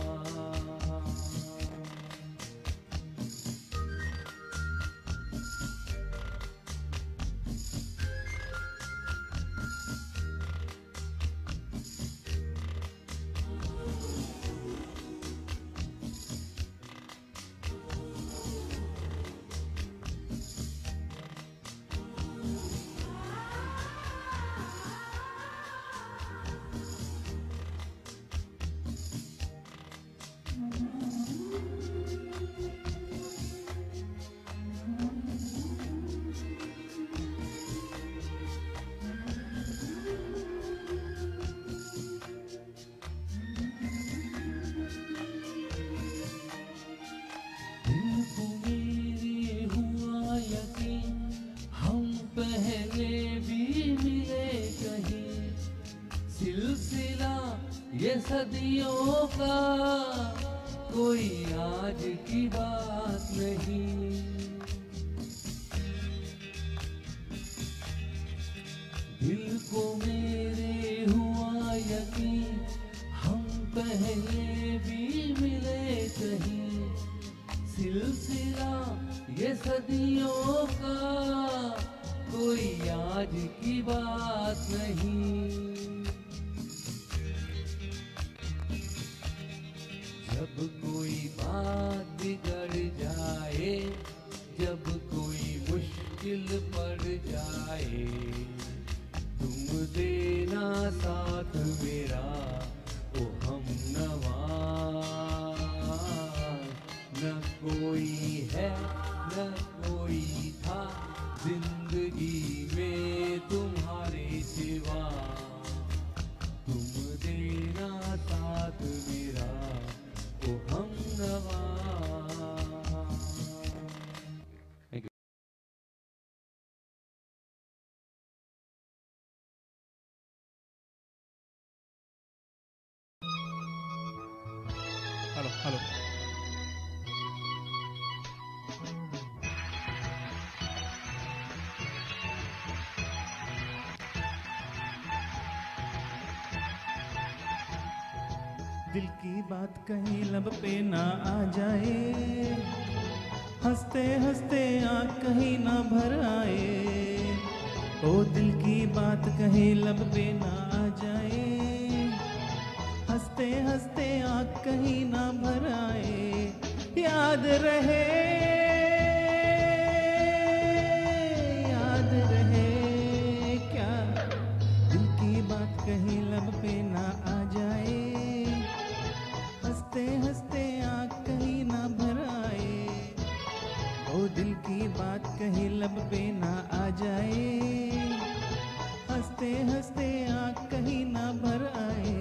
सदियों का कोई आज की बात नहीं। दिल को मेरे हुआ यकीन, हम पहले भी मिले कहीं। सिलसिला ये सदियों का कोई आज की बात नहीं। जब कोई बात बिगड़ जाए, जब कोई मुश्किल पड़ जाए, तुम देना साथ मेरा ओ हम नवा। न कोई है न कोई था जिंदगी में तुम्हारे सिवा, तुम देना साथ मेरा ओ हम नवा। हेलो हेलो दिल की बात कहीं लब पे ना आ जाए, हंसते हंसते आँख कहीं ना भर आए। ओ दिल की बात कहीं लब पे ना आ जाए, हंसते हंसते आँख कहीं ना भर आए। याद रहे क्या दिल की बात कहीं लब पे ना आ जाए, हंसते हंसते आँख कहीं ना भर आए। ओ दिल की बात कहीं लब पे ना आ जाए, हंसते हंसते आँख कहीं ना भर आए।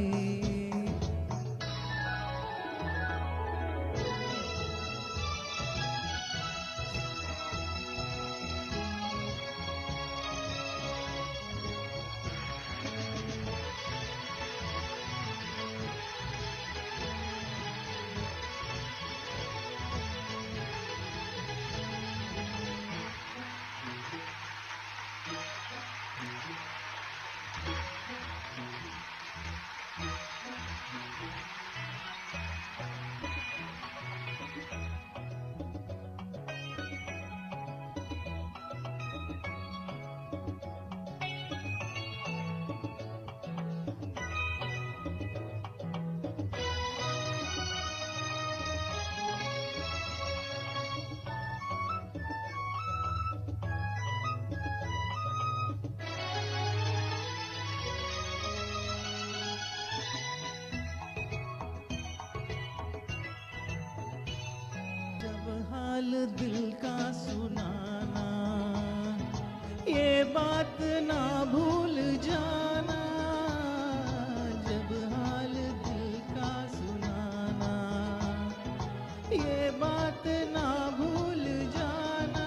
हाल दिल का सुनाना, ये बात ना भूल जाना। जब हाल दिल का सुनाना, ये बात ना भूल जाना।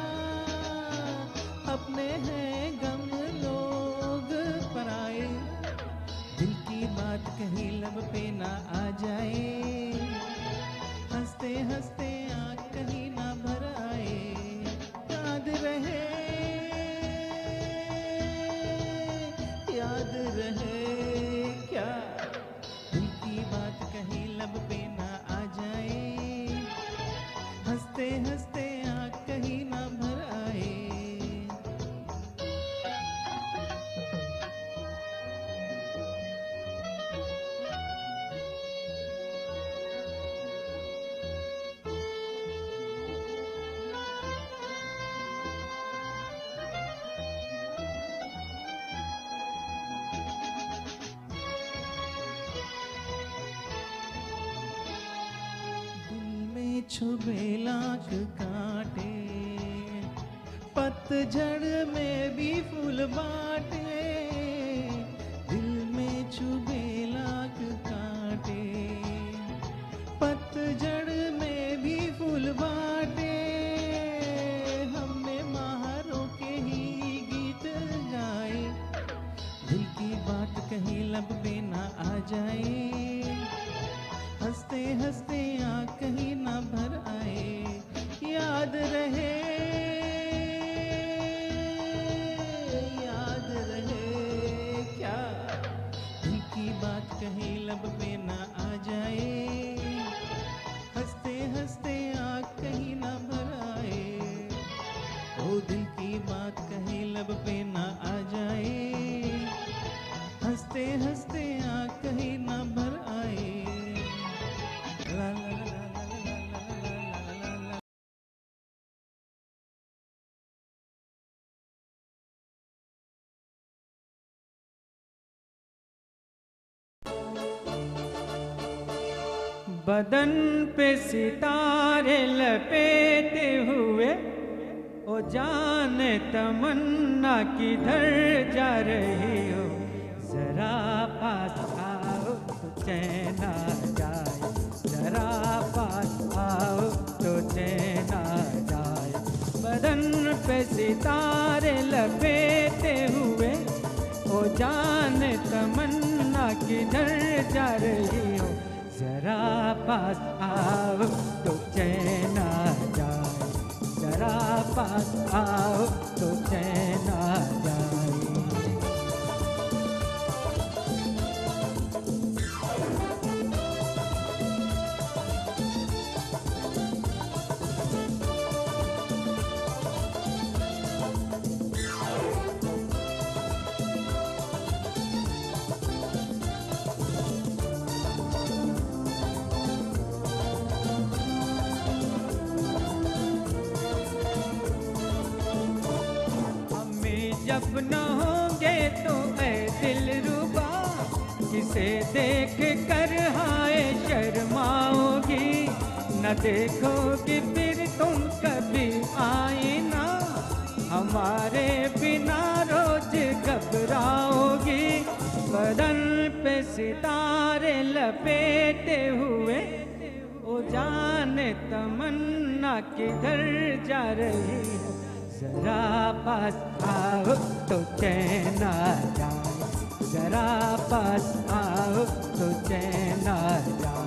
अपने हैं गम लोग पराए, दिल की बात कहीं लब पे ना आ जाए, हंसते हंसते आँख कहीं ना भर आए। याद रहे क्या दिल की बात कहीं लब पे ना आ जाए, हंसते हंसते आँख कहीं ना भर आए। छुबे लाख कांटे, पतझड़ में भी फूल बाटे। दिल में छुबे लाख कांटे, पतझड़ में भी फूल बाटे। हमने महारों के ही गीत गाए, दिल की बात कहीं लब पे ना आ जाए, हंसते हंसते आँख कहीं ना भर आए। याद रहे क्या दिल की बात कहीं लब पे ना आ जाए, हंसते हंसते आँख कहीं ना भर आए। ओ दिल की बात कहीं लब पे ना आ जाए, हंसते हंसते आँख कहीं ना भर आए। ला ला ला ला ला ला ला ला। बदन पे सितारे लपेटे हुए, ओ जाने तमन्ना किधर जा रही हो। जरा पास आओ तो चैन आ जाए, जरा पास आओ तो चैन आ जाए। बदन पे सितारे लपेटे हुए, ओ जाने तमन्ना किधर जा रही हो। जरा पास आओ तो चैन आ जाए, जरा पास आओ तो चैन आ जाए। जब न होंगे तो ऐ दिलरुबा, किसे देख कर हाय शर्माओगी, न देखोगी फिर तुम कभी आईना, हमारे बिना रोज घबराओगी। बदन पे सितारे लपेटे हुए, ओ जाने तमन्ना किधर जा रही है, जरा पास आओ तो चैन आ जाए, जरा पास आओ तो चैन आ जाए।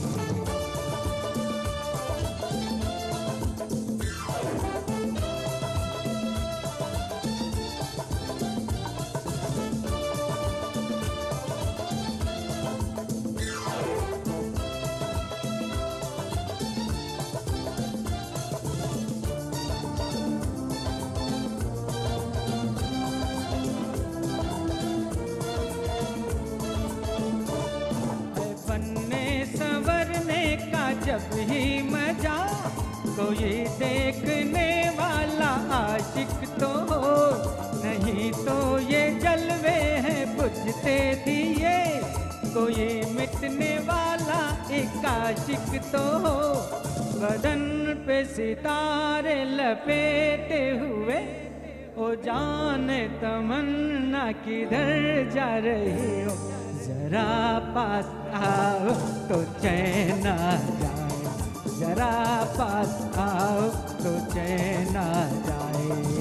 जब ही मजा कोई देखने वाला आशिक तो हो, नहीं तो ये जलवे हैं बुझते दिए, कोई मिटने वाला एक आशिक तो हो। बदन पे सितारे लपेटे हुए, ओ जाने तमन्ना किधर जा रही हो, जरा पास आओ तो चैन आ जाए, जरा पास आओ तो चैन आ जाए।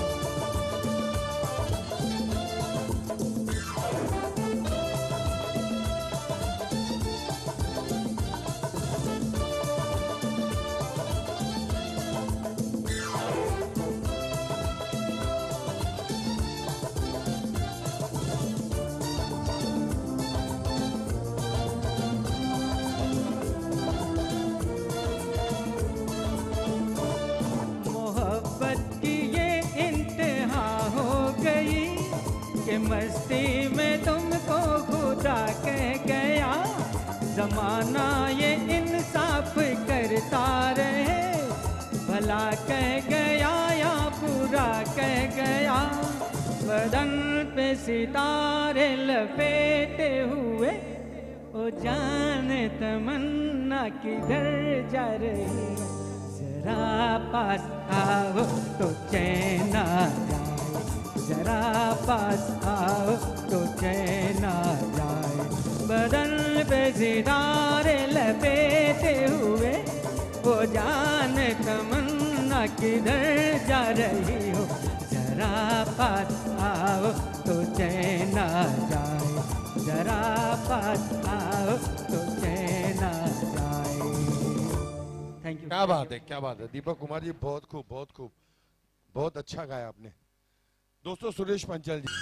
मस्ती में तुमको खुदा कह गया, जमाना ये इंसाफ करता रहे, भला कह गया या बुरा कह गया। बदन पे सितारे लपेटे हुए, ओ जाने तमन्ना किधर जा रही, जरा पास आओ तो चैन आ जाए, जरा पास आओ तो चैन आ जाए। बदन पे सितारे लपेटे हुए, वो जाने तमन्ना किधर जा रही हो, जरा पास आओ तो चैन आ जाए, जरा पास आओ तो चैन आ जाए। Thank you. क्या बात है, क्या बात है दीपक कुमार जी, बहुत खूब, बहुत खूब, बहुत अच्छा गाया आपने। दोस्तों सुरेश पंचाल जी,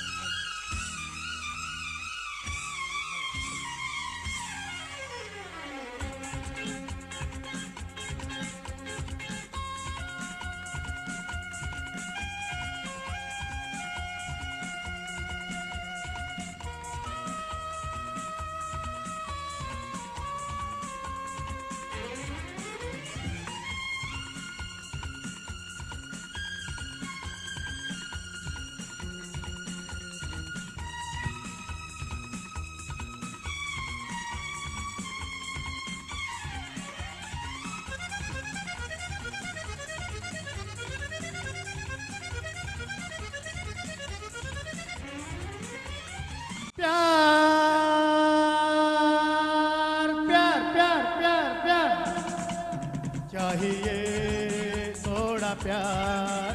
प्यार प्यार प्यार प्यार प्यार चाहिए, थोड़ा प्यार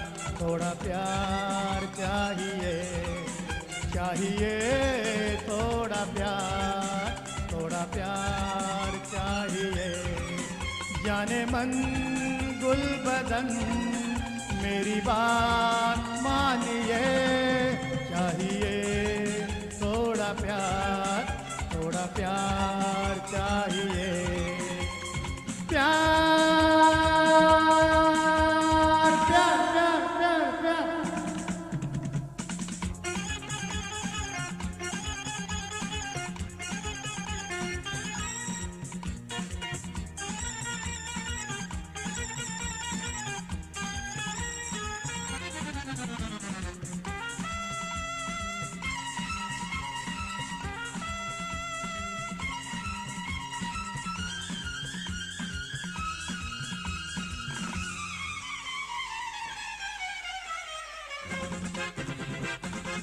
चाहिए, चाहिए थोड़ा प्यार चाहिए। जाने मन गुल बदन मेरी बात मानिए, चाहिए थोड़ा प्यार चाहिए। प्यार प्यार प्यार प्यार प्यार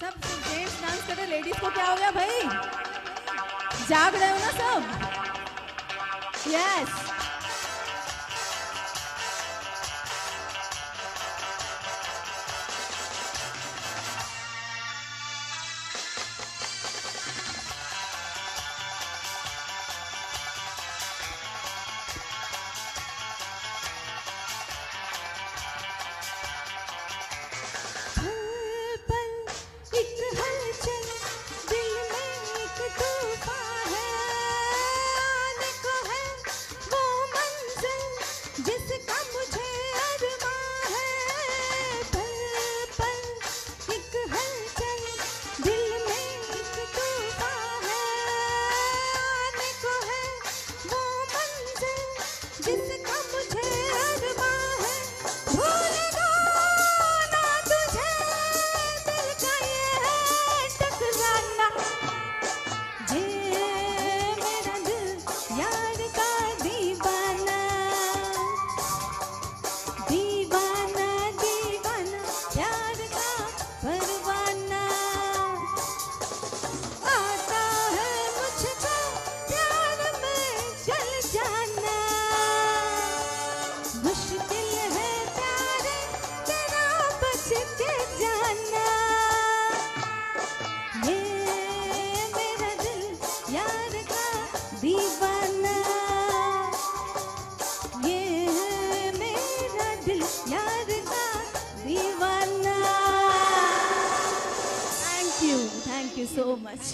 सब जेंट्स डांस कर रहे, लेडीज को क्या हो गया भाई? जाग रहे हो ना सब? Yes. Thank you so much.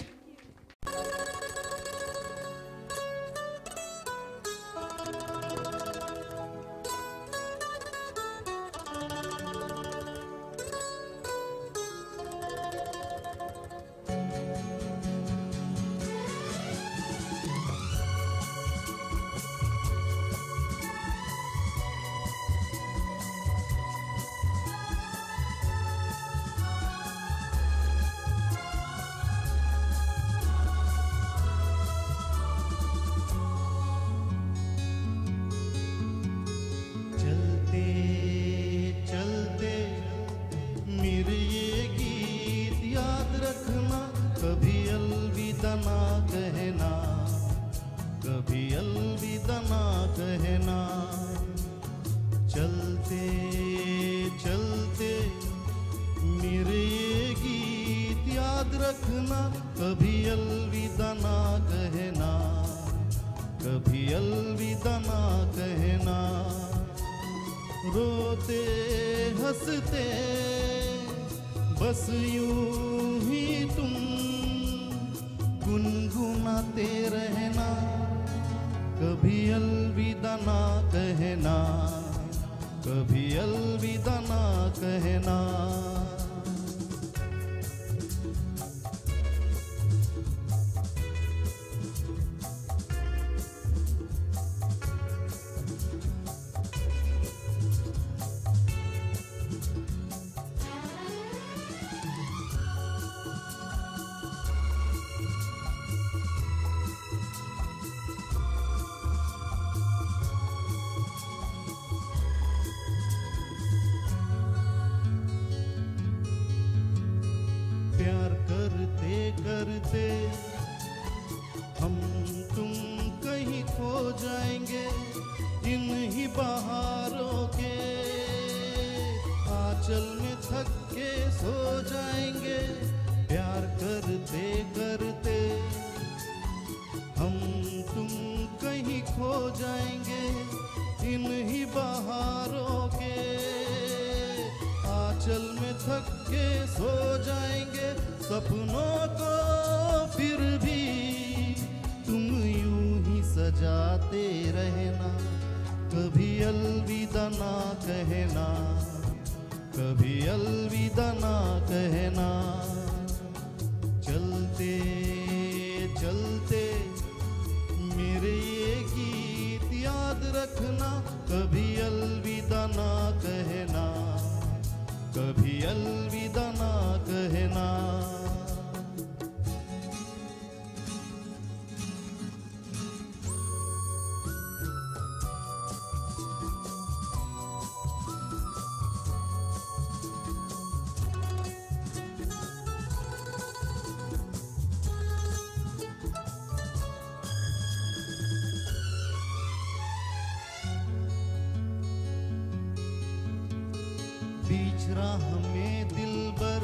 बिछड़ा हमें दिलबर,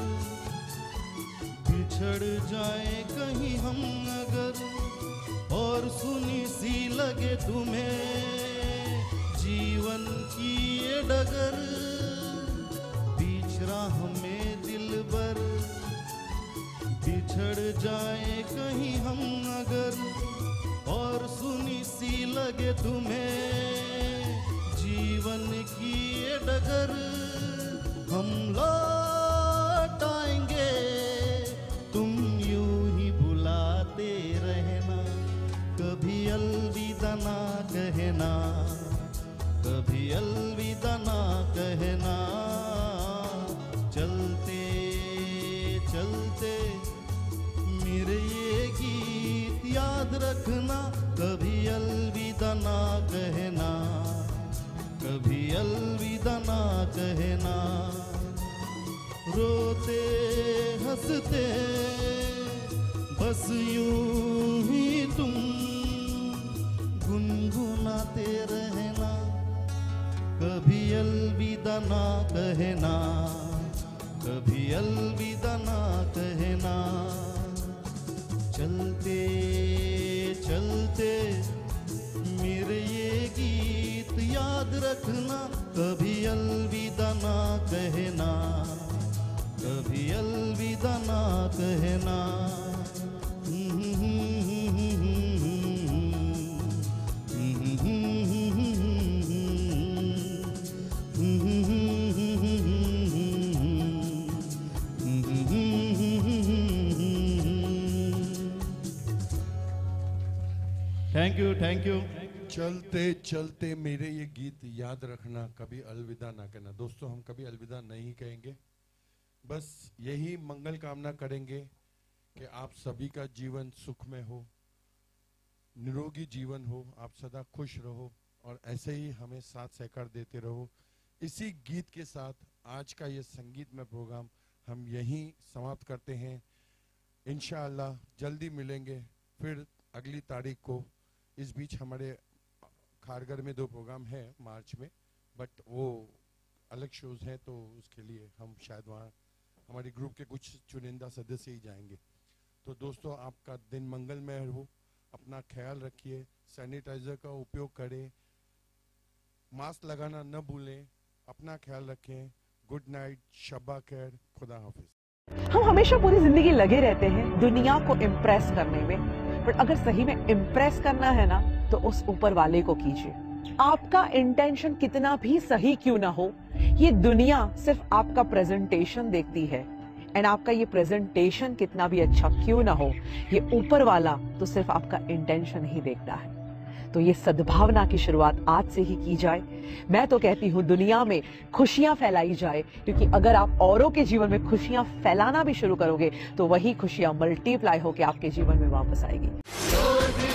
बिछड़ जाए कहीं हम अगर, और सुनी सी लगे तुम्हें जीवन की ये डगर। बिछड़ा हमें दिलबर, बिछड़ जाए कहीं हम अगर, और सुनी सी लगे तुम्हें जीवन की ये डगर। हम लौट आएंगे, तुम यूं ही बुलाते रहना, कभी अलविदा ना कहना, कभी अलविदा ना कहना। चलते चलते मेरे ये गीत याद रखना, कभी अलविदा ना कहना, कभी अलविदा ना कहना। रोते हंसते बस यूं ही तुम गुनगुनाते रहना, कभी अलविदा ना कहना, कभी अलविदा ना कहना। चलते चलते मेरे ये गीत याद रखना, कभी अलविदा ना कहना, कभी अलविदा ना कहना। Thank you, thank you. चलते चलते मेरे ये गीत याद रखना, कभी अलविदा ना कहना। दोस्तों, हम कभी अलविदा नहीं कहेंगे, बस यही मंगल कामना करेंगे कि आप सभी का जीवन सुखमय हो, निरोगी जीवन हो, आप सदा खुश रहो और ऐसे ही हमें साथ सहकार देते रहो। इसी गीत के साथ आज का ये संगीतमय प्रोग्राम हम यहीं समाप्त करते हैं। इंशाअल्लाह जल्दी मिलेंगे फिर अगली तारीख को। इस बीच हमारे खारगर में 2 प्रोग्राम है मार्च में, बट वो अलग शोज हैं, तो उसके लिए हम शायद वहाँ हमारे ग्रुप के कुछ चुनिंदा सदस्य ही जाएंगे। तो दोस्तों, आपका दिन मंगलमय हो, अपना ख्याल रखिए, सैनिटाइजर का उपयोग करें, मास्क लगाना न भूलें, अपना ख्याल रखें। गुड नाइट, शब्बा खैर, खुदा हाफिज। हम हमेशा पूरी जिंदगी लगे रहते हैं दुनिया को इम्प्रेस करने में, बट अगर सही में इम्प्रेस करना है ना तो उस ऊपर वाले को कीजिए। आपका इंटेंशन कितना भी सही क्यों ना हो, ये दुनिया सिर्फ आपका प्रेजेंटेशन देखती है, एंड आपका ये प्रेजेंटेशन कितना भी अच्छा क्यों ना हो, ये ऊपर वाला तो सिर्फ आपका इंटेंशन ही देखता है। तो ये सद्भावना की शुरुआत आज से ही की जाए। मैं तो कहती हूँ दुनिया में खुशियां फैलाई जाए, क्योंकि अगर आप औरों के जीवन में खुशियां फैलाना भी शुरू करोगे तो वही खुशियां मल्टीप्लाई होकर आपके जीवन में वापस आएगी।